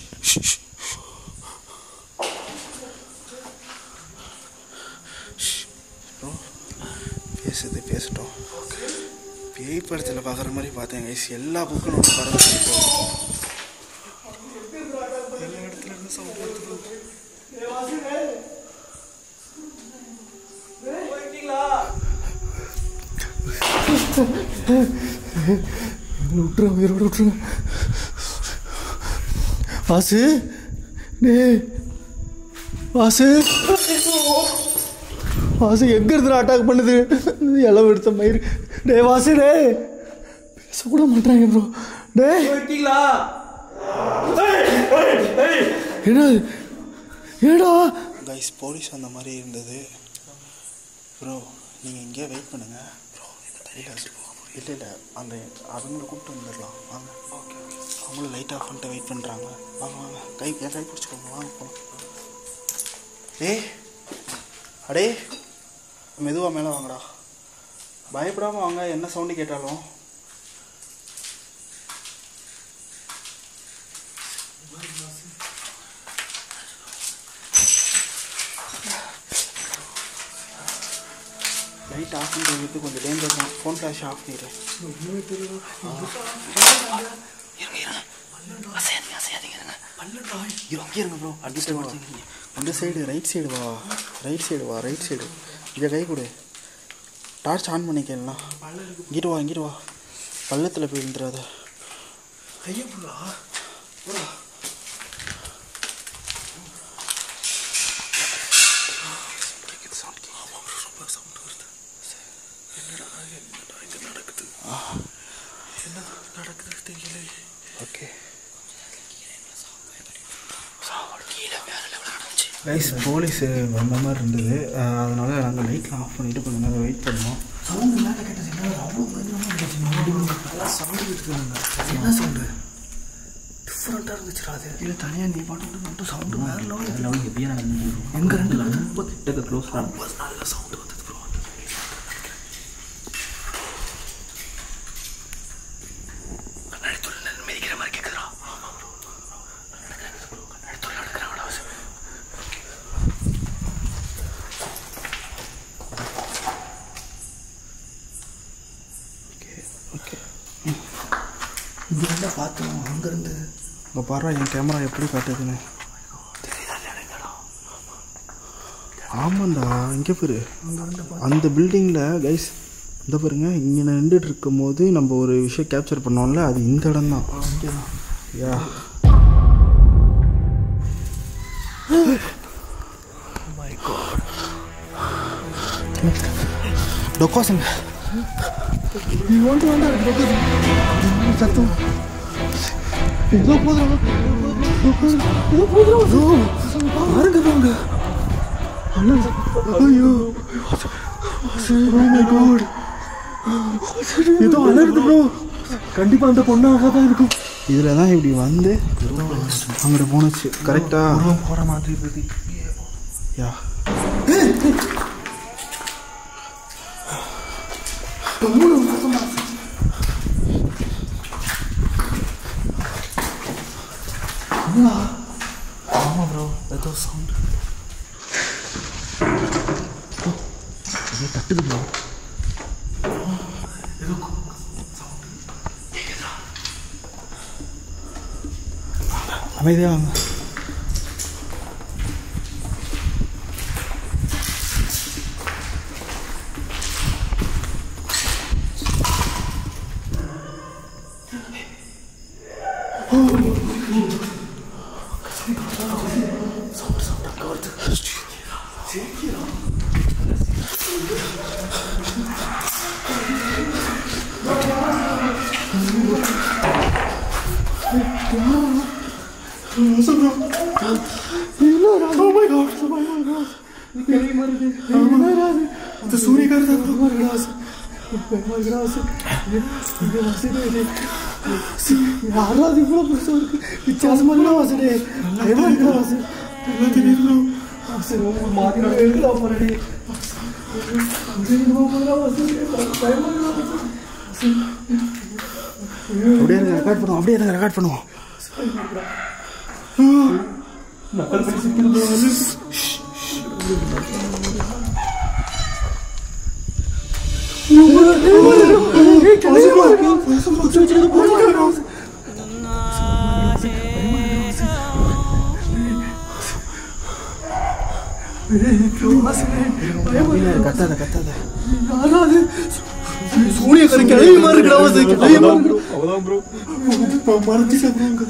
பேசட்டும். பேய் படத்தில் பார்க்குற மாதிரி பார்த்தேன் கைஸ். எல்லா புக்கும் நம்ம பறந்துச்சு. எல்லா இடத்துல இருந்து சவுண்ட் வருது. விட்டுருங்க, உயிரோட விட்டுருங்க. வாசு டே வாசு. வாசு எங்க இருந்து அட்டாக் பண்ணுது? எல்லாம் எடுத்த மயிறு. டே வாசு டே பேசக்கூட மாட்டாங்க ப்ரோ. டே என்னது? ஏடா கைஸ், போலீஸ் அந்த மாதிரி இருந்தது ப்ரோ. நீங்கள் இங்கே வெயிட் பண்ணுங்க ப்ரோ. இல்லை அந்த அவங்கள கூப்பிட்டு வந்துடலாம். வாங்க. ஓகே. அவங்களும் லைட் ஆஃப் பண்ணிட்டு வெயிட் பண்ணுறாங்க. வாங்க என் கை பிடிச்சிக்கோங்க. வாங்க போகலாம். அடே மெதுவாக மேலே வாங்கடா. பயப்படாமல் வாங்க, என்ன சவுண்டு கேட்டாலும். லைட் ஆஃப் பண்ணுறதுக்கு கொஞ்சம் டேஞ்சர் தான். ஃபோன் ஃப்ளாஷ் ஆஃப் பண்ணிடு. இருங்க ப்ரோ. அந்த சைடு ரைட் சைடு வா. ரைட் சைடு இங்கே கை கொடு. டார்ச் ஆன் பண்ணிக்கலாம். இங்கிட்டு வா. பள்ளத்தில் போய் விழுந்துடாத. கையை போடா. ஓகே கைஸ், போலீஸ் வந்த மாதிரி இருந்தது. அதனால நாங்கள் லைட்லாம் ஆஃப் பண்ணிவிட்டு கொஞ்சம் நேரம் வெயிட் பண்ணோம். சவுண்டு மேலே கேட்டது என்ன சவுண்டு இருக்குதுங்க. என்ன சவுண்டு டிஃப்ரெண்ட்டாக இருந்துச்சுடா. அது இல்லை தனியாக நீ பாட்டு மட்டும் சவுண்டு வேறு லெவல் எப்படியா நடந்து எங்கள் ரெண்டு ரொம்ப கிட்டக்க க்ளோஸ் நல்ல சவுண்டு வந்தது ப்ரோ. கண்ணாடி துள்ள மிதிக்கிற மாதிரி கேட்குதுடா. ஆமாம் ப்ரோ. இங்கே பார்த்தோம் அங்கேருந்து. இங்கே பாரு என் கேமரா எப்படி காட்டுதுன்னு. ஆமாண்டா இங்கே பாரு அந்த பில்டிங்கில் கைஸ் இந்த பாருங்க இங்கே நின்றுட்டு இருக்கும் போது நம்ம ஒரு விஷயம் கேப்சர் பண்ணோம்ல அது இந்த இடம் தான். யா டொக்காசுங்க சத்தம் ஏதோ போதும் பாருங்க போங்க. ஐயோ ஏதோ அலருது ப்ரோ. கண்டிப்பாக அந்த பொண்ணாக தான் இருக்கும். இதில் தான் இப்படி வந்து அங்கிட்ட போணுச்சு கரெக்டாக போகிற மாதிரி இருக்குது. யா ஆமா ப்ரோ ஏதோ சவுண்ட் தட்டுது ப்ரோ. அமைதியாக வாங்க. யாராவது இவ்வளோ பெருசாக இருக்கு வித்தியாசமான வாசனே தெரியுது. அப்படியே ரெக்கார்ட் பண்ணுவோம் அப்படியே ரெக்கார்ட் பண்ணுவோம். கத்தாத கத்தாத சூரிய கறி கிளவி மாதிரி மறைச்சிட்டாங்க.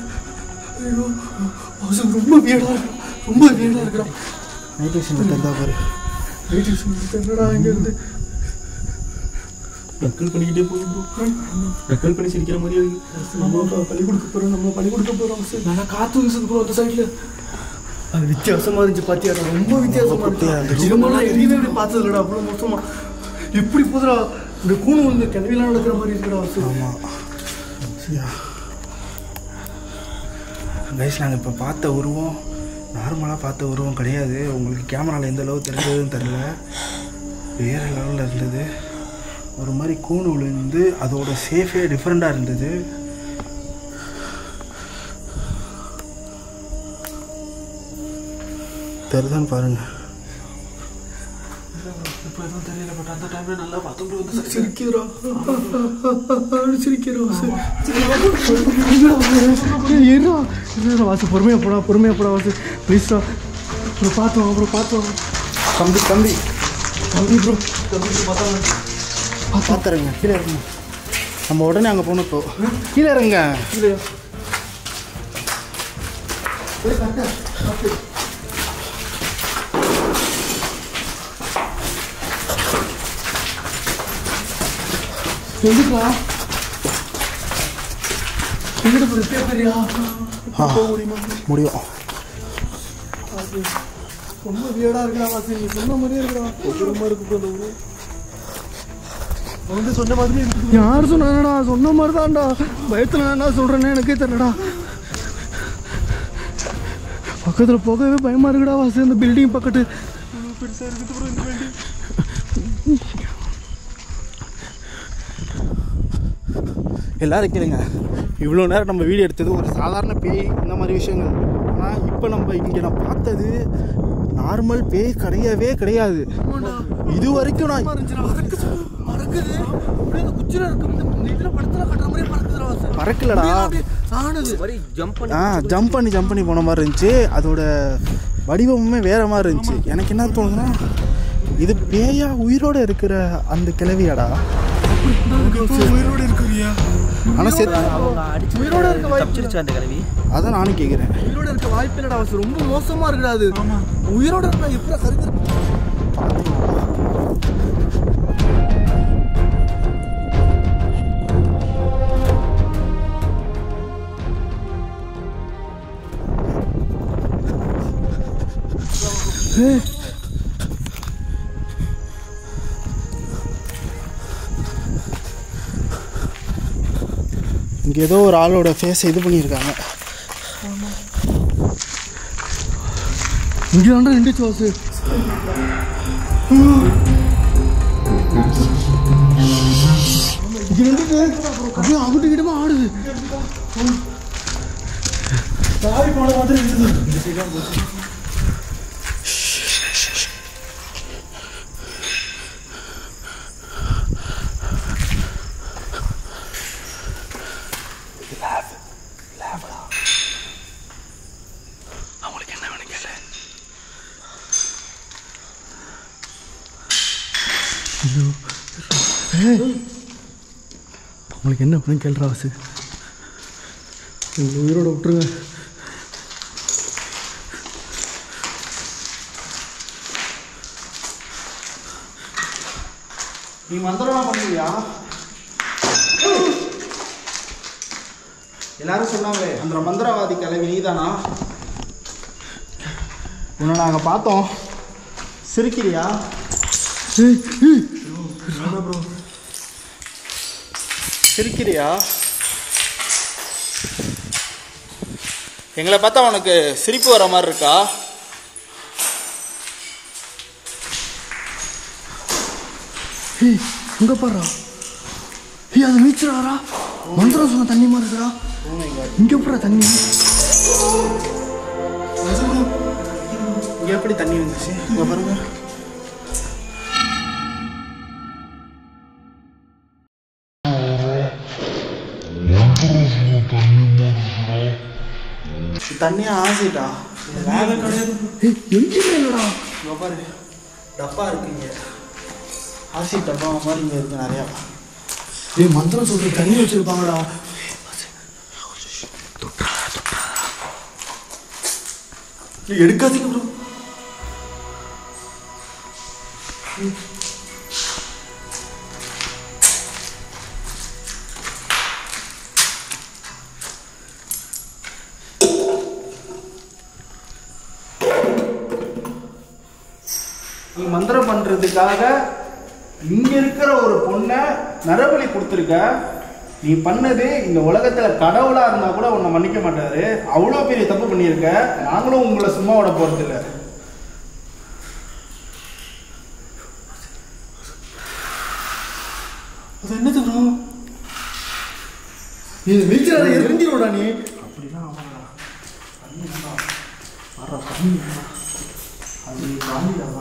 ரொம்ப வீடா ரொம்ப வீடா இருக்கிறா. நைட் விஷயம் தந்தா பாரு. என்னடா இங்கேருந்து நக்கல் பண்ணிக்கிட்டே போகும் ப்ரோ. நக்கல் பண்ணி சிரிக்கிற மாதிரி இருக்கு. நம்ம பள்ளி கொடுக்க போகிறோம் நம்ம பள்ளி கொடுக்க போகிறோம். நான் காற்று வீசுது ப்ரோ அந்த சைடில். அது வித்தியாசமாக இருந்துச்சு பார்த்தியா? ரொம்ப வித்தியாசமாக இருந்துச்சு. இதுமாதிரி எரியவே பார்த்ததுலடா அவ்வளோ மொத்தமாக எப்படி போதுடா. இந்த கூணு வந்து கிளவிலாம் நடக்கிற மாதிரி இருக்குடா. ஆமாம் கைஸ் நாங்கள் இப்போ பார்த்த உருவம் நார்மலாக பார்த்த உருவம் கிடையாது. உங்களுக்கு கேமராவில் எந்த அளவு தெரிஞ்சதுன்னு தெரில. வேறு லெவலில் இருந்தது. ஒரு மாதிரி கூணு விழுந்து அதோட சேஃபே டிஃப்ரெண்ட்டாக இருந்தது. தெரியுதான்னு பாருங்கள். இப்போ எதுவும் தெரியல. பட் அந்த டைமில் நல்லா பார்த்தோம். சிரிக்கிறோம் சிரிக்கிறோம். வாசு பொறுமையாக போடா வாசு ப்ளீஸ்டா. அப்புறம் பார்த்தோம் தம்பி தம்பி ப்ரோ பார்த்துருங்க. கீழே இருங்க. நம்ம உடனே அங்கே போகணும். இப்போ கீழே இருங்க. கீழே எதுக்குறா எங்கிட்ட பேப்பரியா போக முடியுமா? முடியும். ரொம்ப வீடாக இருக்கிறா வாசி. நீ சொன்ன மாதிரியே இருக்கிறா. கொடூரமாக இருக்கு. வந்து சொன்ன மாதிரி யார் சொன்னாடா? சொன்ன மாதிரி தான்டா. பயத்தில் நான் என்ன சொல்கிறேன்னு எனக்கே தெரியலடா. பக்கத்தில் போகவே பயமாக இருக்குடா வாசி. அந்த பில்டிங் பக்கத்து பெருசாக இருக்குது ப்ரோ இந்த பில்டிங். எல்லோரும் கேளுங்க. இவ்வளோ நேரம் நம்ம வீடியோ எடுத்தது ஒரு சாதாரண பேய் இந்த மாதிரி விஷயங்கள். ஆனால் இப்போ நம்ம இங்கே நான் பார்த்தது நார்மல் பேய் கிடையவே கிடையாது. இது வரைக்கும் நான் பறக்குது அப்படியே அந்த குச்சில இருக்கு இந்த இதுல படத்துல கட்டுற மாதிரி பறக்குதுடா வாசு. பறக்கலடா ஆனது மாதிரி ஜம்ப் ஜம்ப் பண்ணி போன மாதிரி இருந்துச்சு. அதோட வடிவமுமே வேற மாதிரி இருந்துச்சு. எனக்கு என்ன தோணுதுன்னா இது பேயா உயிரோட இருக்கிற அந்த கிழவியாடா. உயிரோட இருக்குறியா? ஆனா அவங்க அடிச்சு உயிரோட இருக்க வாய்ப்பு தப்பிச்சிருச்சு அந்த கிழவி. அதான் நானும் கேட்குறேன். உயிரோட இருக்க வாய்ப்பு இல்லடா வாசு. ரொம்ப மோசமா இருக்குடா அது. உயிரோட இருக்கா எப்படி கருத்து இங்கே ஏதோ ஒரு ஆளோட ஃபேஸை இது பண்ணியிருக்காங்க. இங்கே தாண்டா நின்றுச்சு வாசு. இங்கே நின்றுட்டு அப்படியே அங்கிட்டு கிட்டமா ஆடுது. தாய் போன மாதிரி இருக்குது. அவங்களுக்கு என்ன வேணும் கேளு. அவங்களுக்கு என்ன வேணும் கேள்றா வாசு. எங்கள் உயிரோட விட்டுருங்க. நீ மந்திரம் பண்ணுவியா? எல்லாரும் சொன்னாங்களே அந்த மந்திரவாதி கிளவி நீதானா? உன்னை நாங்கள் பார்த்தோம். சிரிக்கிறியா? சிரிக்கிறியா? எங்களை பார்த்தா உனக்கு சிரிப்பு வர மாதிரி இருக்கா? இங்கே பாடுறா. அது நீச்சலாரா? மந்திரம் சொன்ன தண்ணி மாதிரி இருக்குடா. இங்கே போடுற தண்ணி இங்கே எப்படி தண்ணி வந்துச்சு? இங்கே பாருங்க. தண்ணியா ஆசிட்டா? எங்கேயுமே இல்லைடா. இங்கே பாரு டப்பா இருக்குங்க. ஆசிட் டப்பா மாதிரி இங்கே இருக்கு நிறையா. மந்திரம் சொல்ற தண்ணி வச்சிருப்பாங்கடா. எடுக்காதீங்க ப்ரோ. நீ மந்திரம் பண்றதுக்காக இங்க இருக்கிற ஒரு பொண்ணை நரபலி கொடுத்துருக்க. நீ பண்ணது இந்த உலகத்துல கடவுளா இருந்தா கூட உன்னை மன்னிக்க மாட்டாரு. அவ்வளோ பெரிய தப்பு பண்ணியிருக்க. நாங்களும் உங்களை சும்மா விட போறது இல்லை. அது என்னது ப்ரோ? நீ நீச்சல் எரிஞ்சிரோடா நீ. அப்படிலாம் அது காந்திடா.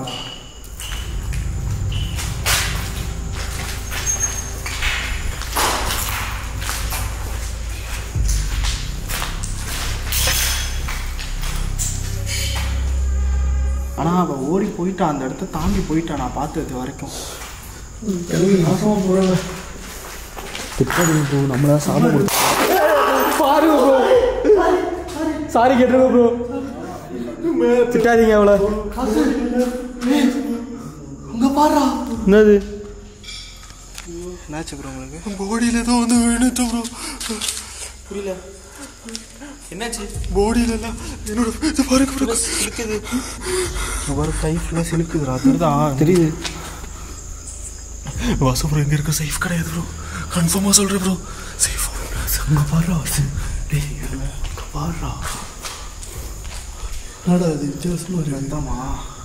ஆனால் அவள் ஓடி போயிட்டான். அந்த இடத்த தாண்டி போயிட்டான். நான் பார்த்தது வரைக்கும். நாசமாக போகிறாங்க. திட்டாதீங்க ப்ரோ. நம்மளா சாப்பிட கொடுத்து பாருங்க ப்ரோ. சாரி கேட்டுருங்க ப்ரோ. திட்டாதீங்க அவளை. அங்கே பாடுறா. என்னது? என்னாச்சு ப்ரோ உங்களுக்கு? பாடியில் ஏதோ வந்து விழுந்துச்சு ப்ரோ. புரியல. என்னாச்சு? பாடியில் இல்லை என்னோட இது பாருங்க ப்ரோ. சிலுக்குது. ஒரு கை ஃபுல்லாக சிலுக்குதுடா. அதுதான் தெரியுது. வாசு ப்ரோ எங்கே இருக்க சேஃப் கிடையாது ப்ரோ. கன்ஃபார்மாக சொல்கிறேன் ப்ரோ. சேஃப் அங்கே பாடுறா வாசு. டேய் அங்கே பாடுறா. என்னடா அது வித்தியாசமாக இருக்கு. ரத்தமா?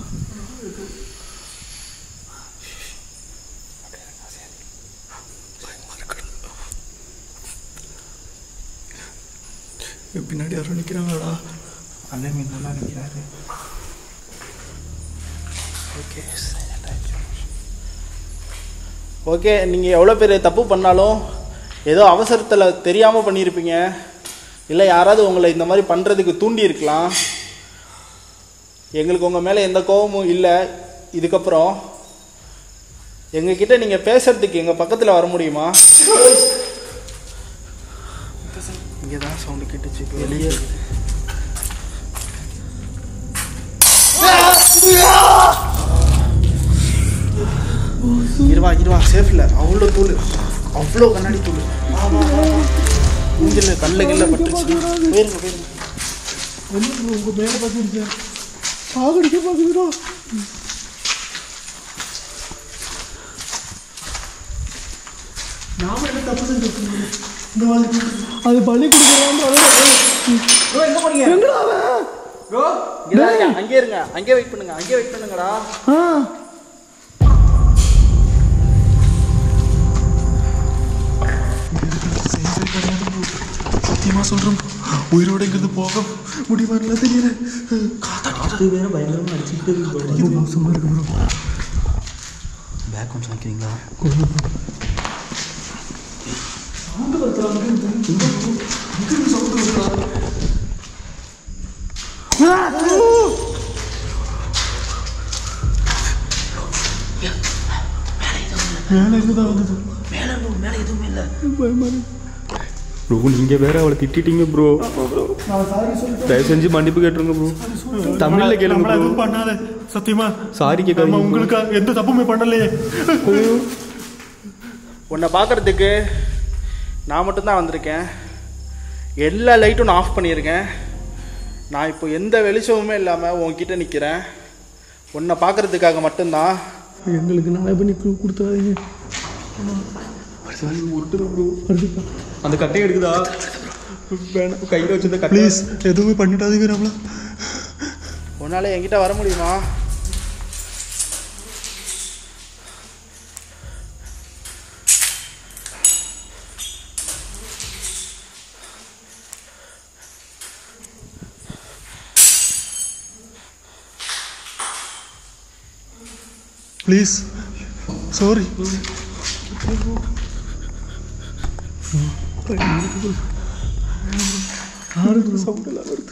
பின்னாடி யாரும் நிற்கிறாங்கடா. அண்ணன் மீன் நல்லா நிற்கிறாரு. ஓகே ஓகே, நீங்கள் எவ்வளோ பேர் தப்பு பண்ணாலும் ஏதோ அவசரத்தில் தெரியாமல் பண்ணியிருப்பீங்க, இல்லை யாராவது உங்களை இந்த மாதிரி பண்ணுறதுக்கு தூண்டி இருக்கலாம். எங்களுக்கு உங்கள் மேலே எந்த கோபமும் இல்லை. இதுக்கப்புறம் எங்ககிட்ட நீங்கள் பேசுறதுக்கு எங்கள் பக்கத்தில் வர முடியுமா? இங்கே தான் சவுண்டு கேட்டுச்சு, வெளியே இருவா சேஃப்ல அவ்வளோ தூள், அவ்வளோ கண்ணாடி தூள் மூஞ்சில் கல்ல கில்ல பட்டுருச்சு. போயிருங்க உங்கள் மேலே பார்த்துருச்சேன், சாகடிக்க பார்க்குறோம். நாம என்ன தப்பு செஞ்சுருக்கோம்? இந்த மாதிரி அது பலி கொடுக்குறான். எங்க போறீங்க? அங்கே இருங்க, அங்கே வெயிட் பண்ணுங்கடா. சத்தியமாக சொல்கிறோம், உயிரோட இங்கிருந்து போக முடியுமான்னு தெரியல. காற்று வேற பயங்கரமாக அடிச்சுக்கிட்டு மோசமாக இருக்கு ப்ரோ. பேக் கொஞ்சம் வைக்கிறீங்களா? சவுண்டு வருதுறாங்க, சவுண்டு வருதுறாங்க. மேலே இருந்துதான் வந்தது. மேலே எதுவுமே இல்லை. பயமா ப்ரோ, நீங்கள் வேற அவளை திட்டிட்டீங்க ப்ரோ. தயவு செஞ்சு மன்னிப்பு கேட்டுருங்க ப்ரோ. தமிழில் கேளுங்க ப்ரோ. எதுவும் பண்ணாத, சத்தியமா சாரி கேட்காம. உங்களுக்கு எந்த தப்புமே பண்ணலையே. உன்னை பார்க்கறதுக்கு நான் மட்டும்தான் வந்திருக்கேன். எல்லா லைட்டும் நான் ஆஃப் பண்ணியிருக்கேன். நான் இப்போ எந்த வெளிச்சமுமே இல்லாமல் உன்கிட்ட நிற்கிறேன். உன்னை பார்க்கறதுக்காக மட்டும்தான். எங்களுக்கு நாளை பண்ணி கொடுத்தாதீங்க. அந்த கட்டையை எடுக்குதா? வேணாம், கையில் வச்சிருந்த கட்டை. ப்ளீஸ் எதுவுமே பண்ணிட்டாதீங்க. நம்மள உன்னால என்கிட்ட வர முடியுமா? Please, sorry. சவுண்டெல்லாம் வருது.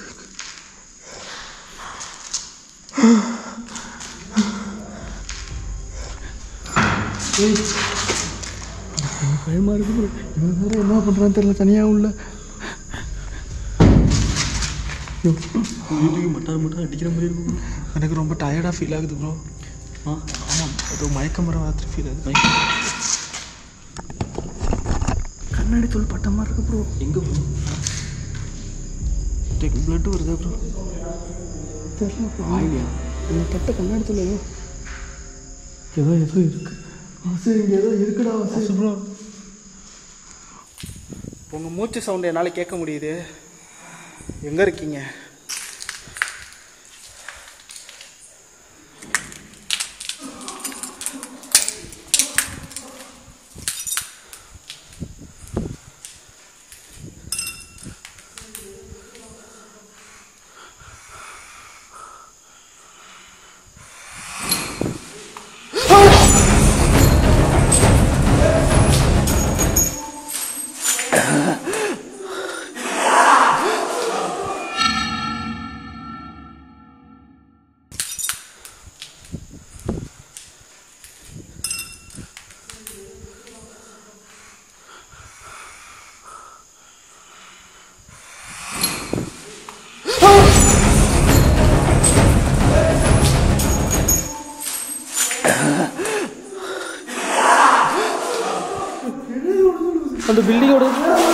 பயமா இருக்கு ப்ரோ. இவன் வேற என்ன பண்றான்னு தெரியல, தனியா உள்ள. மட்டும் அடிக்கிற மாதிரி இருக்கும். எனக்கு ரொம்ப டயர்டாக ஃபீல் ஆகுது ப்ரோ. ஆமாம், அது மயக்கம் வர மாதிரி ஃபீல் ஆகுது. கண்ணாடி தூள் பட்ட மாதிரி இருக்கு ப்ரோ. எங்கே ப்ரோ? பிளட் வருதா ப்ரோ? தெரியல ப்ரோ. ஆயிலையா? பட்ட கண்ணாடி தூள் ஏதோ இருக்கு. சரி, இங்கே ஏதோ இருக்குடா ப்ரோ. உங்கள் மூச்சு சவுண்டு என்னால் கேட்க முடியுது. எங்கே இருக்கீங்க? அந்த பில்டிங்கோட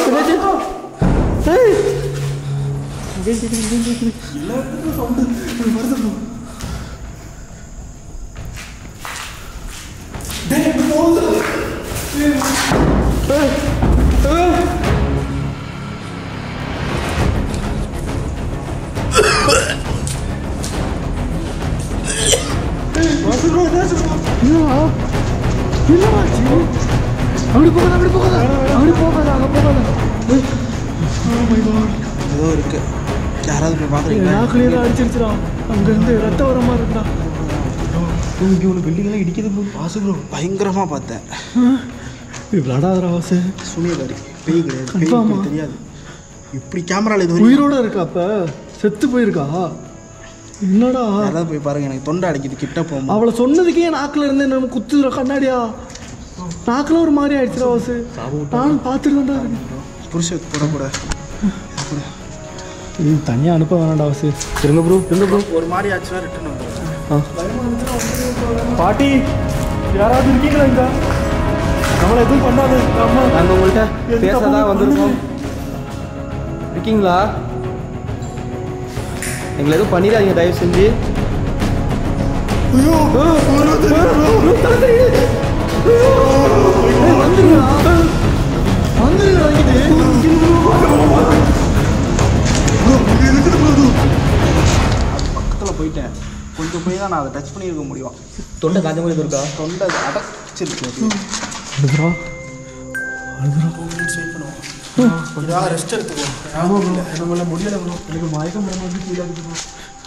அப்படி போகாத, அப்படி போகாத, அப்படி போகாத, அங்கே போகாத. ஏதோ இருக்கு. யாராவது போய் பார்க்குறீங்களா? கிளியராக அடிச்சிருச்சுடா. அங்கேருந்து ரத்த வர மாதிரி இருந்தா. இங்கே ஒன்று பில்டிங்லாம் இடிக்குது ப்ரோ. வாசு ப்ரோ பயங்கரமாக பார்த்தேன். விளாடாதரா வாசு. சுனிதாரி பேய் கிடையாது, கன்ஃபார்மா? பேய் தெரியாது. இப்படி கேமராவில் இது உயிரோட இருக்கா? அப்போ செத்து போயிருக்கா? என்னடா யாராவது போய் பாருங்க, எனக்கு தொண்டை அடிக்குது கிட்ட போகும்போது. அவளை சொன்னதுக்கே நாக்கில் இருந்து நம்ம குத்துற கண்ணாடியா நாக்கில் ஒரு மாதிரி ஆயிடுச்சுடா வாசு. நானும் பார்த்துட்டு தான் இருக்கேன். புருஷன் போடக்கூட இது தனியாக அனுப்ப வேணாண்டா வாசு. இருங்க ப்ரோ, இருங்க ப்ரோ. ஒரு மாதிரி ஆச்சுன்னா ரிட்டர்ன் வந்துடும். பாட்டி யாராவது இருக்கீங்களா இங்க? நம்மளை எதுவும் பண்ணாது. நாங்கள் உங்கள்கிட்ட பேசதான் வந்திருக்கோம். இருக்கீங்களா? எங்களை எதுவும் பண்ணிடாதீங்க தயவு செஞ்சு. பக்கத்தில் போயிட்டேன், கொஞ்சம் போய் தான் நான் அதை டச் பண்ணியிருக்க முடியும். தொண்டை காஞ்ச மாதிரி இருக்கா? தொண்டை அடைச்சிருக்கு. அழுதுரா கொஞ்சம் ரெஸ்ட் எடுத்துக்கோ. ஆமாம் ப்ரோ, நம்மள முடியலை ப்ரோ. எனக்கு மயக்கம் வர மாதிரி ஃபீல் ஆகுது ப்ரோ.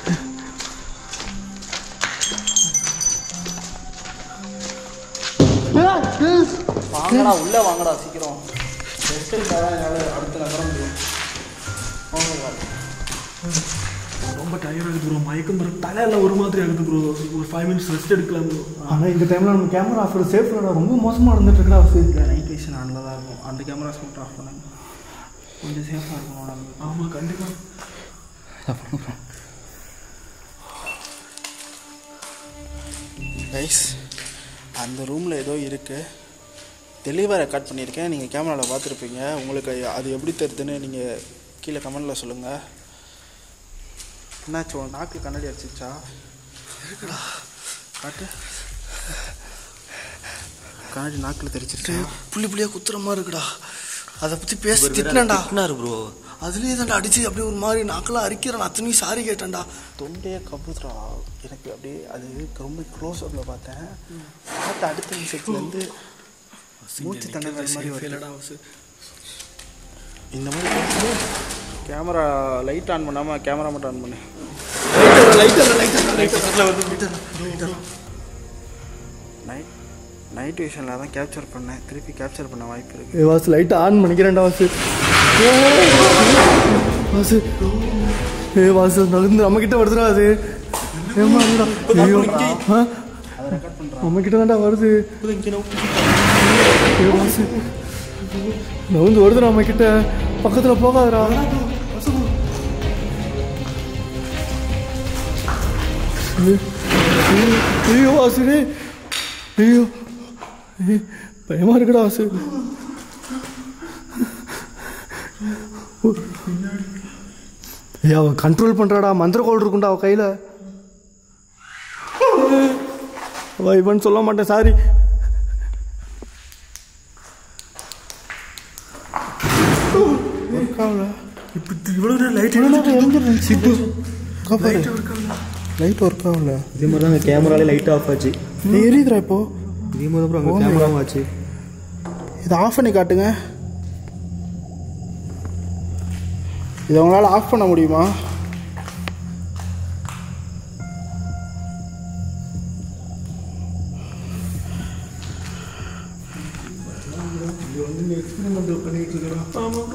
வாங்கடா, உள்ளே வாங்கடா சீக்கிரம். ரெஸ்ட் எடுத்தால் தான் என்னால் அடுத்து நகர முடியும். ரொம்ப டயர்ட் ஆகுது ப்ரோ. மயக்கம் ப்ரோ, தலையெல்லாம் ஒரு மாதிரி ஆகுது ப்ரோ. ஒரு 5 மினிட்ஸ் ரெஸ்ட் எடுக்கலாம் ப்ரோ. ஆனால் இந்த டைமில் நம்ம கேமரா ஆஃப் சேஃப் இல்லைடா. ரொம்ப மோசமாக இருந்துட்டு இருக்கா ஆஃப். இல்லை, நைட் விஷன் ஆனில் தான் இருக்கும். அந்த கேமராஸ் மட்டும் ஆஃப் பண்ணுங்க, கொஞ்சம் சேஃபாக இருக்கும் உடம்பு. ஆமாம் கண்டிப்பாக. கைஸ், அந்த ரூமில் ஏதோ இருக்குது. தெளிவாக ரெக்கார்ட் பண்ணியிருக்கேன், நீங்கள் கேமராவில் பார்த்துருப்பீங்க. உங்களுக்கு அது எப்படி தெரியுதுன்னு நீங்கள் கீழே கமெண்டில் சொல்லுங்கள். என்னாச்சு, உன் நாக்கு கண்ணாடி அடிச்சிச்சா? இருக்குடா, காட்டு. கண்ணாடி நாக்கில் தெரிச்சிருச்சு. புள்ளி புள்ளியாக குத்துற மாதிரி இருக்குடா. அதை பற்றி பேசி திட்டினேன்டா ப்ரோ. அதுலேயே தான்டா அடிச்சு அப்படியே ஒரு மாதிரி நாக்கெல்லாம் அரிக்கிறேன். அத்தனையும் சாரி கேட்டேன்டா. தொண்டையே கபுத்துறா எனக்கு. அப்படியே அது ரொம்ப க்ளோஸ் அப்பில் பார்த்தேன். பார்த்து அடுத்த நிமிஷத்துலேருந்து மூச்சு தண்டனை மாதிரி வரலடா. இந்த மாதிரி கேமரா லைட் ஆன் பண்ணாமல் கேமரா மட்டும் ஆன் பண்ணு. நைட் விஷனில் தான் கேப்சர் பண்ணேன், திருப்பி கேப்சர் பண்ண வாய்ப்பு இருக்குது. வாசு லைட்டை ஆன் பண்ணிக்கிறேன்டா வாசு. வாசு வாசு நகர்ந்து நம்மக்கிட்ட வருதுடா அது. நம்மக்கிட்ட தான்டா வருது. வாசு நகர்ந்து வருதுடா நம்மக்கிட்ட. பக்கத்தில் போகாதுடா. ஐயோ வாசு, ஐயோ பயமா இருக்குடா வாசு. அவ கண்ட்ரோல் பண்றாடா. மந்திரக்கோள் இருக்குண்டா அவ கையில. இவன் சொல்ல மாட்டேன், சாரி. இவ்வளவு லைட் லைட் ஒர்க் ஆகல. இதே மாதிரி தான் கேமராலே லைட் ஆஃப் ஆச்சு. எரியுதுடா இப்போ. இதே மாதிரி அப்புறம் அங்கே கேமராவும் ஆச்சு. இதை ஆஃப் பண்ணி காட்டுங்க. இதை உங்களால் ஆஃப் பண்ண முடியுமா? எக்ஸ்பெரிமெண்ட் பண்ணிட்டு இருக்கா. ஆமாம்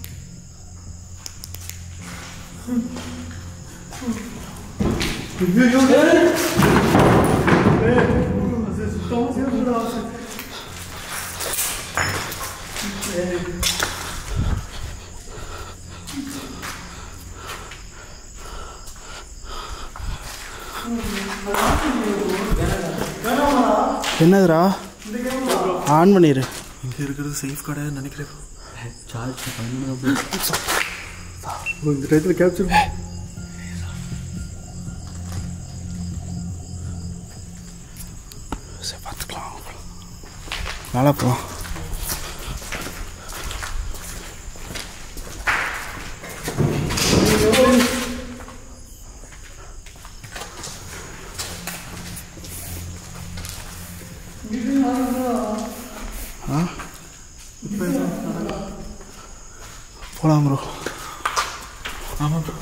என்னதுடா? ஆன் பண்ணிடு. இங்கே இருக்கிறது சேஃப் கிடையாதுன்னு நினைக்கிறேன். சார்ஜ் இந்த டயத்தில் கேப்சர் சரி பார்த்துக்கலாம். நல்லா போ. போலாம் ப்ரோ. ஆமாம் ப்ரோ.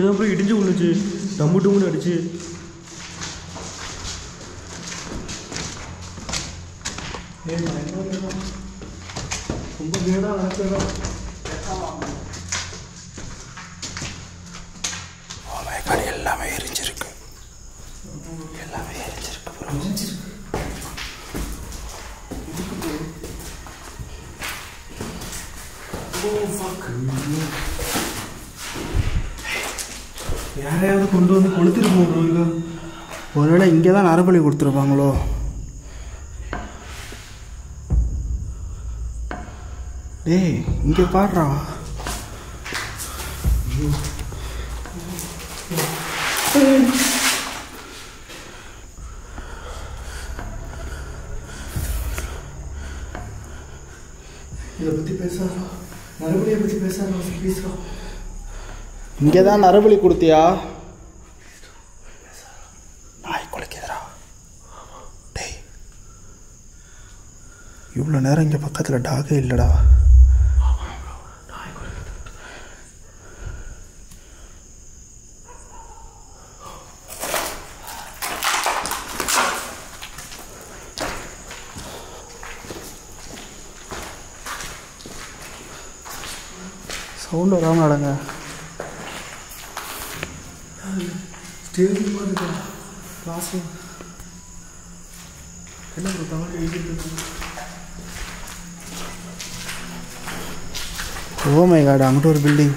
தான் ப்ரோ இடிஞ்சு விழுந்துச்சு, டம்மு டம்முன்னு அடிச்சு. ரொம்ப வேடா நடக்கிறோம். எல்லாமே எரிஞ்சிருக்கு, எல்லாமே எரிஞ்சிருக்கு. யாரையாவது கொண்டு வந்து கொளுத்திட்டு போகிறோம். இல்லை ஒருவேளை இங்கே தான் நரபலி கொடுத்துருப்பாங்களோ. டேய் இங்கே பாடுறா. இதை பற்றி பேசுகிறோம், நரபலியை பற்றி பேசுகிறோம். இங்கே தான் நரபலி கொடுத்தியா? நாய் குலைக்குதுடா. டேய் இவ்வளோ நேரம் இங்கே பக்கத்தில் டாகே இல்லைடா. சவுண்ட் வராமல் நடங்க. ஸ்டேரிங் இருக்கா கிளாஸ் என்ன ஒரு தமிழ் எழுதிட்டு. ஓ மை காட், அங்கிட்ட ஒரு பில்டிங்.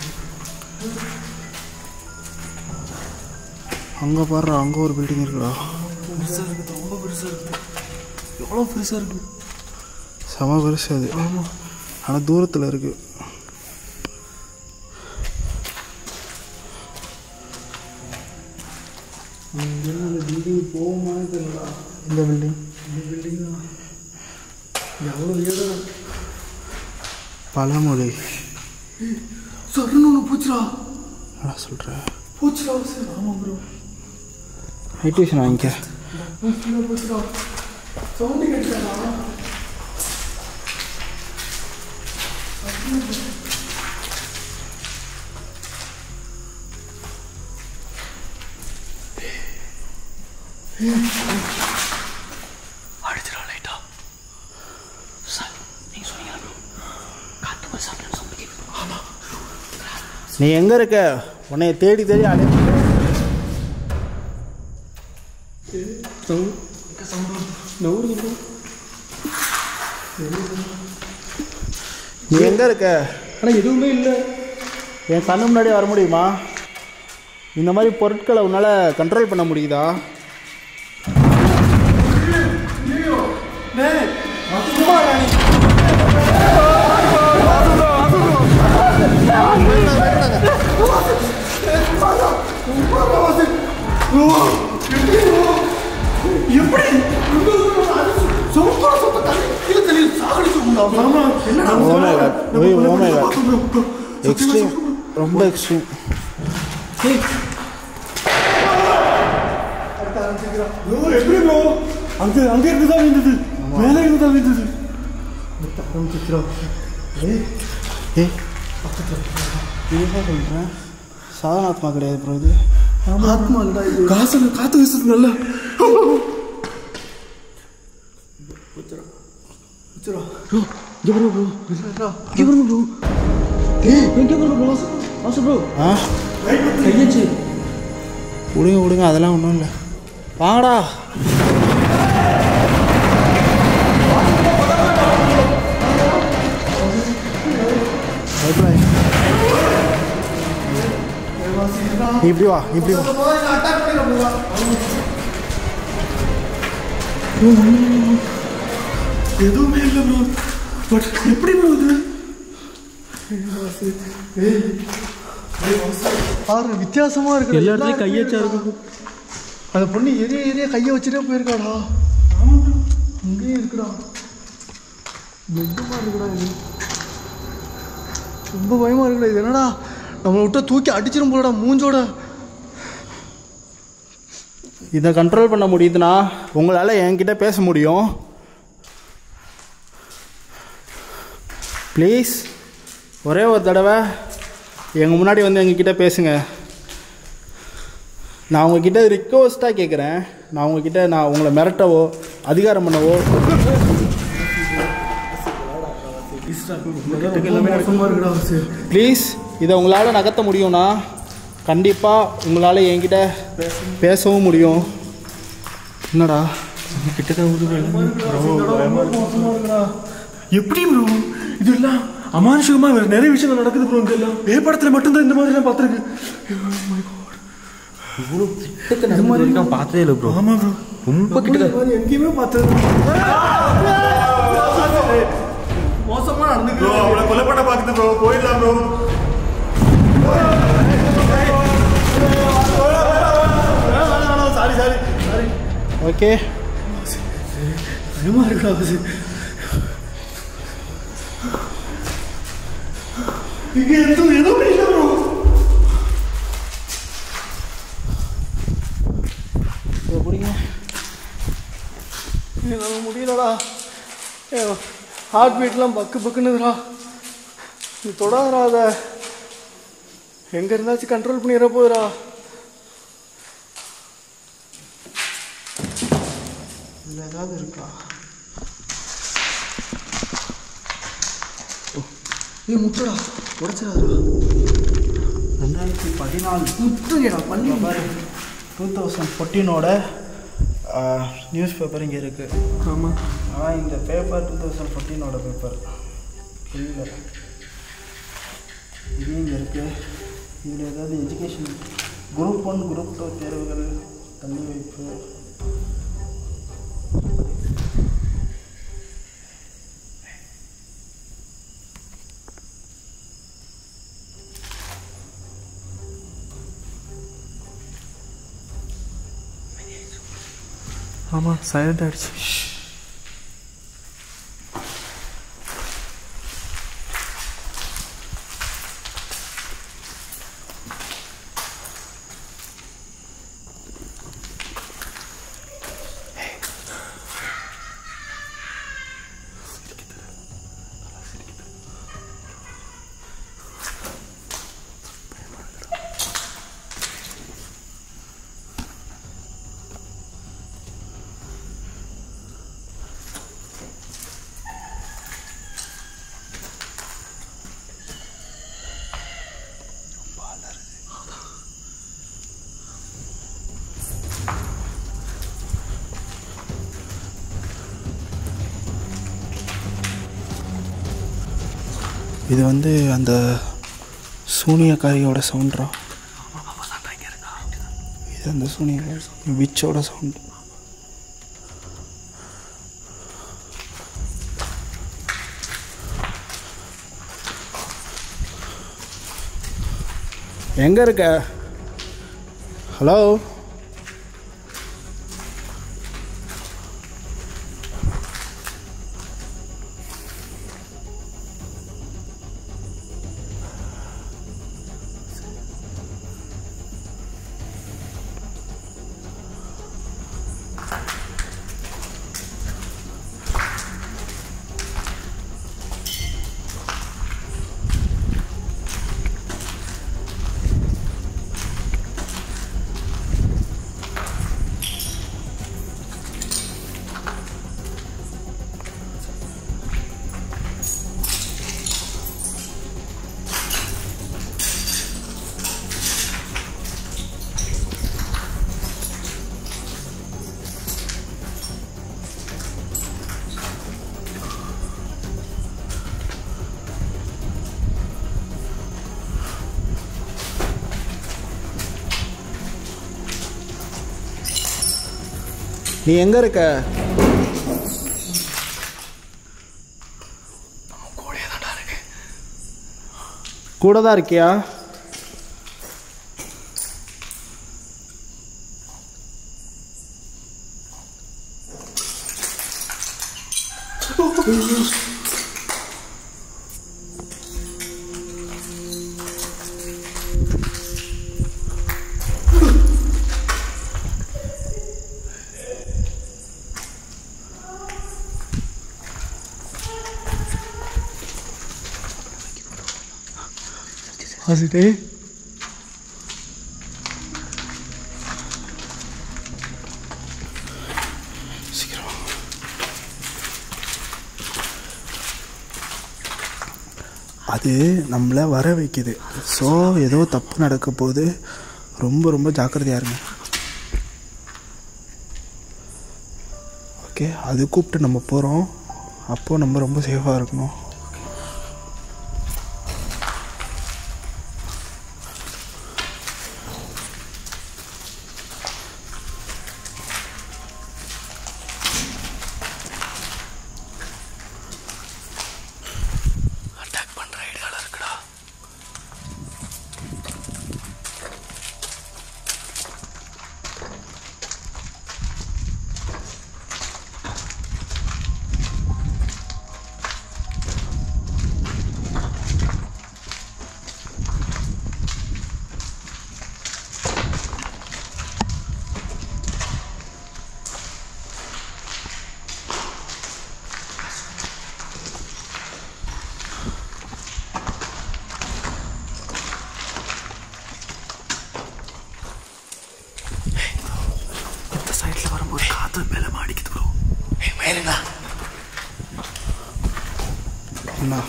அங்கே பாடுறா, அங்கே ஒரு பில்டிங் இருக்குடா. பெருசாக இருக்குது, ரொம்ப பெருசாக இருக்குது. எவ்வளோ பெருசாக இருக்குது, செம பெருசு அது. ஆமாம், ஆனால் தூரத்தில் இருக்குது. அந்த பில்டிங் போகுமானே தெரியலடா. இந்த பில்டிங் தான் எவ்வளோ ஏதோ பழமொழி. சருன்னு ஒன்று போச்சுடா. என்ன சொல்கிறேன்? போச்சுடா சார். ஆமாம் ப்ரோ, நைட் டியூஷன் வாங்கிக்க. போச்சுடா. சவுண்டு கேட்டுடா. அடிச்சிடா லைட்டா. சார் நீங்க சொன்னீங்க காத்து போய் சாப்பிட்டு சொன்னீங்க. ஆமாம், நீ எங்கே இருக்க? உன்னைய தேடி தேடி அடை. நீ எங்கே இருக்க? ஆனால் எதுவுமே இல்லை. என் கண்ணு முன்னாடி வர முடியுமா? இந்த மாதிரி பொருட்களை உன்னால் கண்ட்ரோல் பண்ண முடியுதா? எக்ஸ்ட்ரீம், ரொம்ப எக்ஸ்ட்ரீம். எப்படி ப்ரோ? அங்கே இருந்து தான் விழுந்தது, மேலே இருந்து தான் விழுந்தது. இதுதான் சொல்கிறேன், சாதனாத்மா கிடையாது ப்ரோ இது. ஆத்மா இல்லடா இது. காற்று வீசுறது நல்லா. விடுங்க, அதெல்லாம் ஒன்றும் இல்லை. வாங்கடா. இப்படி வா. எதுவுமே இல்லை ப்ரோ. பட் எப்படி ப்ரோ இது? பாரு, வித்தியாசமா இருக்கு. எல்லா இடத்துலையும் கையச்சா இருக்கு. அந்த பொண்ணு எரிய கையை வச்சுட்டே போயிருக்காடா. அங்கேயே இருக்குடா. பெட்டுமா இருக்குடா இது. ரொம்ப பயமா இருக்குடா. இது என்னடா நம்மளை விட்டா தூக்கி அடிச்சிடும் போலடா மூஞ்சோட. இதை கண்ட்ரோல் பண்ண முடியுதுன்னா உங்களால் என்கிட்ட பேச முடியும். ப்ளீஸ் ஒரே ஒரு தடவை எங்கள் முன்னாடி வந்து எங்ககிட்ட பேசுங்க. நான் உங்ககிட்ட ரிக்வஸ்ட்டாக கேட்குறேன். நான் உங்களை மிரட்டவோ அதிகாரம் பண்ணவோ ப்ளீஸ். இதை உங்களால் நகர்த்த முடியும்னா கண்டிப்பாக உங்களால் என்கிட்ட பேசவும் முடியும். என்னடா எப்படி ப்ரோ இதெல்லாம் அமானுஷமா வேற நிறைய விஷயம் நடக்குது ப்ரோ. இதெல்லாம் படத்துல மட்டும்தான் இந்த மாதிரி எல்லாம் பார்த்துருக்கு. பார்த்ததே இல்லை ப்ரோ. ஆமா ப்ரோ, ரொம்ப கிட்ட எங்கேயுமே பார்த்தது மோசமா நடந்துக்கு ப்ரோ. அவளை கொலை பண்ண பாக்குது ப்ரோ. போயிடலாம் ப்ரோ. Sorry okay. பயமா இருக்கா? இங்க எதுவும் இல்லை ப்ரோ. எப்படிங்க என்னால் முடியலடா. ஹார்ட் பீட்லாம் பக்குன்னுதுடா. நீ தொடாதடா. அதை எங்கே இருந்தாச்சும் கண்ட்ரோல் பண்ணிடுற போதுடா. இதில் ஏதாவது இருக்கா? நீ முட்டுடா, உடச்சிடாதா. 2014 முட்டுங்கடா பண்ணி பாரு. 2014 நியூஸ் பேப்பர் இங்கே இருக்குது. ஆமாம். ஆனால் இந்த பேப்பர் 2014 பேப்பர் இல்லை. இது இங்கே இருக்குது. இதில் ஏதாவது எஜுகேஷன் குரூப் 1 குரூப் 2 தேர்வுகள் தள்ளி வைப்பு. ஆமாம், சைலண்ட் ஆகிடுச்சு. இது வந்து அந்த சூனியக்காரியோட சவுண்ட்ரா. இது அந்த சூனியக்காரி விச்சோட சவுண்ட். எங்கே இருக்க? ஹலோ, நீ எங்கே இருக்க? கூட தான் இருக்கியா? அது நம்மளை வர வைக்குது. ஸோ ஏதோ தப்பு நடக்க போது, ரொம்ப ரொம்ப ஜாக்கிரதையாக இருங்க. ஓகே, அது கூப்பிட்டு நம்ம போகிறோம். அப்போது நம்ம ரொம்ப சேஃபாக இருக்கணும். அண்ணா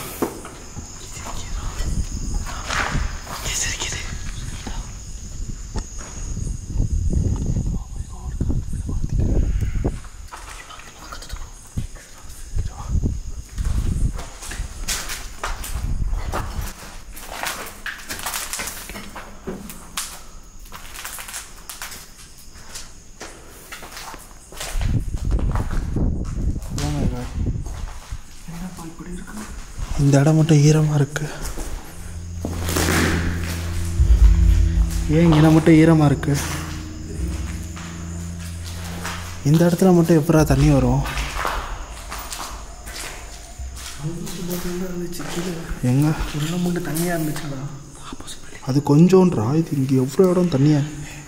இந்த இடம் மட்டும் ஈரமாக இருக்கு. ஏன் இங்கே மட்டும் ஈரமாக இருக்கு? இந்த இடத்துல மட்டும் எப்படா தண்ணி வரும்? எங்க உள்ள மட்டும் தண்ணியாக இருந்துச்சுடா. அது கொஞ்சோன்றா, இது இங்கே எவ்வளோ இடம் தண்ணியா?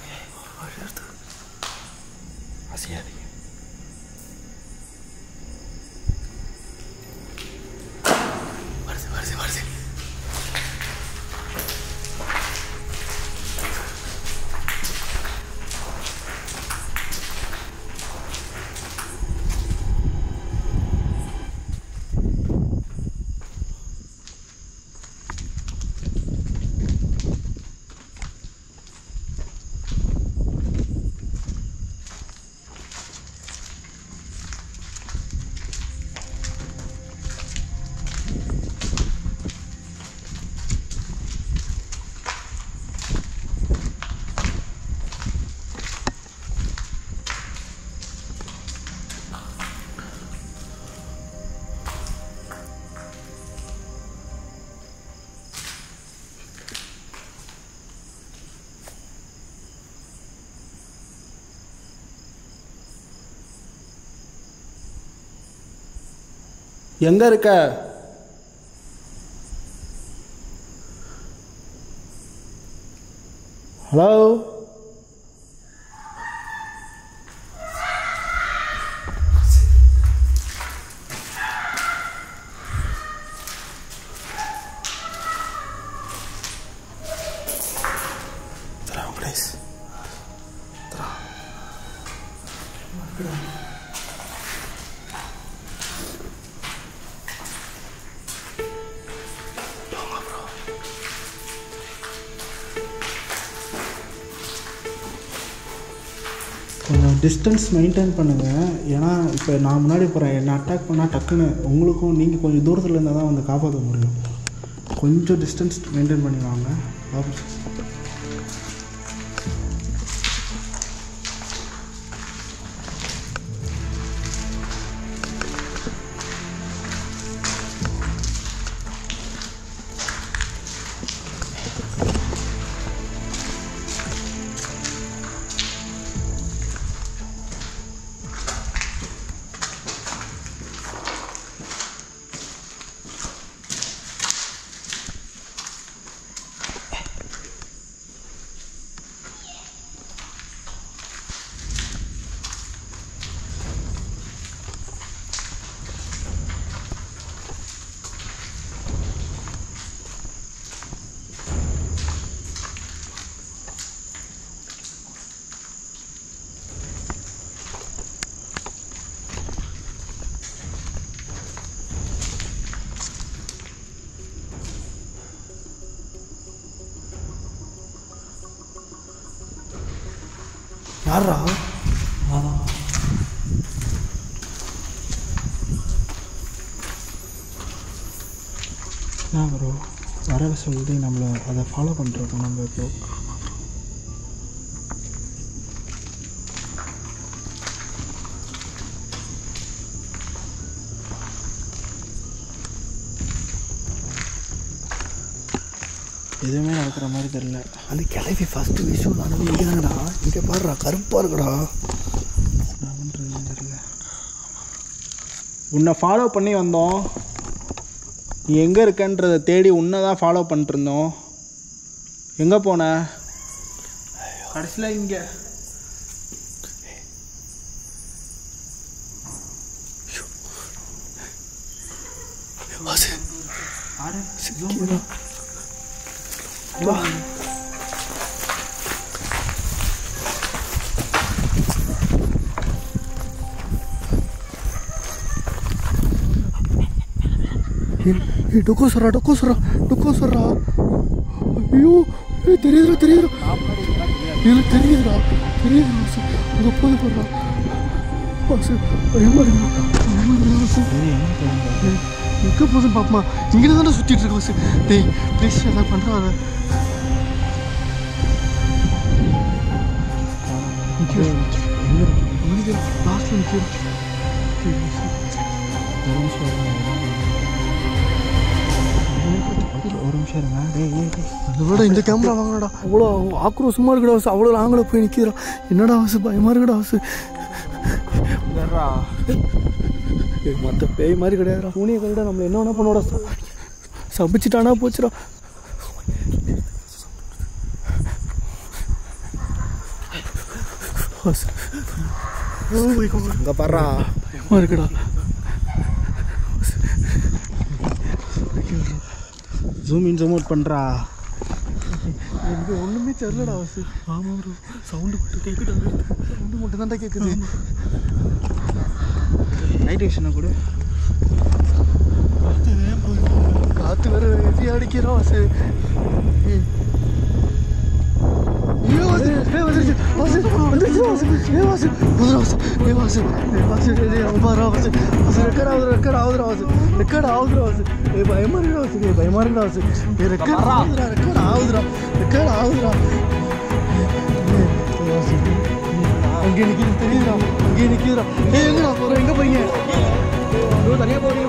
எங்கே இருக்க? ஹலோ? கொஞ்சம் டிஸ்டன்ஸ் மெயின்டைன் பண்ணுங்கள். ஏன்னா இப்போ நான் முன்னாடி போகிறேன், என்னை அட்டாக் பண்ணால் டக்குன்னு உங்களுக்கும் நீங்கள் கொஞ்சம் தூரத்தில் இருந்தால் தான் வந்து காப்பாற்ற முடியும். கொஞ்சம் டிஸ்டன்ஸ் மெயின்டைன் பண்ணி வாங்க. யாரா என்ன ப்ரோ வர சொல்லுது நம்மளை அதை ஃபாலோ பண்ணுறோம் நம்ம இப்போ. எதுவுமே நடக்கிற மாதிரி தெரியல. அந்த கிளவி ஃபஸ்ட்டு விஷயம் நான் இங்கேடா இங்கே பாடுறா கருப்பாக இருக்குடா. என்ன பண்ணுறதுன்னு தெரியல. உன்னை ஃபாலோ பண்ணி வந்தோம், நீ எங்கே இருக்கன்றதை தேடி உன்னை தான் ஃபாலோ பண்ணிட்டுருந்தோம். எங்கே போன கடைசியில் இங்கே வா டொக்கோ சொல்றா. ஐயோ தெரியுதுடா இல்லை தெரியுதுடா அங்கே போது போடுறா. எங்கே போதுன்னு பாப்பமா இங்கே தானே சுற்றிட்டு இருக்க பஸ். டேய் ப்ளீஸ் எதாவது பண்ணுறாங்க. லாஸ்ட்டில் நிற்கிறேன். ஒரு நிமிஷம் இருங்க. அதை விட இந்த கேமரா வாங்கினடா அவ்வளோ ஆக்ரோஷமாக இருக்குடா வாசு. அவ்வளோ நாங்களே போய் நிற்கிறோம். என்னடா வாசு பயமாக இருக்குடா வாசு. மற்ற பேய் மாதிரி கிடையாதுடா. பூனியை கல்லிடா நம்மளை என்ன வேணா பண்ணோட சபிச்சிட்டானா போச்சுடா. அங்கே பாடுறா பயமாக இருக்குடா. ஜூம் இன் ஜூம் அவுட் பண்ணுறா. எனக்கு ஒன்றுமே தெரிலடா வாசு. ஆமாம் ப்ரோ சவுண்டு மட்டும் கேட்குது. சவுண்டு மட்டும் தான்டா கேட்குது. நைட் விஷனை கூட காற்று வேறு எப்படி அடிக்கிறோம் வாசு. அங்கே நிற்கிறது தெரியுதுடா. அங்கே நிற்கிறா. எங்கடா போகிறோம்? எங்கே போறீங்க? தனியாக போறீங்க.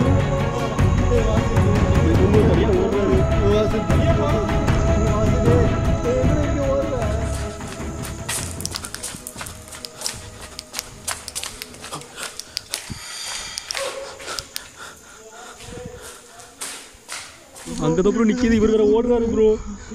அங்கதான் ப்ரோ நிற்கிது. இவர் வேற ஓடுறாரு ப்ரோ.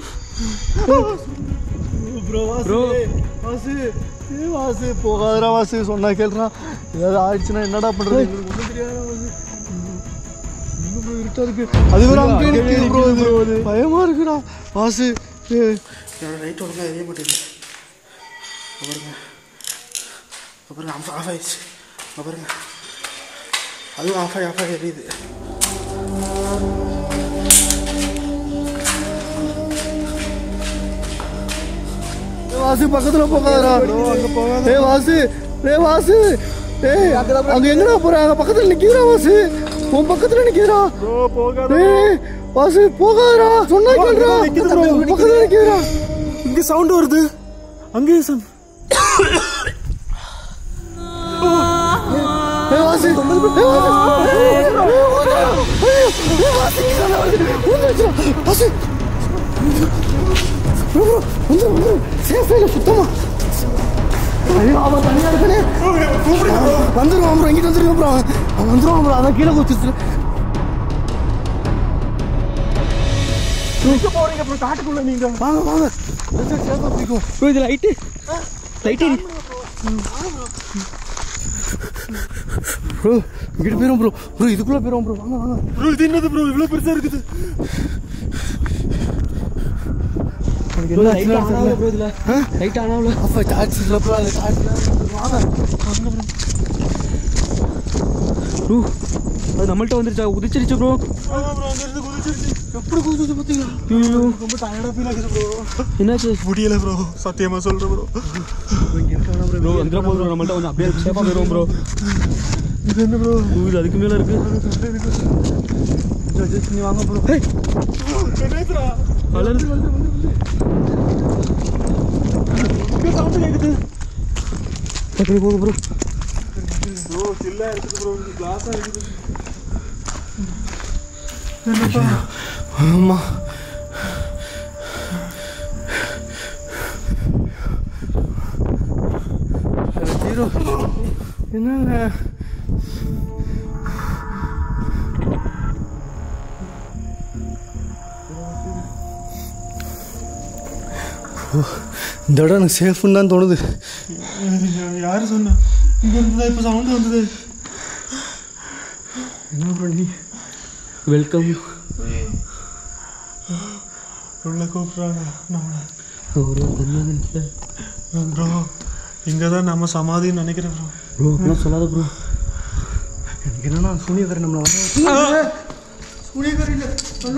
வாசு போகாதரா வாசு. சொன்னா கேள்றான். ஏதாவது ஆயிடுச்சுன்னா என்னடா பண்ணுறது? எங்களுக்கு ஒன்றும் தெரியாதா வாசு. இன்னும் ப்ரோ இருட்டா இருக்கு. அது வேற அங்கே நிற்கிது ப்ரோ. இது பயமாக இருக்குடா வாசு. என்னோட லைட் ஒழுங்காக எரிய மாட்டேங்குது. பாருங்க ஆஃப் ஆயிடுச்சு. பாருங்க அதுவும் ஆஃப் ஆகி எரியுது. வாசு பக்கத்தில் போகாதரா. அங்கே போகாத. வாசு வாசு அங்கே எங்கடா போகிறாங்க? பக்கத்தில் நிற்கிறா வாசு. உன் பக்கத்தில் நிற்கிறா. வாசு போகாதரா. சொன்னா கேள்றா. பக்கத்தில் நிற்கிறா. இங்கே சவுண்ட் வருது. அங்கேயே வாசு சுத்தமா அவன் தனியா இருக்கானே. வந்துருவான் ப்ரோ. எங்கிட்ட வந்துருவான் ப்ரோ. அவன் வந்துருவான் ப்ரோ. அதான் கீழே குதிச்சு போறீங்க ப்ரோ. காட்டுக்குள்ள நீங்க வாங்க பிடிக்கும் ப்ரோ. இது லைட்டு ப்ரோ. இங்கிட்ட போயிடும் ப்ரோ. இதுக்குள்ள போயிடும் ப்ரோ. வாங்க ப்ரோ. இது என்னது ப்ரோ? இவ்வளோ பெருசா இருக்குது. அது நம்மள்ட்ட வந்துருச்சா? உதிச்சிருச்சு ப்ரோ. அங்கே இருந்து குதிச்சிருச்சு. எப்படி குதிச்சு பார்த்தீங்களா? ரொம்ப டயர்டாக ஃபீல் ஆகுது ப்ரோ. என்னாச்சு? முடியல ப்ரோ, சத்தியமாக சொல்கிறேன் ப்ரோ. ப்ரோ வந்துட போதும் ப்ரோ, நம்மள்ட்ட கொஞ்சம் அப்படியே சேஃபாக போயிடுவோம் ப்ரோ. இது என்ன ப்ரோ? இது அதுக்கு மேலே இருக்கு. நீ வாங்க ப்ரோ. சவுண்டு கேட்குது. எப்படி போகுது ப்ரோ? ப்ரோ சில்லாக இருக்குது ப்ரோ, கிளாஸாக இருக்குது. என்னப்பா? ஆமாம். என்னங்க இந்த இடம் எனக்கு சேஃப்னு தான் தோணுது. யார் சொன்னா? இங்கே இருந்து தான் இப்போ சவுண்டு வந்தது. என்ன ப்ரோ நீ? வெல்கம். உள்ள கூப்பிட்றாங்க நம்மளை. ஒரு தண்ணி ப்ரோ இங்கே தான் நம்ம சமாதின்னு நினைக்கிறேன் ப்ரோ. ப்ரோ அப்படிலாம் சொல்லாத ப்ரோ. எனக்கு என்னன்னா சூனியக்காரன் நம்மளை சூனியக்காரி இல்லை.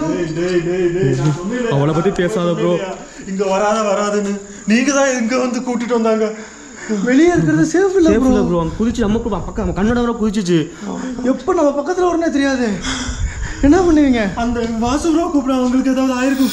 அவளை பற்றி பேசாத ப்ரோ. இங்கே வராதுன்னு நீங்கள் தான் இங்கே வந்து கூட்டிகிட்டு வந்தாங்க. வெளியே இருக்கிறது சேஃப் இல்லை ப்ரோ. ப்ரோ அங்கே குதிச்சு நமக்கு பக்கம் நம்ம கண்ணோட வர குதிச்சிச்சு. எப்போ நம்ம பக்கத்தில் வரனே தெரியாது. என்ன பண்ணுவீங்க? அந்த வாசு ப்ரோ கூப்பிட உங்களுக்கு ஏதாவது ஆயிருக்கும்.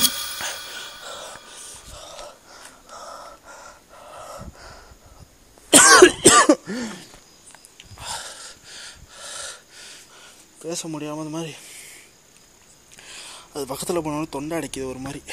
பேச முடியாமல் அந்த மாதிரி அது பக்கத்தில் போனாலும் தொண்டை அடைக்குது ஒரு மாதிரி.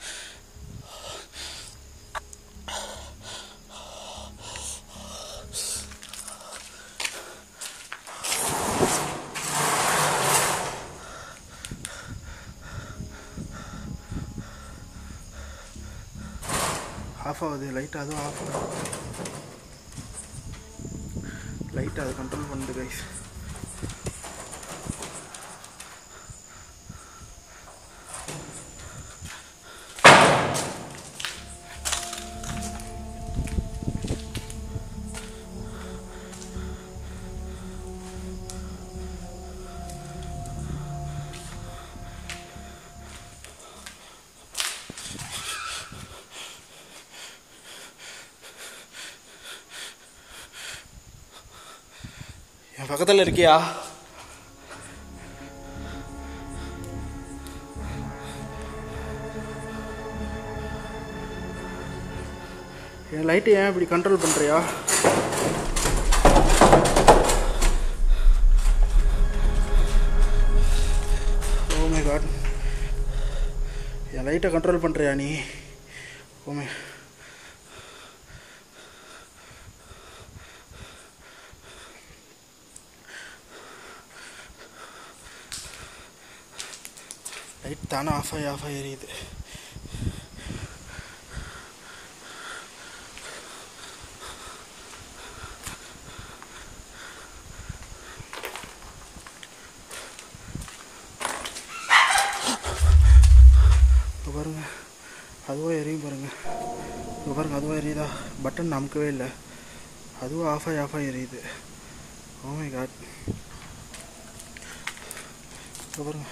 ஆஃப் ஆகுது லைட், அதுவும் ஆஃப் ஆகுது. லைட் அதை கண்ட்ரோல் பண்ணுது கைஸ். என் பக்கத்தில் இருக்கியா? என் லைட்டு ஏன் இப்படி கண்ட்ரோல் பண்ணுறியா? ஓ மை காட், என் லைட்டை கண்ட்ரோல் பண்ணுறியா நீ? ஓமே லைட் தானே ஆஃப் ஆகி எரியுது. பாருங்க அதுவாக எரியும் பாருங்க. இங்கே பாருங்க அதுவாக எரியுதா? பட்டன் நமக்கவே இல்லை, அதுவும் ஆஃப் ஆகி எரியுது. ஓ மை காட், இங்கே பாருங்க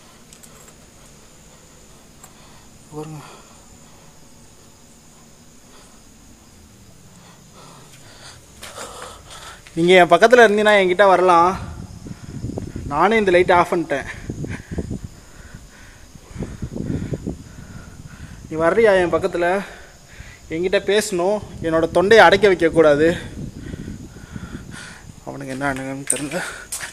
பாருங்க. நீங்கள் என் பக்கத்தில் இருந்தீங்கன்னா என்கிட்ட வரலாம். நானே இந்த லைட்டை ஆஃப் பண்ணிட்டேன். நீ வர்றியா என் பக்கத்தில்? என்கிட்ட பேசணும். என்னோட தொண்டையை அடைக்க வைக்கக்கூடாது. அவனுக்கு என்ன அணுகுன்னு தெரியல.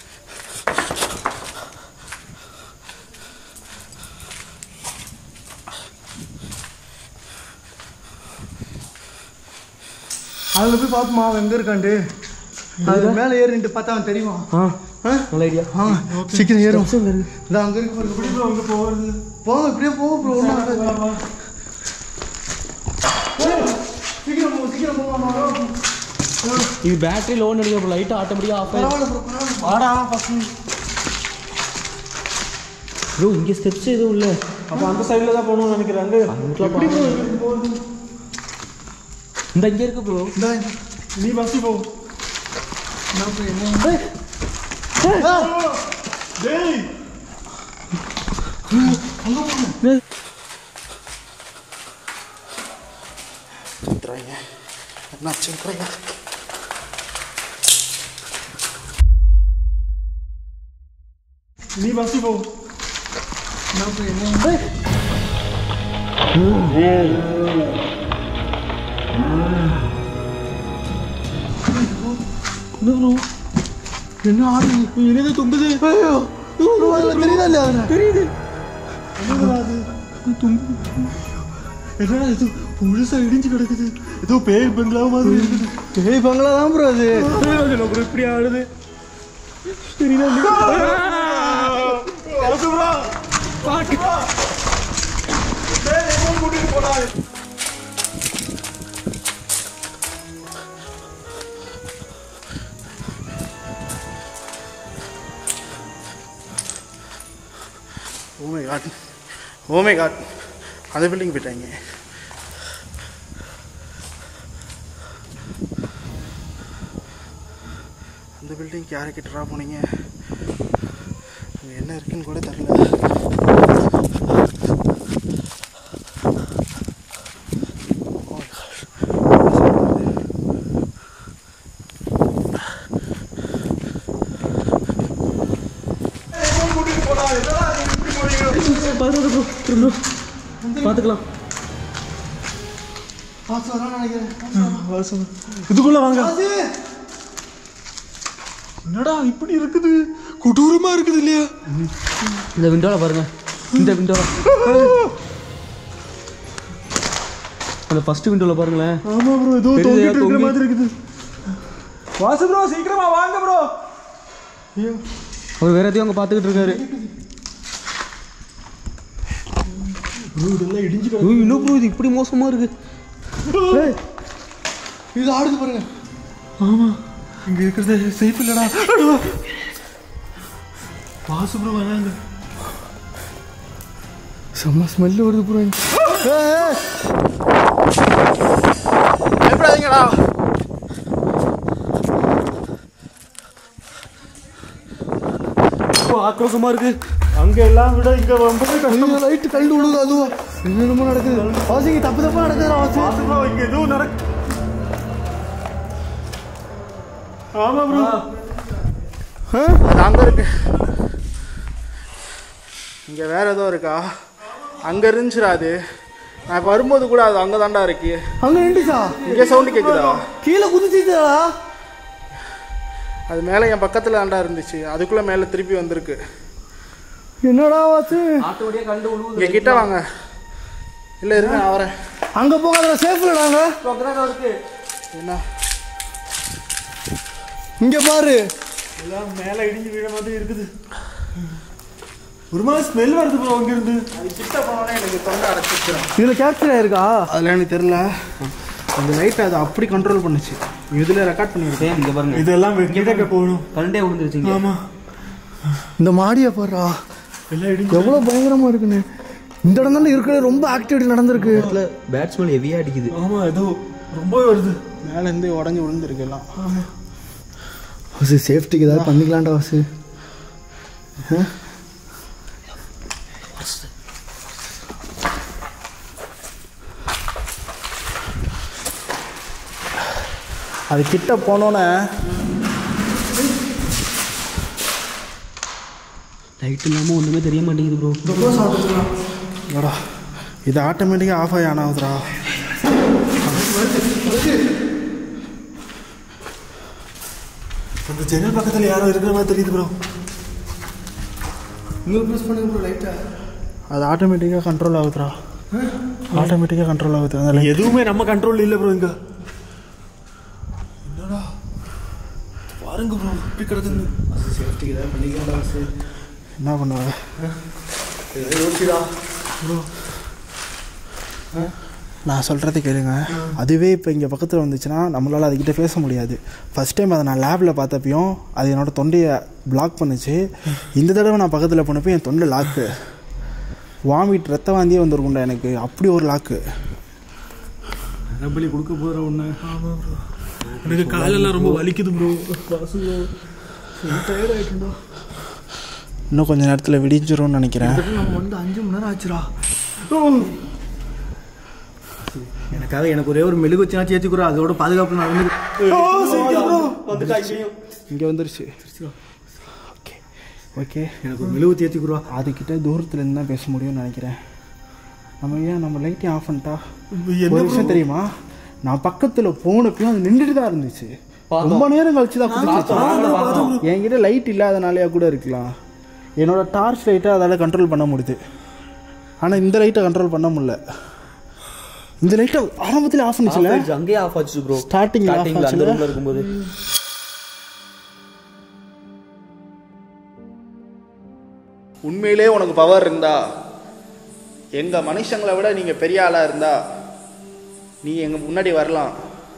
அதில் போய் பார்ப்போமா அவன் எங்கே இருக்கான்ட்டு. அது மேலே ஏறிட்டு பார்த்தா அவன் தெரியுமா? நல்ல ஐடியா. சீக்கிரம் ஏறும். இதான் அங்கே இருக்கு பாருங்க. இப்படி ப்ரோ அங்கே போகிறது. போங்க இப்படியே போக ப்ரோ. சீக்கிரம் போங்க சீக்கிரம் போங்க. இது பேட்டரி லோன் எடுக்க லைட்டு ஆட்டோமேட்டிக்காக ஆஃப் ஆகிடும். வாடா ஃபஸ்ட் ப்ரோ இங்கே ஸ்டெப்ஸ் எதுவும் இல்லை. அப்போ அந்த சைடில் தான் போகணும்னு நினைக்கிறாங்க. எப்படி போகுது? இந்த இங்கே இருக்கு ப்ரோ. நீ ஃபஸ்ட்டு போ. சித்ராங்க என்னாச்சு சித்ராங்க நீ பஸ்ஸு போ என்ன ஆடு என்னது தொங்குது தெரியுதா இல்லையா தெரியுது என்னடா இது புதுசா இடிஞ்சு கிடக்குது ஏதோ பேய் பங்களா மாதிரி இருக்குது பேய் பங்களா தான் ப்ரோ அது ப்ரோ இப்படி ஆடுது தெரியுதா ஓ மை காட் அந்த பில்டிங் போயிட்டாங்க. அந்த பில்டிங்க்கு யாரை கிட்டடா போனீங்க? என்ன இருக்குன்னு கூட தெரியல. பார்த்துக்கலாம். இதுக்குள்ள வாங்க. என்னடா இப்படி இருக்குது? கொடூரமா இருக்குது இல்லையா? இந்த விண்டோல பாருங்க. இந்த விண்டோல அந்த ஃபர்ஸ்ட் விண்டோல பாருங்களேன். ஆமா ப்ரோ, ஏதோ தொங்கிட்டு இருக்கிற மாதிரி இருக்குது. வாசு ப்ரோ சீக்கிரமா வாங்க ப்ரோ. ஐயோ, அவர் வேற எதையும் அங்க பாத்துக்கிட்டு இருக்காரு. இதெல்லாம் இடிஞ்சு இன்னும் ப்ரோ இது இப்படி மோசமா இருக்கு. இது ஆடுது பாருங்க. ஆமா, இங்க இருக்கிறது சேஃப் இல்லடா. வாசு ப்ரோ வராங்க. செம்ம ஸ்மெல் வருது ப்ரோ. பயப்படாதீங்கடா. ஆக்ரோஷமா இருக்கு. அங்க எல்லாம் விட இங்க ரொம்பவே கஷ்டம். லைட் கல் விழுது. அதுவா என்னென்னமோ நடக்குது. வாசிங்க தப்பு தப்பா நடக்குது. வாசு ப்ரோ இங்க எதுவும் நடக்கு. ஆமா ப்ரோ, அது அங்கே இருக்கு. இங்கே வேற ஏதோ இருக்கா? அங்கே இருந்துச்சுடா அது. நான் இப்போ வரும்போது கூட அது அங்கே தாண்டா இருக்கு. அங்க நின்றுச்சா? இங்கே சவுண்டு கேட்குதா? கீழே குதிச்சுதா? அது மேலே என் பக்கத்தில் தாண்டா இருந்துச்சு. அதுக்குள்ளே மேலே திருப்பி வந்திருக்கு. என்னடா வாசு? ஆட்டோடியே கண்டு உழுவுது. இங்கே கிட்ட வாங்க. இல்லை இருங்க, நான் வரேன். அங்க போகாத, சேஃப் இல்லடாங்க. இருக்கு. என்ன இங்க பாரு, எல்லாம் மேல இடிஞ்சு வீழ மாதிரி இருக்குது. ஒரு மாதிரி ஸ்மெல் வருது ப்ரோ அங்க இருந்து. அது கிட்ட போனோடனே எனக்கு தொண்டை அடைச்சிக்கிறேன். இதுல கேப்சர் ஆயிருக்கா? அதில் எனக்கு தெரியல. அந்த லைட்டை அதை அப்படி கண்ட்ரோல் பண்ணுச்சு. இதில் ரெக்கார்ட் பண்ணியிருக்கேன். இங்க பாருங்க, இதெல்லாம் கிட்ட போகணும். கரண்டே விழுந்துருச்சுங்க. ஆமா, இந்த மாடியை பாருடா, எல்லாம் இடிஞ்சு எவ்வளவு பயங்கரமா இருக்குன்னு. இந்த இடம் தானே இருக்கிற ரொம்ப ஆக்டிவிட்டி நடந்திருக்கு. பேட்ஸ்மேன் ஹெவியா அடிக்குது. ஆமா, ஏதோ ரொம்பவே வருது. மேலேருந்து உடஞ்சி விழுந்துருக்கு எல்லாம். ஆமா வாசு, சேஃப்டிக்கு ஏதாவது பண்ணிக்கலாம்டா வாசு. அது கிட்ட போனோன்னே லைட் இல்லாம ஒண்ணுமே தெரிய மாட்டேங்குது ப்ரோ. இது ஆட்டோமேட்டிக்காக ஆஃப் ஆகி ஆன் ஆகுதுடா. அந்த ஜன்னல் பக்கத்தில் யாரோ இருக்கிற மாதிரி தெரியுது ப்ரோ. இன்னொரு ப்ரெஸ் பண்ணுங்க ப்ரோ லைட்டா. அது ஆட்டோமேட்டிக்காக கண்ட்ரோல் ஆகுதுடா. ஆட்டோமேட்டிக்காக கண்ட்ரோல் ஆகுது. அதில் எதுவுமே நம்ம கண்ட்ரோல் இல்லை ப்ரோ. இங்க என்னடா பாருங்க ப்ரோ, இப்படி கிடக்குது. சேஃப்டிக்கு ஏதாவது பண்ணிக்கலாம். என்ன பண்ணுவாங்க? யோசிடா ப்ரோ. நான் சொல்கிறத கேளுங்க. அதுவே இப்போ இங்கே பக்கத்தில் வந்துச்சுன்னா நம்மளால் அதுக்கிட்ட பேச முடியாது. ஃபஸ்ட் டைம் அதை நான் லேபில் பார்த்தப்பையும் அது என்னோடய தொண்டையை பிளாக் பண்ணுச்சு. இந்த தடவை நான் பக்கத்தில் போனப்போ என் தொண்டை லாக்கு. வாமிட் ரத்த வாந்தியே வந்துருக்குண்டா எனக்கு. அப்படி ஒரு லாக்கு. நம்பளி கொடுக்க போகிற ஒன்று. ஆமாம் ப்ரோ, எனக்கு காலெல்லாம் ரொம்ப வலிக்குது ப்ரோ. டயர்ட் ஆகிட்டுண்டா. இன்னும் கொஞ்சம் நேரத்தில் விடிஞ்சிரும்னு நினைக்கிறேன். நம்ம வந்து 5 மணி நேரம் ஆச்சுடா. எனக்காக எனக்கு ஒரே ஒரு மெழுகு வச்சுனா சேர்த்துக்குறோம். அதோட பாதுகாப்பு நான் இங்கே வந்துருச்சு. ஓகே ஓகே, எனக்கு ஒரு மெழுகு தேர்த்திக்குறோம். அதுக்கிட்ட தூரத்தில் இருந்து தான் பேச முடியும்னு நினைக்கிறேன். நம்ம லைட்டையும் ஆஃப் பண்ணிட்டா என்ன விஷயம் தெரியுமா? நான் பக்கத்தில் போனப்பையும் அது நின்றுட்டு தான் இருந்துச்சு. ரொம்ப நேரம் கழிச்சு தான் என்கிட்ட லைட் இல்லாதனாலேயா கூட இருக்கலாம். என்னோட டார்ச் லைட்டை அதால் கண்ட்ரோல் பண்ண முடியுது. ஆனால் இந்த லைட்டை கண்ட்ரோல் பண்ண முடியல. இந்த லைட்டை ஆரம்பத்தில் ஆஃப் பண்ணிச்சுல, அங்கேயே ஆஃப் ஆச்சு ப்ரோ. ஸ்டார்டிங் அந்த ரூம்ல இருக்கும்போது உண்மையிலே உனக்கு பவர் இருந்தா, எங்கள் மனுஷங்களை விட நீங்கள் பெரிய ஆளாக இருந்தா நீ எங்கள் முன்னாடி வரலாம்.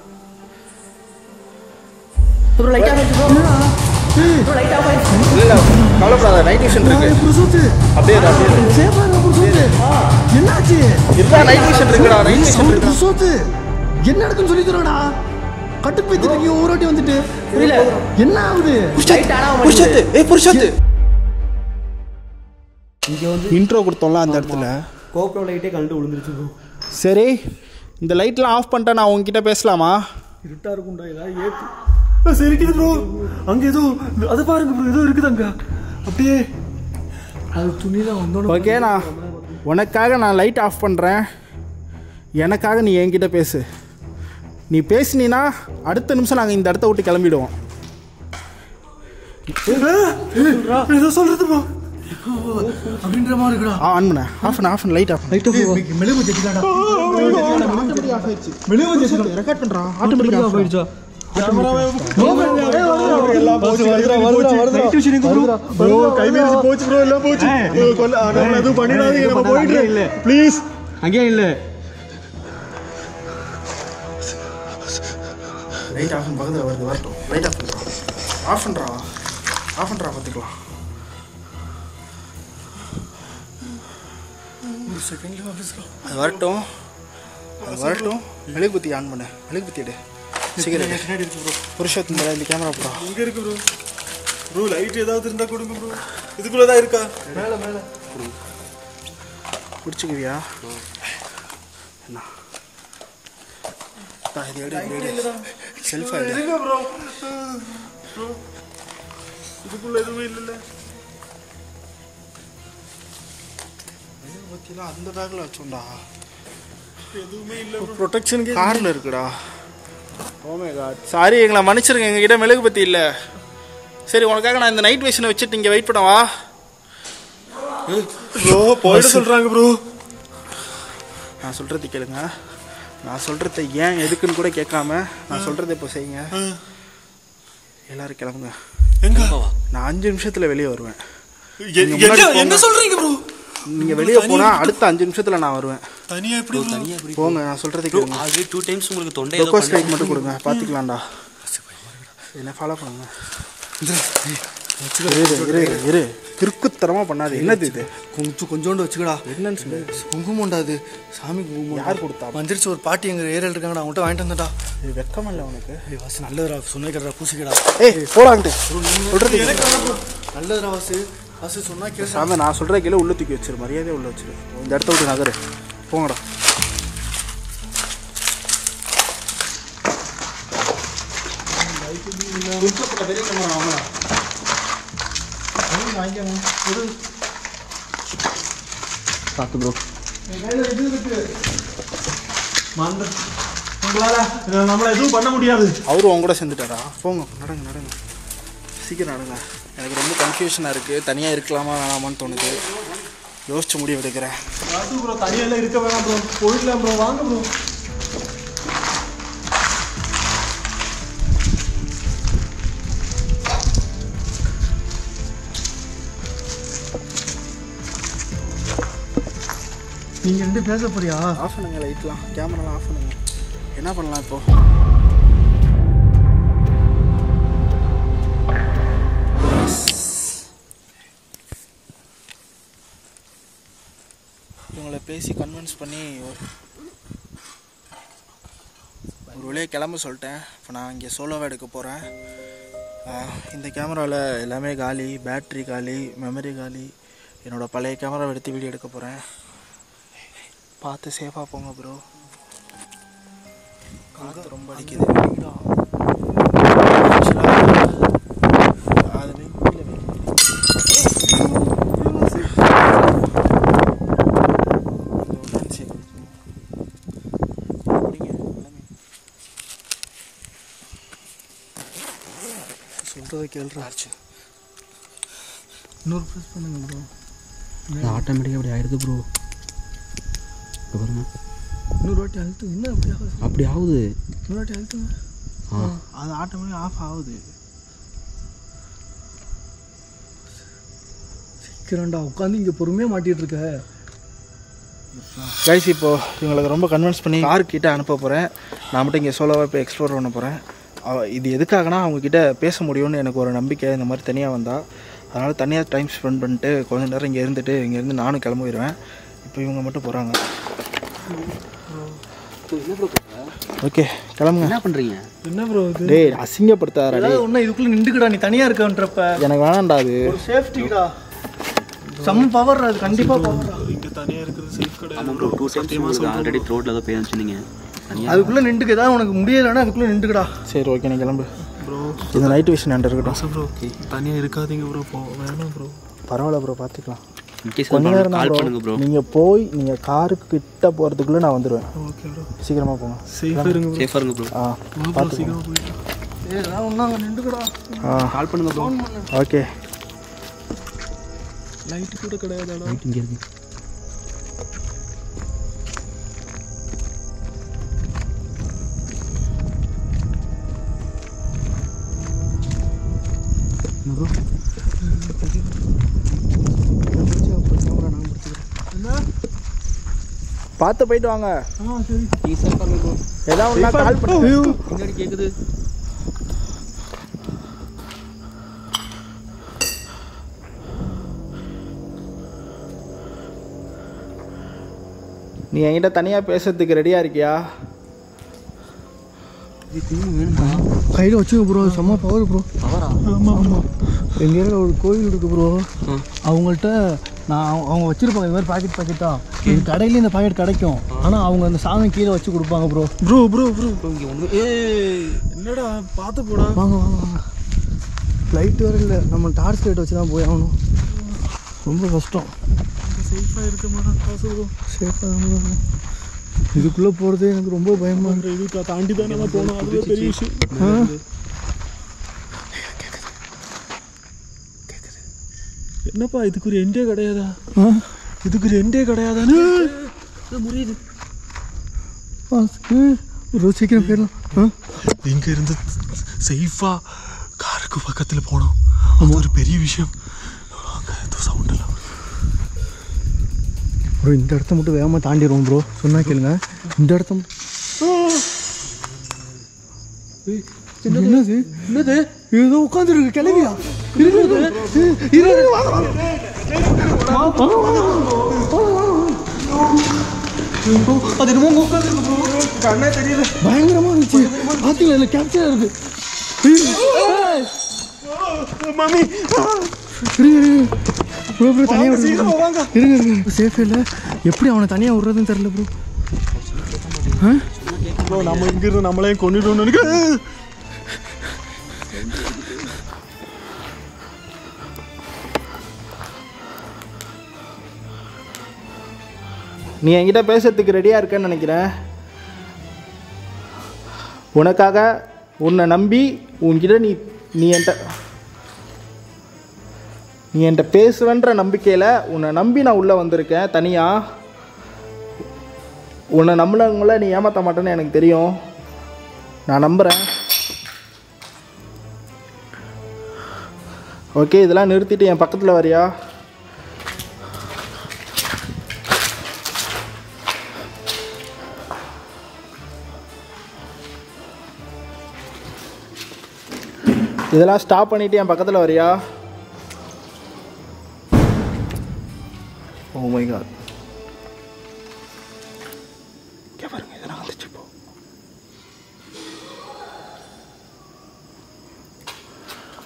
இல்லை கவலைப்படாத, நைட் விஷன் இருக்கு. அப்படியே என்னாச்சு? நைட் விஷன் இருக்குடா, நைட் விஷன் இருக்கு. என்ன நடக்குன்னு சொல்லி தரோடா. கட்டுப்பேத்திட்டு ஒரு வாட்டி வந்துட்டு புரியல என்ன ஆகுது. இங்க வந்து இன்ட்ரோ கொடுத்தோம்ல அந்த இடத்துல கோப்ரோ லைட்டே கழண்டு விழுந்துருச்சு ப்ரோ. சரி, இந்த லைட்லாம் ஆஃப் பண்ணிட்டா நான் உங்ககிட்ட பேசலாமா? இருட்டா இருக்கும்டா, ஏதாவது ஏத்து சரிக்குது ப்ரோ. அங்க ஏதோ அதை பாருங்க ப்ரோ, ஏதோ இருக்குது அங்க. அப்படியே அது துணிதான் வந்தோட. ஓகே, நான் உனக்காக நான் லைட் ஆஃப் பண்ணுறேன். எனக்காக நீ என்கிட்ட பேசு. நீ பேசினீன்னா அடுத்த நிமிஷம் நாங்கள் இந்த இடத்த விட்டு கிளம்பிடுவோம். ஏதோ சொல்றது ப்ரோ அப்படின்ற மாதிரி இருக்குடா. ஆன் பண்ண, ஆஃப் பண்ண லைட் ஆஃப் லைட் மெழுகு தேத்திடா. மெழுகு தேத்தி ரெக்கார்ட் பண்றா. ஆட்டோமேட்டிக்கா ஆஃப் ஆயிடுச்சா? கேமராவே எல்லாம் போச்சு. வருதுடா ப்ரோ, கை மீறி போச்சு ப்ரோ, எல்லாம் போச்சு. நம்ம எதுவும் பண்ணிடாதீங்க, நம்ம போயிட்டு இல்ல ப்ளீஸ். அங்கே இல்ல லைட் ஆஃப் பக்கத்தில் வருது, வரட்டும். லைட் ஆஃப் பண்ணுறா, ஆஃப் பண்ணுறா பார்த்துக்கலாம். ஒரு செகண்ட்ல அது வரட்டும். மெழுகுபத்தி ஆன் பண்ணு, மெழுகுபத்தி எடு சீக்கிரம். பின்னாடி இருக்கு ப்ரோ. புருஷோத்தம் மேலே இந்த கேமரா போடா. இங்க இருக்கு ப்ரோ. ப்ரோ லைட் ஏதாவது இருந்தா கொடுங்க ப்ரோ. இதுக்குள்ளதான் இருக்கா? மேல பிடிச்சிக்குவியா? என்ன இது எடு, செல்ஃபா எடு ப்ரோ. இதுக்குள்ள எதுவுமே இல்ல. மெழுகுபத்திலாம் அந்த பேக்கில் வச்சோண்டா. எதுவுமே இல்ல ப்ரோ. ப்ரொடெக்ஷனுக்கு காரில் இருக்குடா. ஓ மை காட், சாரி, எங்களை மன்னிச்சிருங்க, எங்ககிட்ட மெழுகுபத்தி இல்லை. சரி, உனக்காக நான் இந்த நைட் விஷனை வச்சுட்டு இங்கே வெயிட் பண்ணவா? ப்ரோ போயிட்டு சொல்றாங்க ப்ரோ. நான் சொல்கிறது கேளுங்க. நான் சொல்கிறத ஏன் எதுக்குன்னு கூட கேட்காம நான் சொல்கிறத இப்போ செய்யுங்க. எல்லாரும் கிளம்புங்க. எங்க? நான் 5 நிமிஷத்தில் வெளியே வருவேன். என்ன சொல்றீங்க ப்ரோ? நீங்கள் வெளியே போனால் அடுத்த 5 நிமிஷத்தில் நான் வருவேன். தனியா எப்படி போங்க, நான் சொல்கிறத கேளுங்க. ஆல்ரெடி 2 டைம்ஸ் உங்களுக்கு தொண்டை ரெக்வஸ்ட் லைட் மட்டும் கொடுங்க, பார்த்துக்கலாம்டா. என்ன ஃபாலோ பண்ணுங்க. இரு கிறுக்குத்தரமாக பண்ணாது. என்னது இது? கொஞ்சோண்டு வச்சுக்கடா. என்னன்னு சொல்லு. குங்குமம்டா அது, சாமி குங்குமம். யார் கொடுத்தா? வந்துருச்சு, ஒரு பாட்டி எங்கள் ஏரியாவில் இருக்காங்கடா, அவங்கள்ட்ட வாங்கிட்டு வந்துடா. இது வெக்கமா இல்லை உனக்கு? வாசு நல்லதுடா, சொன்ன கேட்டா பூசிக்கடா. போடான்ட்டு சொல்கிறது நல்லதுடா வாசு. வாசு சொன்னா கேட்க. சாமி, நான் சொல்கிற கீழே உள்ள தூக்கி வச்சிரு, மரியாதையே உள்ள வச்சிரு. இந்த இடத்த விட்டு நகரு, போங்கடா. பெரிய கேமரா வாங்கடா. பார்த்து ப்ரோ. நம்மள எதுவும் பண்ண முடியாது. அவரும் அவங்க கூட சேர்ந்துட்டாரா? போங்க, நடங்க சீக்கிரம் நடங்க. எனக்கு ரொம்ப கன்ஃபியூஷனாக இருக்குது. தனியாக இருக்கலாமா வேணாமான்னு தோணுது. யோசிச்சு முடிவு எடுக்கிறேன். ப்ரோ தனியெல்லாம் இருக்க வேணாம் ப்ரோ, போயிடலாம் ப்ரோ, வாங்க ப்ரோ. நீங்கள் ரெண்டு பேச போறியா? ஆஃப் பண்ணுங்க லைட்லாம், கேமராலாம் ஆஃப் பண்ணுங்க. என்ன பண்ணலாம் இப்போ? இவங்களை பேசி கன்வின்ஸ் பண்ணி ஒரு வழியாக கிளம்ப சொல்லிட்டேன். இப்போ நான் இங்கே சோலோவாக எடுக்க போகிறேன். இந்த கேமராவில் எல்லாமே காலி, பேட்ரி காலி, மெமரி காலி. என்னோடய பழைய கேமராவை எடுத்து வீடியோ எடுக்க போகிறேன். பார்த்து சேஃபாக போங்க ப்ரோ. காற்று ரொம்ப அடிக்குது. அது சொல்கிறத கேள்றாச்சு. இன்னொரு ப்ரெஸ் பண்ணுங்க ப்ரோ. அது ஆட்டோமேட்டிக்காக அப்படி ஆயிடுது ப்ரோ. பாருங்க, இன்னொரு வாட்டி அழுத்துங்க. என்ன அப்படி ஆகுது? அப்படி ஆகுது. இன்னொரு வாட்டி அழுத்துங்க. அது ஆட்டோமேட்டிக் ஆஃப் ஆகுது. சீக்கிரம்டா உட்காந்து இங்கே பொறுமையாக மாட்டிகிட்டு இருக்க. கைஸ், இப்போது இவங்களுக்கு ரொம்ப கன்வின்ஸ் பண்ணி கார்கிட்ட அனுப்ப போகிறேன். நான் மட்டும் இங்கே சோலோவாக இப்போ எக்ஸ்ப்ளோர் பண்ண போகிறேன். இது எதுக்காகனா அவங்கக்கிட்ட பேச முடியும்னு எனக்கு ஒரு நம்பிக்கை. இந்த மாதிரி தனியாக வந்தால் அதனால் தனியாக டைம் ஸ்பெண்ட் பண்ணிட்டு கொஞ்சம் நேரம் இங்கே இருந்துட்டு இங்கேருந்து நானும் கிளம்பிடுவேன். இப்போ இவங்க மட்டும் போகிறாங்க. ஓகே, கிளம்புங்க. என்ன பண்ணுறீங்க? என்ன ப்ரோ இது? டேய், அசிங்கப்படுத்தாரா? ஒன்றும் இதுக்குள்ளே நின்றுக்கடா. நீ தனியாக இருக்கன்றப்ப எனக்கு வேணாண்டா. அது ஒரு சேஃப்டிடா. செம்ம பவர். அது கண்டிப்பாக பவர். இங்கே தனியாக இருக்கிறது சேஃப் கிடையாது. ஆமாம் ப்ரோ, 2 டைம்ஸ் ஆல்ரெடி ரோட்டில் தான் போய் அனுப்பிச்சிருந்தீங்க. அதுக்குள்ளே நின்றுக்கு ஏதாவது உனக்கு முடியலைன்னா அதுக்குள்ளே நின்றுக்கடா. சரி, ஓகே, நீ கிளம்பு ப்ரோ. இந்த நைட் விஷன் என்கிட்ட இருக்கட்டும் ப்ரோ. தனியாக இருக்காதீங்க ப்ரோ. வேணாம் ப்ரோ. பரவாயில்ல ப்ரோ, பார்த்துக்கலாம். கொஞ்ச நேரம் கால் பண்ணுங்க ப்ரோ. நீங்கள் போய் நீங்கள் காருக்கு கிட்ட போகிறதுக்குள்ளே நான் வந்துடுவேன். ஓகே ப்ரோ, சீக்கிரமாக போங்க. சேஃபாக இருங்க ப்ரோ. சேஃபாக இருங்க ப்ரோ. பார்த்து சீக்கிரமாக போயிட்டு ஏதாவது ஒன்றா அங்கே நின்றுக்கடா. கால் பண்ணுங்க ப்ரோ. ஓகே. லைட்டு கூட கிடையாதாடா? ரைட் இங்கே இருக்கு. பார்த்து போயிட்டு வாங்க. சரி. ஏதாவது ஒன்றா கால் பண்ணு. பின்னாடி கேட்குது. நீ என்கிட்ட தனியாக பேசுறதுக்கு ரெடியாக இருக்கியா? கையில் வச்சுக்க ப்ரோ. செம்ம பவர் ப்ரோ. ஆமாம் ஆமாம். எங்கள் ஏரியாவில் ஒரு கோயில் இருக்குது ப்ரோ. அவங்கள்ட்ட அவங்க வச்சுருப்பாங்க இது மாதிரி பாக்கெட்டா. இது கடையிலேயே இந்த பாக்கெட் கிடைக்கும். ஆனால் அவங்க அந்த சாமி கீழே வச்சு கொடுப்பாங்க ப்ரோ. ப்ரோ இங்கே ஒன்று. என்னடா பார்த்து போடா. வாங்க வாங்க வாங்க. லைட் வேறு இல்லை. நம்ம டார்ச் லைட் வச்சு தான் போய் ஆகணும். ரொம்ப கஷ்டம். சேஃபாக இருக்க மாட்டேன் காசு ப்ரோ. சேஃபாக இதுக்குள்ளே போகிறதே எனக்கு ரொம்ப பயமாக இருக்குது. இதுக்கு தாண்டி தான் நம்ம போகணும். அதுவே பெரிய விஷயம். என்னப்பா இதுக்கு ஒரு எண்டே கிடையாதா? இதுக்கு ஒரு எண்டே கிடையாதானு முடியுது. ஒரு சீக்கிரம் போயிடலாம். இங்கே இருந்து சேஃபாக காருக்கு பக்கத்தில் போனோம். அது ஒரு பெரிய விஷயம். அங்கே எதுவும் சவுண்ட் இல்லை ப்ரோ. இந்த இடத்த மட்டும் வேகமாக தாண்டிடுவோம் ப்ரோ. சொன்னா கேளுங்க. இந்த இடத்த என்னது என்னது ஏதோ உட்காந்துருக்கு. கிளவியா? அது என்னமோ உட்காந்துருக்கு ப்ரோ. கண்ணே தெரியல. பயங்கரமாக இருந்துச்சு. பார்த்தீங்களா? இல்லை கேப்சர் இருக்கு. மாமி ப்ரோ ப்ரோ தனியாக விடுங்க. இருங்க சேஃப் இல்லை. எப்படி அவனை தனியாக விட்றதுன்னு தெரில ப்ரோ. ப்ரோ நம்ம இங்கிருந்து நம்மளையும் கொண்டுட்டோம்னு நினைக்கிறேன். நீ என்கிட்ட பேசுறதுக்கு ரெடியாக இருக்கேன்னு நினைக்கிறேன். உனக்காக உன்னை நம்பி உன்கிட்ட நீ என்கிட்ட பேசுவேன்ற நம்பிக்கையில் உன்னை நம்பி நான் உள்ளே வந்திருக்கேன் தனியாக. உன்னை நம்பினவங்கள நீ ஏமாற்ற மாட்டேன்னு எனக்கு தெரியும். நான் நம்புகிறேன். ஓகே, இதெல்லாம் நிறுத்திட்டு என் பக்கத்தில் வரியா? இதெல்லாம் ஸ்டாப் பண்ணிவிட்டு என் பக்கத்தில் வரியா? Oh my God. பாருங்க, இதெல்லாம் வந்துச்சு. இப்போ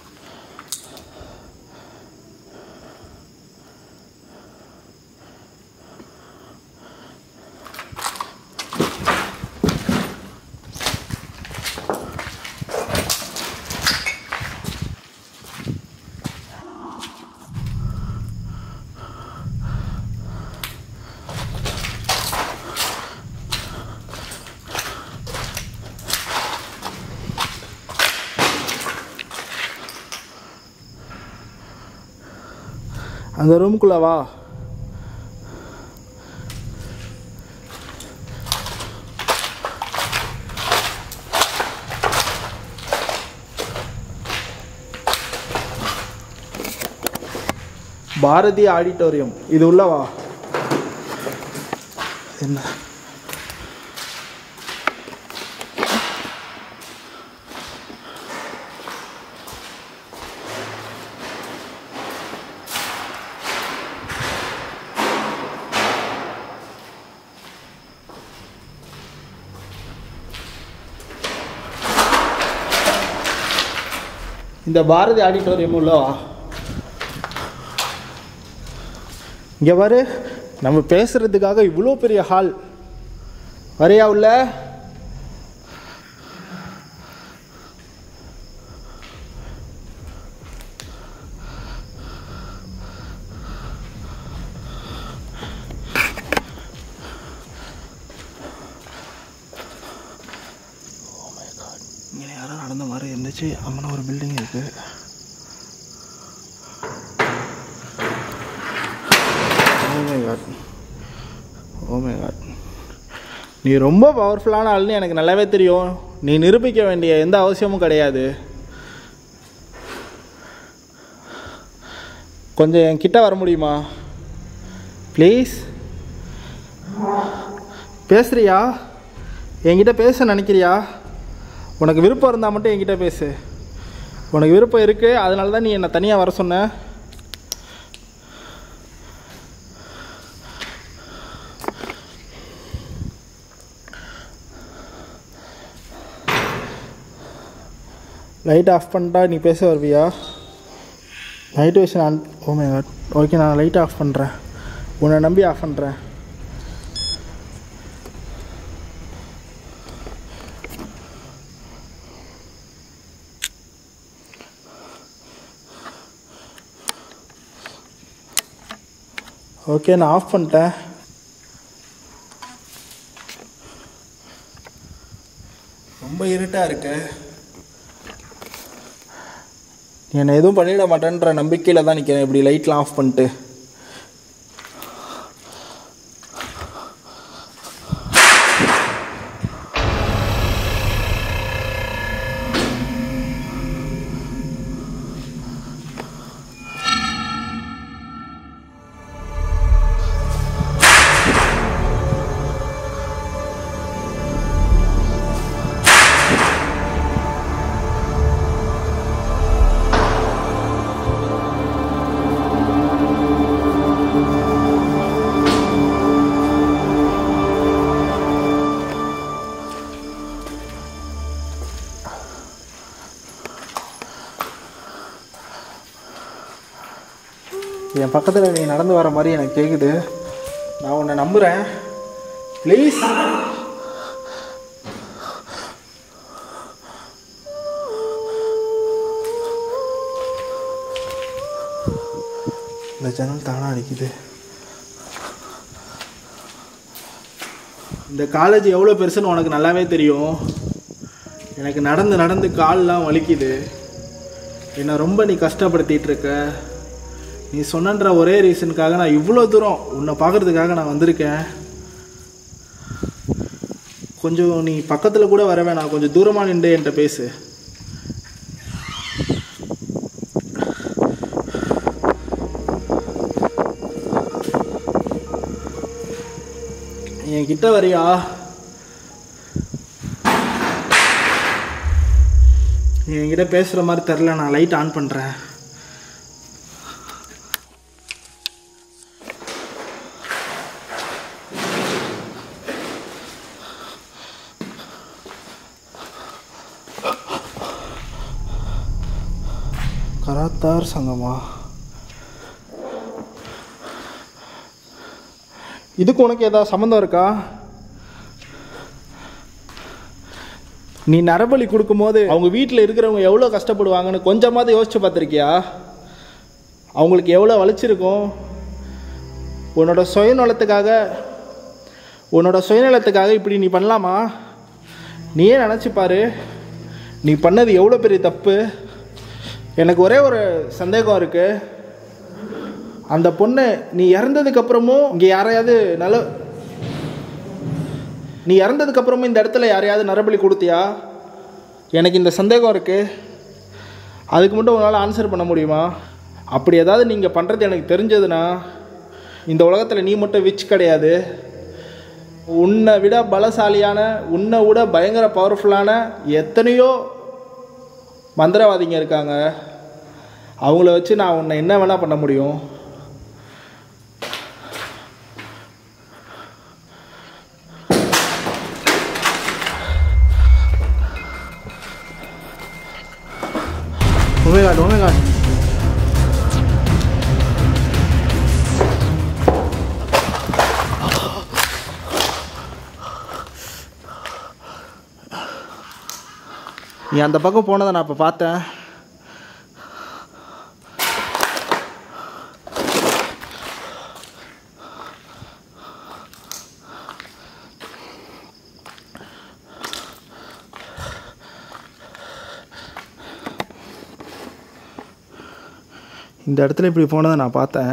அந்த ரூமுக்குள்ளே வா. பாரதி ஆடிட்டோரியம், இது உள்ளவா. என்ன இந்த பாரதி ஆடிட்டோரியம் உள்ளவா. இங்கே பாரு, நம்ம பேசுகிறதுக்காக இவ்வளோ பெரிய ஹால். வரையா உள்ள? இங்கே யாரும் நடந்த மாதிரி இருந்துச்சு. அங்கே ஒரு பில்டிங் இருக்குது. ஓ மை காட், நீ ரொம்ப பவர்ஃபுல்லான ஆள்னு எனக்கு நல்லாவே தெரியும். நீ நிரூபிக்க வேண்டிய எந்த அவசியமும் கிடையாது. கொஞ்சம் என்கிட்ட வர முடியுமா ப்ளீஸ்? பேசுறியா? என்கிட்ட பேச நினைக்கிறியா? உனக்கு விருப்பம் இருந்தால் மட்டும் என்கிட்ட பேசு. உனக்கு விருப்பம் இருக்குது, அதனால தான் நீ என்னை தனியாக வர சொன்ன. லைட் ஆஃப் பண்ணிட்டா நீ பேச வருவியா? Night vision on. Oh my God, okay, நான் லைட் ஆஃப் பண்ணுறேன். உன்னை நம்பி ஆஃப் பண்ணுறேன். ஓகே, நான் ஆஃப் பண்ணிட்டேன். ரொம்ப இருட்டாக இருக்கு. என்னை எதுவும் பண்ணிட மாட்டேன்ற நம்பிக்கையில் தான் நிற்கிறேன். இப்படி லைட்லாம் ஆஃப் பண்ணிட்டு. என் பக்கத்தில் நீ நடந்து வர மாதிரி எனக்கு கேட்குது. நான் உன்னை நம்புகிறேன். ப்ளீஸ். இந்த ஜன்னல் தானாக அடிக்குது. இந்த காலேஜ் எவ்வளோ பெருசுன்னு உனக்கு நல்லாவே தெரியும். எனக்கு நடந்து நடந்து கால்லாம் வலிக்குது. என்னை ரொம்ப நீ கஷ்டப்படுத்திகிட்டு இருக்க. நீ சொன்னன்ற ஒரே ரீசனுக்காக நான் இவ்வளோ தூரம் உன்னை பார்க்குறதுக்காக நான் வந்திருக்கேன். கொஞ்சம் நீ பக்கத்தில் கூட வர வேணாம், கொஞ்சம் தூரமாக நின்று என்கிட்ட பேசு. என்கிட்ட வரியா? நீ என்கிட்ட பேசுகிற மாதிரி தெரில. நான் லைட் ஆன் பண்ணுறேன். கராத்தார் சங்கமா? இதுக்கு உனக்கு ஏதாவது சம்மந்தம் இருக்கா? நீ நரபலி கொடுக்கும்போது அவங்க வீட்டில் இருக்கிறவங்க எவ்வளோ கஷ்டப்படுவாங்கன்னு கொஞ்சமாவது யோசிச்சு பார்த்துருக்கியா? அவங்களுக்கு எவ்வளோ வலிச்சிருக்கும்? உன்னோட சுயநலத்துக்காக இப்படி நீ பண்ணலாமா? நீயே நினச்சி பாரு, நீ பண்ணது எவ்வளோ பெரிய தப்பு. எனக்கு ஒரே ஒரு சந்தேகம் இருக்குது. அந்த பொண்ணு நீ இறந்ததுக்கப்புறமும் இங்கே யாரையாவது நீ இறந்ததுக்கப்புறமும் இந்த இடத்துல யாரையாவது நரபலி கொடுத்தியா? எனக்கு இந்த சந்தேகம் இருக்குது. அதுக்கு மட்டும் உன்னால் ஆன்சர் பண்ண முடியுமா? அப்படி ஏதாவது நீங்கள் பண்ணுறது எனக்கு தெரிஞ்சதுன்னா இந்த உலகத்தில் நீ மட்டும் விச் கிடையாது. உன்னை விட பலசாலியான, உன்னை விட பயங்கர பவர்ஃபுல்லான எத்தனையோ மந்திரவாதிங்க இருக்காங்க. அவங்கள வச்சு நான் உன்னை என்ன வேணால் பண்ண முடியும். Oh my god. நீ அந்த பக்கம் போனதை நான் இப்போ பார்த்தேன். இந்த இடத்துல இப்படி போனதை நான் பார்த்தேன்.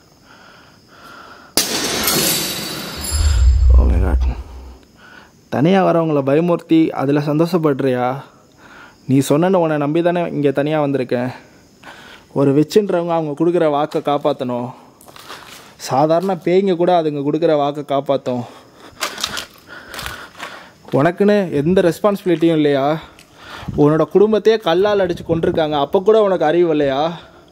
Oh my god. தனியாக வரவங்கள பயமுறுத்தி அதில் சந்தோஷப்படுறியா? நீ சொன்ன உன்னை நம்பி தானே இங்கே தனியாக வந்திருக்கேன். ஒரு வெச்சுன்றவங்க அவங்க கொடுக்குற வாக்கை காப்பாற்றணும். சாதாரண பேய்ங்க கூட அதுங்க கொடுக்குற வாக்கை காப்பாற்றும். உனக்குன்னு எந்த ரெஸ்பான்சிபிலிட்டியும் இல்லையா? உன்னோட குடும்பத்தையே கல்லால் அடித்து கொண்டிருக்காங்க. அப்போ கூட உனக்கு அறிவு இல்லையா?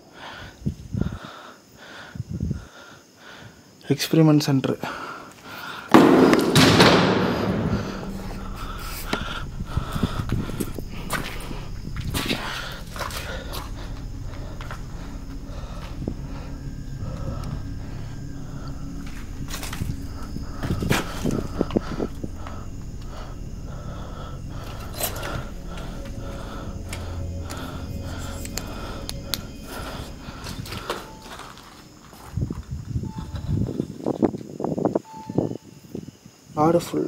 Experiment centre. ஃபுல்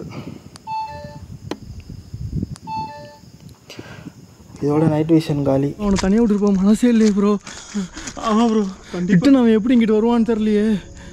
இதோட நைட் விஷன் காலி. அவனை தனியாக விட்டுருப்பா, மனசே இல்லையே ப்ரோ. ஆமாம் ப்ரோ, கண்டிப்பாக அவன் எப்படி இங்கிட்டு வருவான்னு தெரியலையே.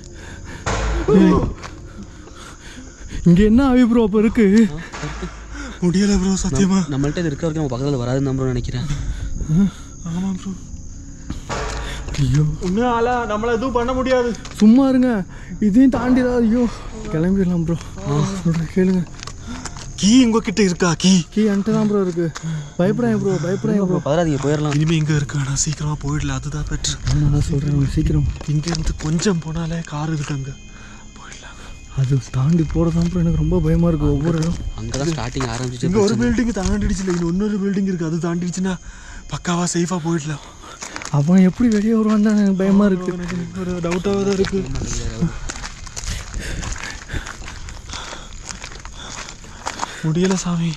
இங்கே என்ன ஆவி ப்ரோ அப்போ இருக்கு? முடியலை ப்ரோ, சத்தியமா நம்மள்ட்ட இது இருக்க வரைக்கும் அவன் பக்கத்தில் வராதுன்னு ப்ரோ நினைக்கிறேன். ஆமாம் ப்ரோ. ஐயோ இன்னும் ஆளா நம்மளை எதுவும் பண்ண முடியாது. சும்மா இருங்க, இதையும் தாண்டிதான். ஐயோ கிளம்பிடலாம் ப்ரோ. சொல்கிறேன் கேளுங்க. கீ உங்ககிட்ட இருக்கா? கீ என்கிட்ட தான் ப்ரோ இருக்கு. பயப்படாங்க ப்ரோ, பயப்படாங்க ப்ரோ. பதறாதீங்க, போயிடலாம். இனிமேல் எங்கே இருக்கா? நான் சீக்கிரமாக போயிடல, அதுதான் பெட்ரு. நான் சொல்கிறேன் சீக்கிரம். இங்கேருந்து கொஞ்சம் போனாலே கார் இருக்கு, அங்கே போயிடலாம். அது தாண்டி போகிறதான் ப்ரோ எனக்கு ரொம்ப பயமாக இருக்குது. ஒவ்வொரு இடம் அங்கே தான் ஸ்டார்டிங் ஆரம்பிச்சு. இங்கே ஒரு பில்டிங் தாண்டிடுச்சு, இல்லை இன்னொரு பில்டிங் இருக்குது. அது தாண்டிடுச்சுன்னா பக்காவாக சேஃபாக போயிடலாம். அவன் எப்படி வெளியே வருவான் தான் எனக்கு பயமாக இருக்குது. எனக்கு ஒரு டவுட்டாக தான் இருக்குது. முடியலை சாமி.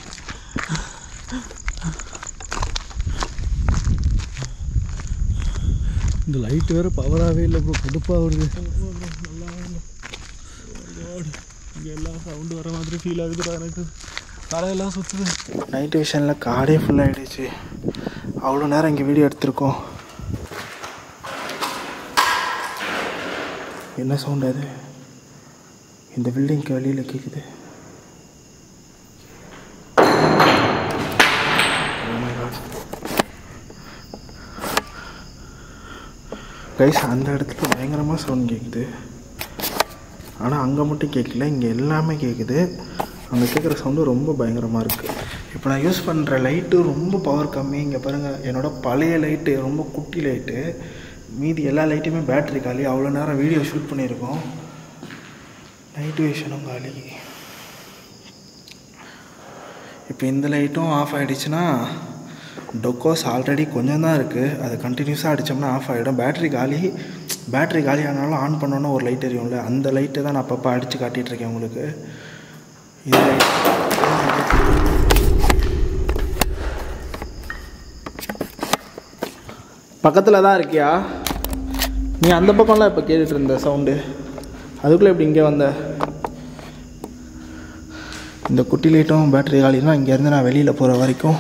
இந்த லைட் வேறு பவராகவே இல்லை ப்ரோ, கடுப்பாக வருது. இங்கே எல்லாம் சவுண்டு வர மாதிரி ஃபீல் ஆகுதுடா எனக்கு. தலையெல்லாம் சுற்றுது. நைட் விஷனில் காடே ஃபுல்லாகிடுச்சு. அவ்வளோ நேரம் இங்கே வீடியோ எடுத்திருக்கோம். என்ன சவுண்ட் அது? இந்த பில்டிங்க்கு வெளியில் கேட்குது. கைஸ், அந்த இடத்துல பயங்கரமாக சவுண்ட் கேட்குது. ஆனால் அங்கே மட்டும் கேட்கல, இங்கே எல்லாமே கேட்குது. அங்கே கேட்குற சவுண்டு ரொம்ப பயங்கரமாக இருக்குது. இப்போ நான் யூஸ் பண்ணுற லைட்டு ரொம்ப பவர் கம்மி. இங்கே பாருங்கள், என்னோடய பழைய லைட்டு ரொம்ப குட்டி லைட்டு. மீதி எல்லா லைட்டுமே பேட்ரி காலி. அவ்வளோ நேரம் வீடியோ ஷூட் பண்ணியிருக்கோம். நைட் விஷனும் காலி. இப்போ இந்த லைட்டும் ஆஃப் ஆகிடுச்சுன்னா டொக்கோஸ் ஆல்ரெடி கொஞ்சம் தான் இருக்குது. அது கண்டினியூஸாக அடித்தோம்னா ஆஃப் ஆகிடும். பேட்ரி காலி ஆனாலும் ஆன் பண்ணோன்னா ஒரு லைட் எரியும்ல, அந்த லைட்டு தான் நான் அப்பப்போ அடித்து காட்டிகிட்ருக்கேன் உங்களுக்கு. இந்த லைட் பக்கத்தில் தான் இருக்கியா? நீ அந்த பக்கம்லாம் இப்போ கேட்டுட்டு இருந்த சவுண்டு, அதுக்குள்ளே இப்படி இங்கே வந்த? இந்த குட்டி லைட்டும் பேட்ரி காலினா இங்கேருந்து நான் வெளியில் போகிற வரைக்கும்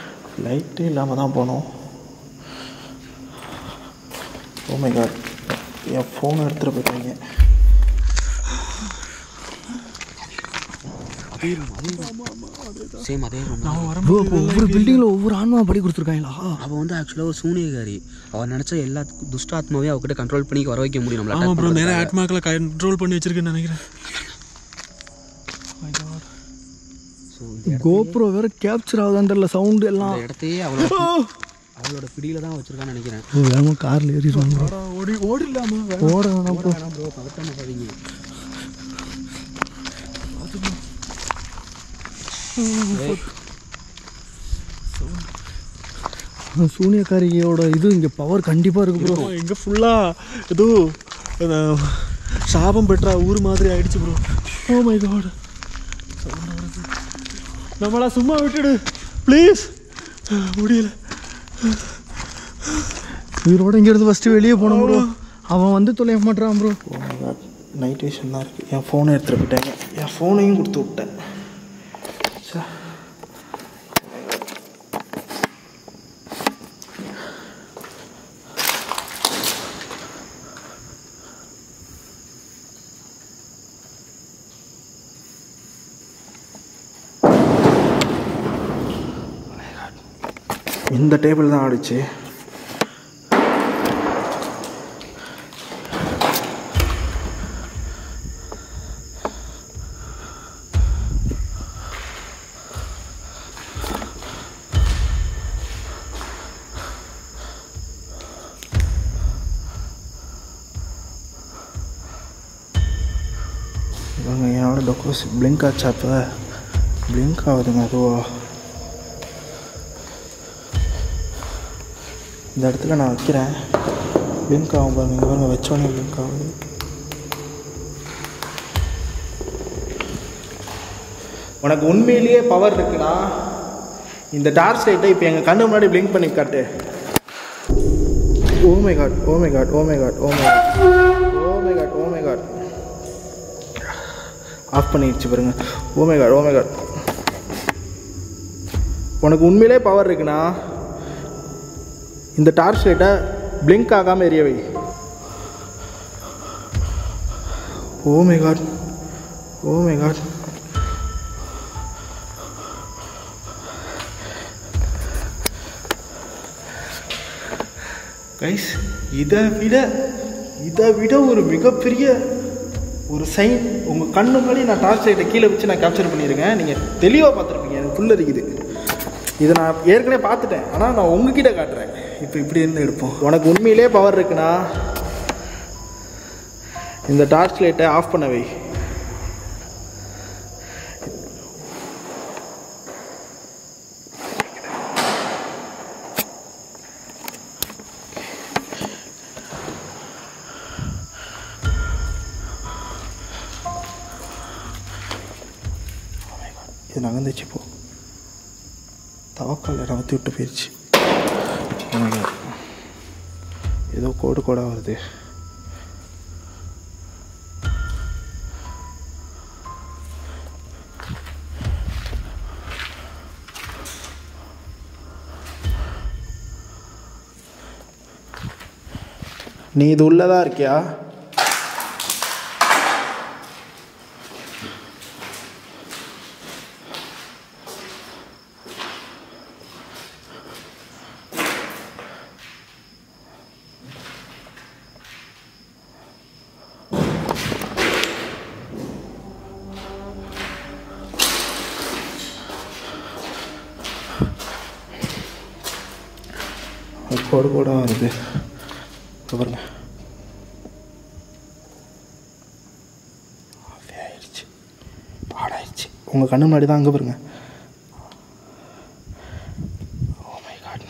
லைட்டே இல்லாமல் தான் போனோம். ஓ மை காட். என் ஃபோனை எடுத்துகிட்டு போயிட்டாங்க. சேம் அதே ரூம். ஒவ்வொரு பில்டிங்கில் ஒவ்வொரு ஆன்மா படி கொடுத்துருக்காங்களா? அவள் வந்து ஆக்சுவலாக ஒரு சூனியக்காரி. அவள் நினச்சா எல்லா துஷ்ட ஆத்மாவையும் அவகிட்ட கண்ட்ரோல் பண்ணி வர வைக்க முடியும். நம்மள ஆமாம் ப்ரோ, நிறைய ஆத்மாக்களை கண்ட்ரோல் பண்ணி வச்சிருக்கேன்னு நினைக்கிறேன். கோப்ரோ வேற கேப்சர் ஆகுதான்றல சவுண்டு எல்லாம். அந்த இடத்தையே அவளோட பிடியில தான் வச்சிருக்கான்னு நினைக்கிறேன். வேகமாக காரில் ஏறிடுவாங்க. ஓடிடலாமா? ஓட வேணாம் ப்ரோ. பதட்டமாக போவீங்க. சூனியக்காரியோட இது இங்கே பவர் கண்டிப்பாக இருக்கு ப்ரோ. இங்கே ஃபுல்லாக ஏதோ சாபம் பெற்றா ஊர் மாதிரி ஆயிடுச்சு ப்ரோ. ஓ மை காட், நம்மளா சும்மா விட்டுடு ப்ளீஸ். முடியல. இவரோட இங்கேருந்து ஃபஸ்ட்டு வெளியே போனோம் ப்ரோ. அவன் வந்து தொலைய மாட்டான் ப்ரோ. நைட் விஷன் தான் இருக்குது. என் ஃபோனை எடுத்துகிட்டு போயிட்டாங்க. என் ஃபோனையும் கொடுத்து விட்டேன். இந்த டேபிள் தான் ஆடிச்சு. இவங்க என்னோட டொக்கோஸ் பிளிங்க் ஆச்சா? இப்போ பிளிங்க் ஆகுதுங்க. அதுவா இந்த இடத்துல நான் வைக்கிறேன். பிளிங்க் ஆகும் பாருங்க. இங்கே பாருங்க, வச்சோடனே பிளிங்க் ஆகுது. உனக்கு உண்மையிலேயே பவர் இருக்குன்னா இந்த டார்ச் லைட்டை இப்போ எங்கள் கண்ணு முன்னாடி பிளிங்க் பண்ணி காட்டு. Oh my God, oh my God, oh my God, oh my God, oh my God, oh my God. Off பண்ணிடுச்சு பாருங்க. Oh my God, oh my God. உனக்கு உண்மையிலே பவர் இருக்குன்னா இந்த டார்ச் லைட்டை பிளிங்க் ஆகாமல் எரிய வை. Oh my God, oh my God. Guys, இதை விட ஒரு மிகப்பெரிய ஒரு சைன் உங்கள் கண்ணு முன்னாடி நான் டார்ச் லைட்டை கீழே வச்சு நான் கேப்சர் பண்ணியிருக்கேன். நீங்கள் தெளிவாக பார்த்துருப்பீங்க. எனக்கு புல் இருக்குது. இதை நான் ஏற்கனவே பார்த்துட்டேன். ஆனால் நான் உங்ககிட்ட காட்டுறேன். இப்போ இப்படி இருந்து எடுப்போம். உனக்கு உண்மையிலே பவர் இருக்குன்னா இந்த டார்ச் லைட்டை ஆஃப் பண்ண வை. இது நகர்ந்துச்சு. இப்போ தவக்கால் நகர்த்தி விட்டு போயிடுச்சு. ஏதோ கோடு கோடாக வருது. நீ இது உள்ளதா இருக்கியா? கோடு கோடாக வருது பாருங்க. ஆயிடுச்சு, பாடாயிடுச்சு. உங்கள் கண்ணு முன்னாடி தான். அங்கே பாருங்க. Oh my God.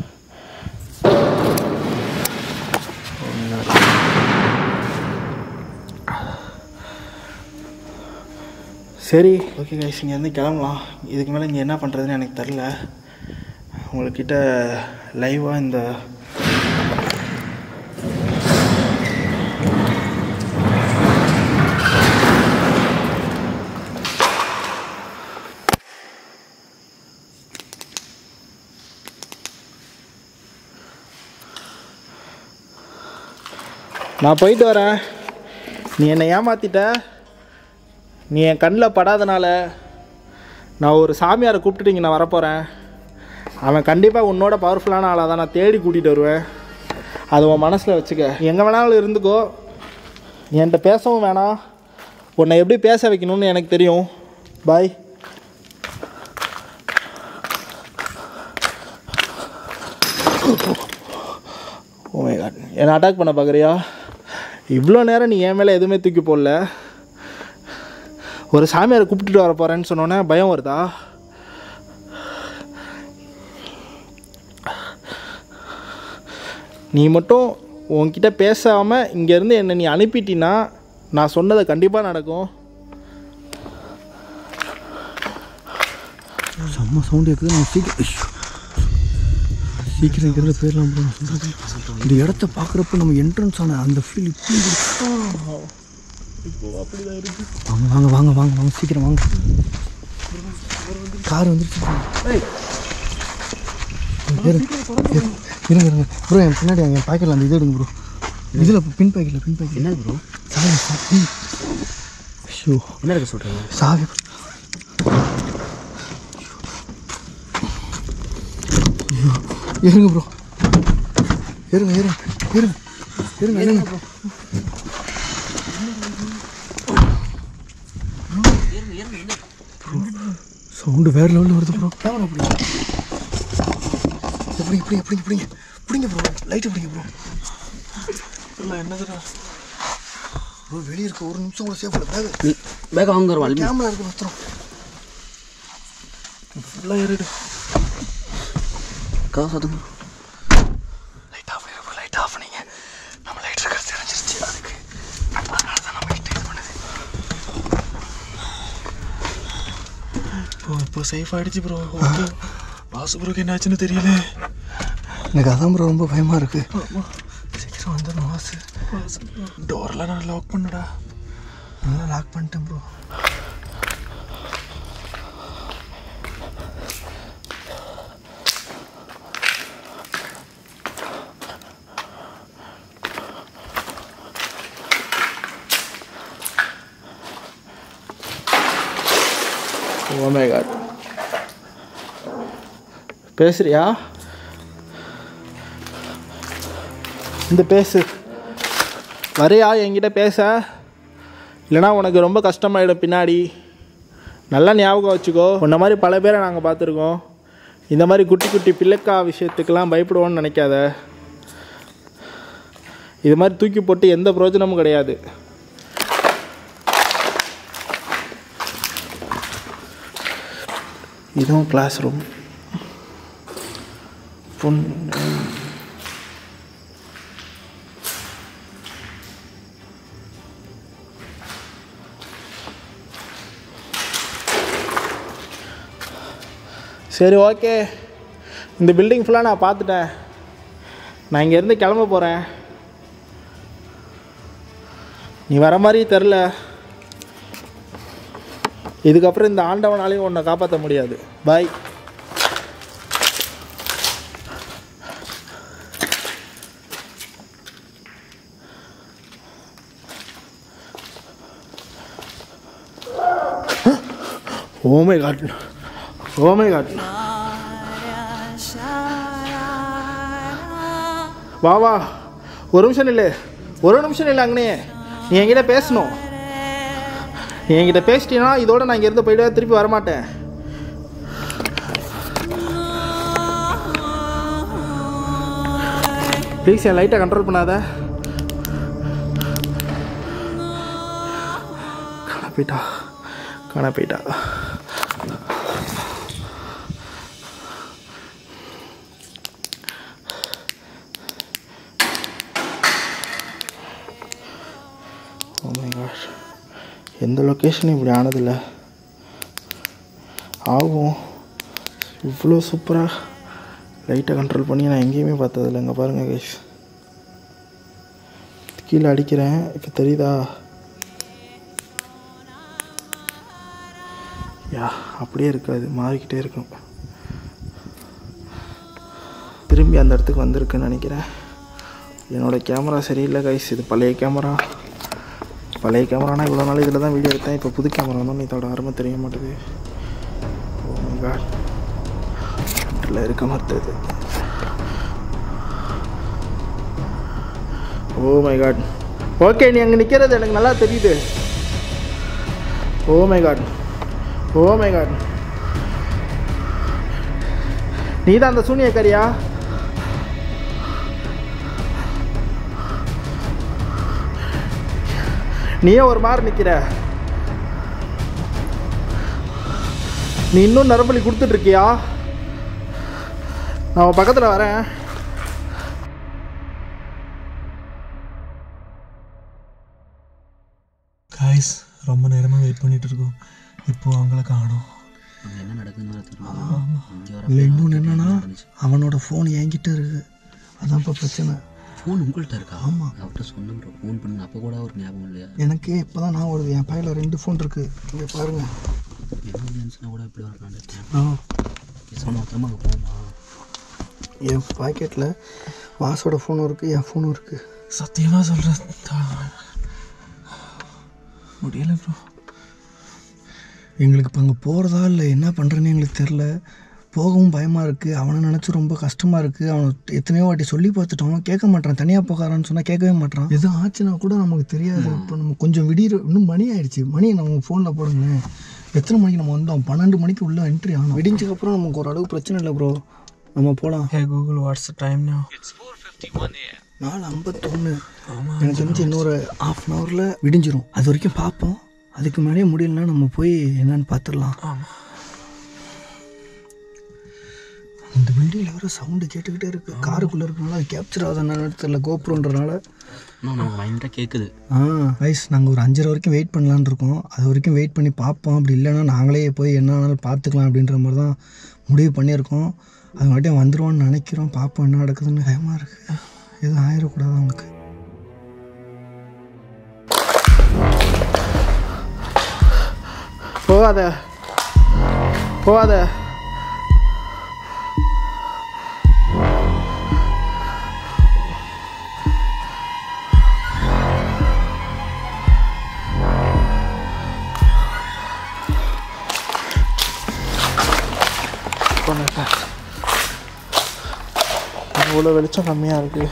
சரி, ஓகே கைஸ், இங்கேருந்து கிளம்பலாம். இதுக்கு மேலே இங்கே என்ன பண்ணுறதுன்னு எனக்கு தெரில. உங்கள்கிட்ட லைவாக இந்த நான் போயிட்டு வரேன். நீ என்னை ஏமாற்றிட்ட. நீ என் கண்ணில் படாதனால நான் ஒரு சாமியாரை கூப்பிட்டுட்டு இங்கே நான் வரப்போகிறேன். அவன் கண்டிப்பாக உன்னோட பவர்ஃபுல்லான ஆளாக தான் நான் தேடி கூட்டிகிட்டு வருவேன். அது உன் மனசில் வச்சுக்க. எங்கே வேணாலும் இருந்துக்கோ. என்கிட்ட பேசவும் வேணாம். உன்னை எப்படி பேச வைக்கணும்னு எனக்கு தெரியும். பாய். ஓ மை காட், என்னை அட்டாக் பண்ண பார்க்குறியா? இவ்வளோ நேரம் நீ என் மேலே எதுவுமே தூக்கி போடல. ஒரு சாமியாரை கூப்பிட்டுட்டு வர போகிறேன்னு சொன்னோன்னே பயம் வருதா? நீ மட்டும் உன்கிட்ட பேசாமல் இங்கேருந்து என்னை நீ அனுப்பிட்டினா நான் சொன்னதை கண்டிப்பாக நடக்கும். செம்ம சவுண்டு இருக்குது. நான் சீக்கிரம் இருக்கிற பேர்லாம் போய் நான் சொல்கிறது. இந்த இடத்த பார்க்குறப்ப நம்ம என்ட்ரன்ஸ் ஆன அந்த ஃபீல் இப்படி இப்போ அப்படிதான் இருக்குது. வாங்க வாங்க வாங்க வாங்க வாங்க சீக்கிரம் வாங்க. கார் வந்துருச்சு. இருங்க இருங்க ப்ரோ, என் பின்னாடி என் பாக்கெட்டில் அந்த இது எடுங்க ப்ரோ. இதில் பின் பாக்கெட்டில் என்ன ப்ரோ? சாவி. ஷோ என்ன இருக்க சொல்கிறீங்க? சாவி. இருங்க ப்ரோ, இருங்க இருங்க இருங்க இருங்க இருங்க ப்ரோ. சவுண்டு வேற லெவலில் வருது ப்ரோ. கேமரா பிடிங்க ப்ரோ. லைட்டு பிடிங்க ப்ரோ. இல்லை என்னதுடா ப்ரோ, வெளியே இருக்க ஒரு நிமிஷம் கூட சேஃப் இல்லை. பேக் வாங்க வருவாள். கேமரா இருக்கு வச்சுரும். ஃபுல்லாக ஏறிடு. காசு அதுங்க. லைட் ஆஃப் பண்ணிங்க. நம்ம லைட் இருக்கிறது தெரிஞ்சிருச்சு. அதுக்கு அதனால தான் நம்ம கிட்ட இது பண்ணுது. இப்போ சேஃப் ஆகிடுச்சு ப்ரோ. வாசு ப்ரோக்கு என்னாச்சுன்னு தெரியல. எனக்கு அதான் ப்ரோ ரொம்ப பயமாக இருக்குது. சீக்கிரம் வந்துடணும் வாசு. டோர்லாம் நான் லாக் பண்ணுடா. நல்லா லாக் பண்ணிட்டேன் ப்ரோ. Oh my God. பேசுறியா? இந்த பேசு. வரையா என்கிட்ட பேச? இல்லைனா உனக்கு ரொம்ப கஷ்டமாயிடும் பின்னாடி. நல்லா ஞாபகம் வச்சுக்கோ. உன்ன மாதிரி பல பேரை நாங்கள் பார்த்துருக்கோம். இந்த மாதிரி குட்டி குட்டி பிள்ளைக்கா விஷயத்துக்கெல்லாம் பயப்படுவோன்னு நினைக்காத. இது மாதிரி தூக்கி போட்டு எந்த பிரயோஜனமும் கிடையாது. இதுவும் கிளாஸ் ரூம். சரி ஓகே, இந்த பில்டிங் ஃபுல்லாக நான் பார்த்துட்டேன். நான் இங்கேருந்து கிளம்ப போகிறேன். நீ வர மாதிரி தெரில. இதுக்கப்புறம் இந்த ஆண்டவனாலையும் உன்னை காப்பாற்ற முடியாது. பாய். Oh my God. Oh my God. வா வா, ஒரு நிமிஷம் இல்லை, அங்கனே நீ என்கிட்ட பேசணும். நீ என்கிட்ட பேசிட்டீன்னா இதோட நான் இங்கேருந்து போயிட்டு திருப்பி வரமாட்டேன். ப்ளீஸ் என் லைட்டை கண்ட்ரோல் பண்ணாத. காண போயிட்டா. Oh my gosh. எந்த லொக்கேஷனும் இப்படி ஆனதில்லை. ஆகும். இவ்வளோ சூப்பராக லைட்டை கண்ட்ரோல் பண்ணி நான் எங்கேயுமே பார்த்ததில்லை. இங்கே பாருங்கள் கைஸ், கீழே அடிக்கிறேன். இப்போ தெரியுதா? யா, அப்படியே இருக்காது, மாறிக்கிட்டே இருக்கும். திரும்பி அந்த இடத்துக்கு வந்திருக்குன்னு நினைக்கிறேன். என்னோடய கேமரா சரியில்லை கைஸ். இது பழைய கேமரானா இவ்வளோ நாள் இதில் தான் வீடியோ எடுத்தேன். இப்போ புது கேமரா வந்தோன்னு இதோட அருமை தெரிய மாட்டேது. ஓ மை காட், ஃப்ரண்ட்டில் இருக்க மாட்டேது. ஓ மை காட். ஓகே, நீ அங்கே நிற்கிறது எனக்கு நல்லா தெரியுது. Oh my God, oh my God. நீ தான் அந்த சூனியக்காரியா? நீயே ஒரு மாதிரி நிற்கிற. நீ இன்னும் நரம்பலி கொடுத்துட்ருக்கியா? நான் பக்கத்தில் வரேன். காய்ஸ், ரொம்ப நேரமாக வெயிட் பண்ணிட்டு இருக்கோம். இப்போது அவங்கள காணோம். என்ன நடக்குதுன்னு இல்லை, இன்னொன்று என்னன்னா அவனோட ஃபோன் என்கிட்ட இருக்குது. அதான் இப்போ பிரச்சனை. ஃபோன் உங்கள்கிட்ட இருக்கா? ஆமாம், அவர்கிட்ட சொன்ன ப்ரோ, ஃபோன் பண்ணு. அப்போ கூட ஒரு ஞாபகம் இல்லையா? எனக்கு இப்போ தான் நான் வருது. என் பையில 2 ஃபோன் இருக்குது. இங்கே பாருங்கள். எமர்ஜென்சினா கூட இப்படி வரலான்னு மொத்தமாக போமா. என் பாக்கெட்டில் வாசோட ஃபோனும் இருக்குது, என் ஃபோனும் இருக்குது. சத்தியமாக சொல்கிறேன், முடியலை ப்ரோ. எங்களுக்கு இப்போ அங்கே போகிறதா இல்லை என்ன பண்ணுறேன்னு எங்களுக்கு தெரில. போகவும் பயமாக இருக்குது. அவனை நினச்சி ரொம்ப கஷ்டமாக இருக்குது. அவனை எத்தனையோ வாட்டி சொல்லி பார்த்துட்டோம், கேட்க மாட்டான். தனியாக போகாரான்னு சொன்னால் கேட்கவே மாட்டான். எதுவும் ஆச்சுன்னா கூட நமக்கு தெரியாது. இப்போ நம்ம கொஞ்சம் இன்னும் மணி ஆயிடுச்சு. மணியை நம்ம ஃபோனில் போடுங்களேன். எத்தனை மணிக்கு நம்ம வந்தோம்? 12 மணிக்கு உள்ளே என்ட்ரி ஆகணும். விடிஞ்சதுக்கப்புறம் நமக்கு ஓரளவு பிரச்சனை இல்லை ப்ரோ, நம்ம போகலாம். Hey Google, what's the time now? 4:51. எனக்கு தெரிஞ்சு இன்னொரு 1/2 an hourல விடிஞ்சிரும். அது வரைக்கும் பார்ப்போம். அதுக்கு மேலேயே முடியலன்னா நம்ம போய் என்னன்னு பார்த்துடலாம். ஆமாம். இந்த பில்டிங்கில் வர சவுண்டு கேட்டுக்கிட்டே இருக்குது. காருக்குள்ளே இருக்கனால அது கேப்சர் ஆகுது என்னன்னு தெரியல, கோப்ரோன்றனால. நம்ம மைண்டாக கேட்குது. ரைஸ், நாங்கள் ஒரு 5:30 வரைக்கும் வெயிட் பண்ணலான்னு இருக்கோம். அது வரைக்கும் வெயிட் பண்ணி பார்ப்போம். அப்படி இல்லைன்னா நாங்களே போய் என்ன ஆனாலும் பார்த்துக்கலாம் அப்படின்ற மாதிரி தான் முடிவு பண்ணியிருக்கோம். அது மட்டும் வந்துடுவோன்னு நினைக்கிறோம். பார்ப்போம் என்ன நடக்குதுன்னு. பயமாக இருக்குது. எதுவும் ஆயிடக்கூடாது அவனுக்கு. போகாத போகாத. இவ்வளோ வெளிச்சம் கம்மியாக இருக்குது.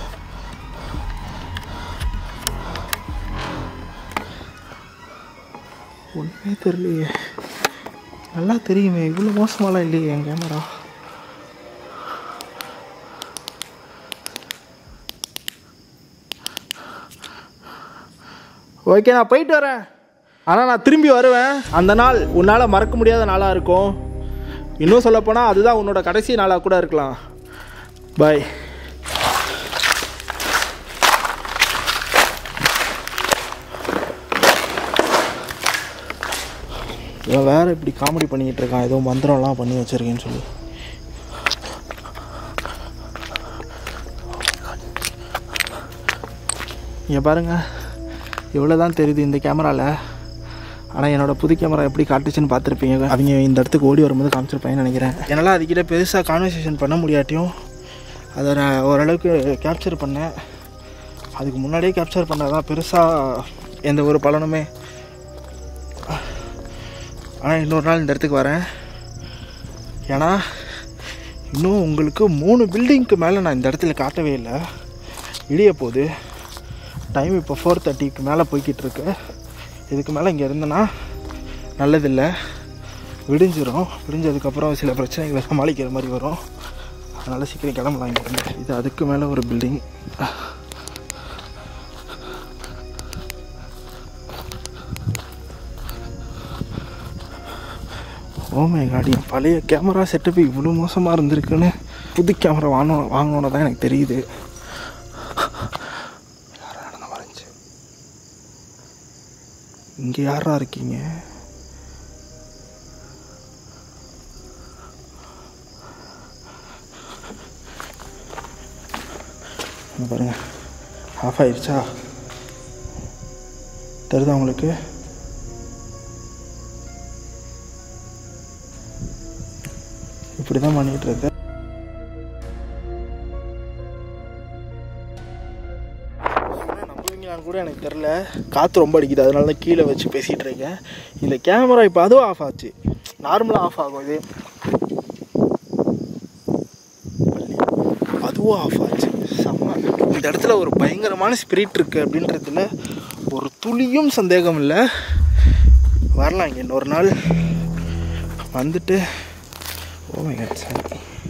ஒன்றுமே தெரியலையே. நல்லா தெரியுமே, இவ்வளோ மோசமாலாம் இல்லையே என் கேமரா. ஓகே, நான் போயிட்டு வரேன். ஆனால் நான் திரும்பி வருவேன். அந்த நாள் உன்னால் மறக்க முடியாத நாளாக இருக்கும். இன்னும் சொல்லப்போனால் அதுதான் உன்னோட கடைசி நாளாக கூட இருக்கலாம். பாய். இவன் வேறு இப்படி காமெடி பண்ணிக்கிட்டு இருக்கான். ஏதோ மந்திரம்லாம் பண்ணி வச்சுருக்கேன்னு சொல்லி. இங்கே பாருங்கள், இவ்வளோ தான் தெரியுது இந்த கேமராவில். ஆனால் என்னோடய புது கேமரா எப்படி காட்டுச்சுன்னு பார்த்துருப்பீங்க. அவங்க இந்த இடத்துக்கு ஓடி வரும்போது காமிச்சிருப்பாங்கன்னு நினைக்கிறேன். என்னால் அதுக்கிட்ட பெருசாக கான்வர்சேஷன் பண்ண முடியாட்டியும் அதை நான் ஓரளவுக்கு கேப்சர் பண்ணேன். அதுக்கு முன்னாடியே கேப்சர் பண்ணாதான் பெருசாக எந்த ஒரு பலனுமே. ஆனால் இன்னொரு நாள் இந்த இடத்துக்கு வரேன். ஏன்னா இன்னும் உங்களுக்கு 3 பில்டிங்க்கு மேலே நான் இந்த இடத்துல காட்டவே இல்லை. இடிய போகுது. டைம் இப்போ 4:30க்கு மேலே போய்கிட்டு இருக்கு. இதுக்கு மேலே இங்கே இருந்தேன்னா நல்லதில்லை. விடிஞ்சிரும். விடிஞ்சதுக்கப்புறம் சில பிரச்சனைகளை சமாளிக்கிற மாதிரி வரும். அதனால் சீக்கிரம் கிளம்பலாம் இங்கே இருந்து. இது அதுக்கு மேலே ஒரு பில்டிங். ஓ மை காட், என் பழைய கேமரா செட்டப் இவ்வளோ மோசமாக இருந்திருக்குன்னு புது கேமரா வாங்கணுன்னு தான் எனக்கு தெரியுது. யாரா நடந்து வரைஞ்சி இங்கே யாரா இருக்கீங்க? பாருங்க, ஆஃப் ஆயிடுச்சா தெரியுதா உங்களுக்கு? இப்படி தான் பண்ணிகிட்டு இருக்கு. இறங்கினான்னு கூட எனக்கு தெரில. காற்று ரொம்ப அடிக்குது, அதனால தான் கீழே வச்சு பேசிகிட்டு இருக்கேன். இந்த கேமரா இப்போ அதுவும் ஆஃப் ஆச்சு. நார்மலாக ஆஃப் ஆகும், இது அதுவும் ஆஃப் ஆச்சு. செம்ம. இந்த இடத்துல ஒரு பயங்கரமான ஸ்பிரிட் இருக்குது அப்படின்றதுல ஒரு துளியும் சந்தேகம் இல்லை. வரலாம் இங்கே இன்னொரு நாள் வந்துட்டு. ஓ மை காட், சார்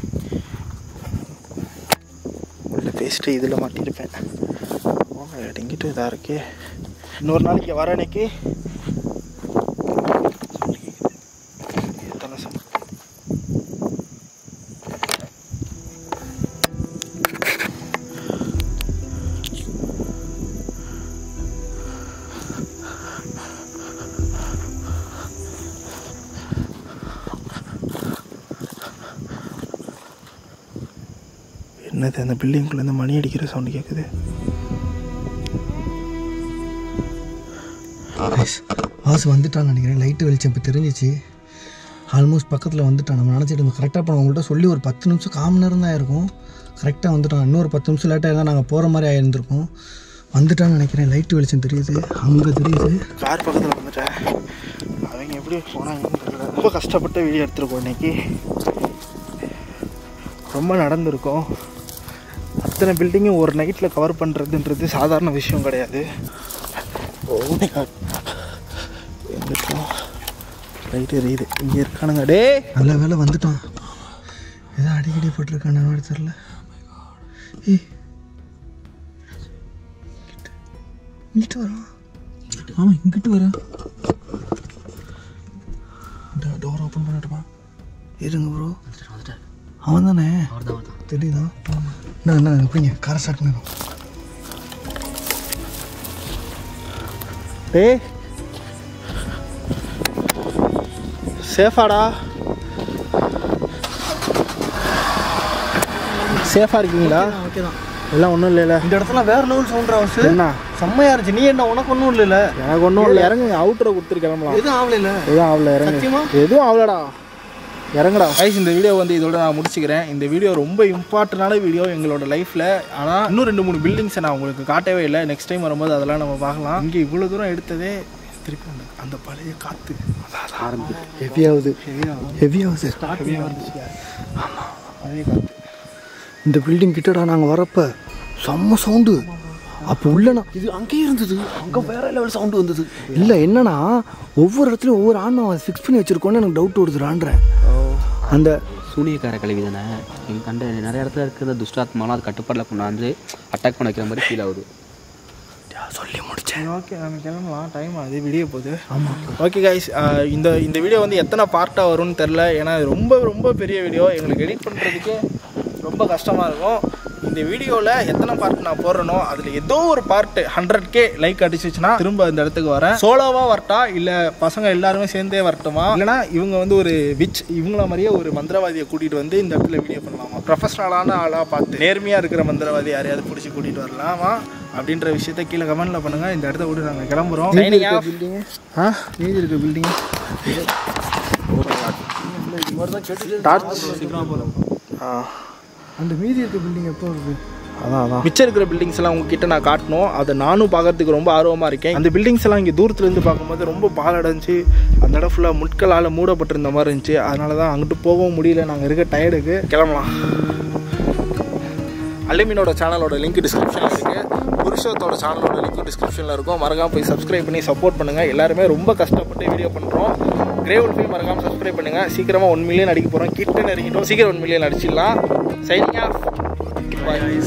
உள்ள பேசிட்டு இதில் மாட்டியிருப்பேன். ஓ மை காட், இங்கிட்டு இதாக இருக்கே. இன்னொரு நாளைக்கு வர அன்னைக்கு என்னது அந்த பில்டிங்குள்ளேருந்து மணி அடிக்கிற சவுண்டு கேட்குது. வாசு வந்துட்டான்னு நினைக்கிறேன். லைட்டு வெளிச்சம் இப்போ தெரிஞ்சிச்சு. ஆல்மோஸ்ட் பக்கத்தில் வந்துட்டான். நம்ம நினச்சிட்டு கரெக்டாக இப்போ அவங்கள்ட்ட சொல்லி ஒரு 10 நிமிஷம் 1/4 மணி நேரம் தான் இருக்கும். கரெக்டாக வந்துட்டான். இன்னொரு 10 நிமிஷம் லேட்டாக இருந்தால் நாங்கள் போகிற மாதிரி ஆகிருந்துருக்கோம். வந்துட்டான்னு நினைக்கிறேன். லைட்டு வெளிச்சம் தெரியுது, அங்கே தெரியுது. கார் பக்கத்தில் வந்துட்டேன். அவங்க எப்படி போனாங்கன்னு தெரியல. ரொம்ப கஷ்டப்பட்டு வீடியோ எடுத்துருக்கோம் இன்றைக்கி. ரொம்ப நடந்திருக்கோம். அத்தனை பில்டிங்கும் ஒரு நைட்டில் கவர் பண்ணுறதுன்றது சாதாரண விஷயம் கிடையாது. வந்துட்டோம். ரைட்டு எரியுது. இங்கே இருக்கானுங்க. டே நல்ல வேலை வந்துட்டான். ஏதோ அடிக்கடி போட்டிருக்கான மாதிரி தெரில. இங்கிட்டு வரான். ஆமாம், இங்கிட்டு வரேன். டோர் ஓப்பன் பண்ணிட்டுமா? இருங்க ப்ரோ. அவன் தானே தெரியுதா? என்ன எப்படிங்க காரை ஸ்டார்ட் பண்ணணும்? டே சேஃபாடா? சேஃபாக இருக்கீங்களா? ஓகே தான். எல்லாம் ஒன்றும் இல்லைல்ல? இந்த இடத்துல வேற லெவல் சவுண்ட் ஹவுஸ் என்ன செம்மையா இருந்துச்சு. நீ என்ன, உனக்கு ஒன்றும் இல்லைல்ல? எனக்கு ஒன்றும் இல்லை. இறங்குங்க, அவுட்டரை கொடுத்துட்டு கிளம்பலாம். எதுவும் ஆகல. எதுவும் ஆகல, இறங்கு. சத்தியமா எதுவும் ஆகலடா, இறங்குடா. கைஸ், இந்த வீடியோ வந்து இதோட நான் முடிச்சுக்கிறேன். இந்த வீடியோ ரொம்ப இம்பார்ட்டண்டான வீடியோ எங்களோட லைஃப்பில். ஆனால் இன்னும் 2-3 பில்டிங்ஸை நான் உங்களுக்கு காட்டவே இல்லை. நெக்ஸ்ட் டைம் வரும்போது அதெல்லாம் நம்ம பார்க்கலாம். இங்கே இவ்வளோ தூரம் எடுத்ததே திருப்பி அந்த பழைய காற்று ஆரம்பிச்சு ஹெவியாகுது. ஹெவியாக இருந்துச்சு. ஆமாம், பழைய காற்று. இந்த பில்டிங் கிட்டடா நாங்கள் வரப்போ செம்ம சவுண்டு. அப்போ உள்ளனா இது அங்கேயே இருந்தது. அங்கே வேற லெவல் சவுண்டு வந்தது. இல்லை என்னன்னா, ஒவ்வொரு இடத்துலையும் ஒவ்வொரு ஆணும் ஃபிக்ஸ் பண்ணி வச்சுருக்கோன்னு எனக்கு டவுட் வருதுடான்றேன். அந்த சூனியக்கார கல்வி தானே எங்கள் கண்ட நிறைய இடத்துல இருக்கிற துஷ்டாத்மாலாம் அது கட்டுப்பாடில் கொண்டாந்து அட்டாக் பண்ண வைக்கிற மாதிரி ஃபீல் ஆகுது. சொல்லி முடிச்சேன். ஓகே, நம்ம கிளம்பலாம். டைம் அது வீடியோ போகுது. ஆமாம். ஓகே கைஸ், இந்த வீடியோ வந்து எத்தனை பார்ட்டாக வரும்னு தெரில. ஏன்னா ரொம்ப ரொம்ப பெரிய வீடியோ. எங்களுக்கு எடிட் பண்ணுறதுக்கு ரொம்ப கஷ்டமாக இருக்கும். இந்த வீடியோவில் எத்தனை பார்ட் நான் போடுறேனோ அதில் ஏதோ ஒரு பார்ட் 100K லைக் அடிச்சிச்சுன்னா திரும்ப இந்த இடத்துக்கு வரேன். சோலோவாக வரட்டா, இல்லை பசங்க எல்லாருமே சேர்ந்தே வரட்டுமா, இல்லைனா இவங்க வந்து ஒரு இவங்கள மாதிரியே ஒரு மந்திரவாதியை கூட்டிகிட்டு வந்து இந்த இடத்துல வீடியோ பண்ணலாமா? ப்ரொஃபஷனலான ஆளாக பார்த்து நேர்மையாக இருக்கிற மந்திரவாதி யாரையாவது பிடிச்சி கூட்டிகிட்டு வரலாமா அப்படின்ற விஷயத்த கீழே கமெண்ட்டில் பண்ணுங்கள். இந்த இடத்த விட்டு நாங்கள் கிளம்புறோம். மீதி இருக்க பில்டிங் அந்த மீதி இருக்க பில்டிங் எப்போ வருது? அதான் மிச்சம் இருக்கிற பில்டிங்ஸ் எல்லாம் உங்ககிட்ட நான் காட்டணும். அதை நானும் பார்க்கறதுக்கு ரொம்ப ஆர்வமாக இருக்கேன். அந்த பில்டிங்ஸ் எல்லாம் இங்கே தூரத்துலேருந்து பார்க்கும்போது ரொம்ப பாலடைஞ்சு அந்த இடம் ஃபுல்லாக முட்களால் மூடப்பட்டிருந்த மாதிரி இருந்துச்சு. அதனால தான் அங்கிட்டு போகவும் முடியல. நாங்கள் இருக்க டயர்டுக்கு கிளம்பலாம். அல்லமீனோட சேனலோட லிங்க் டிஸ்கிரிப்ஷனில் இருக்குது. புருஷத்தோட சேனலோட லிங்க் டிஸ்கிரிப்ஷனில் இருக்கும். மறக்காமல் போய் சப்ஸ்கிரைப் பண்ணி சப்போர்ட் பண்ணுங்கள். எல்லாருமே ரொம்ப கஷ்டப்பட்டு வீடியோ பண்ணுறோம். கிரேவல் போய் மறக்காமல் சப்ஸ்கிரைப் பண்ணுங்கள். சீக்கிரமாக 1 மில்லியன் அடிக்க போகிறோம். கிட்ட நெருங்கிட்டோம். சீக்கிரம் 1 மில்லியன் அடிச்சிடலாம். Signing off. Bye guys.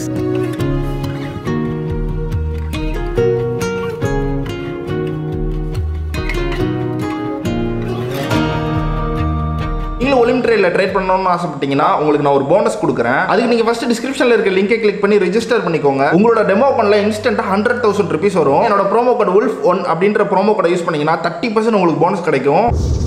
நீங்களும் ஒலிம்பிக் ட்ரேடில் ட்ரேட் பண்ணணும்னு ஆசைப்பட்டீங்கன்னா உங்களுக்கு நான் ஒரு போனஸ் கொடுக்குறேன். அதுக்கு நீங்கள் ஃபர்ஸ்ட் டிஸ்கிரிப்ஷனில் இருக்க லிங்கை கிளிக் பண்ணி ரெஜிஸ்டர் பண்ணிக்கோங்க. உங்களோட டெமோ பண்ணல இன்ஸ்டன்ட்டாக 100,000 rupees வரும். என்னோட ப்ரோமோ கோட் wolf1 அப்படின்ற ப்ரோமோ கோடை யூஸ் பண்ணீங்கன்னா 30% உங்களுக்கு போனஸ் கிடைக்கும்.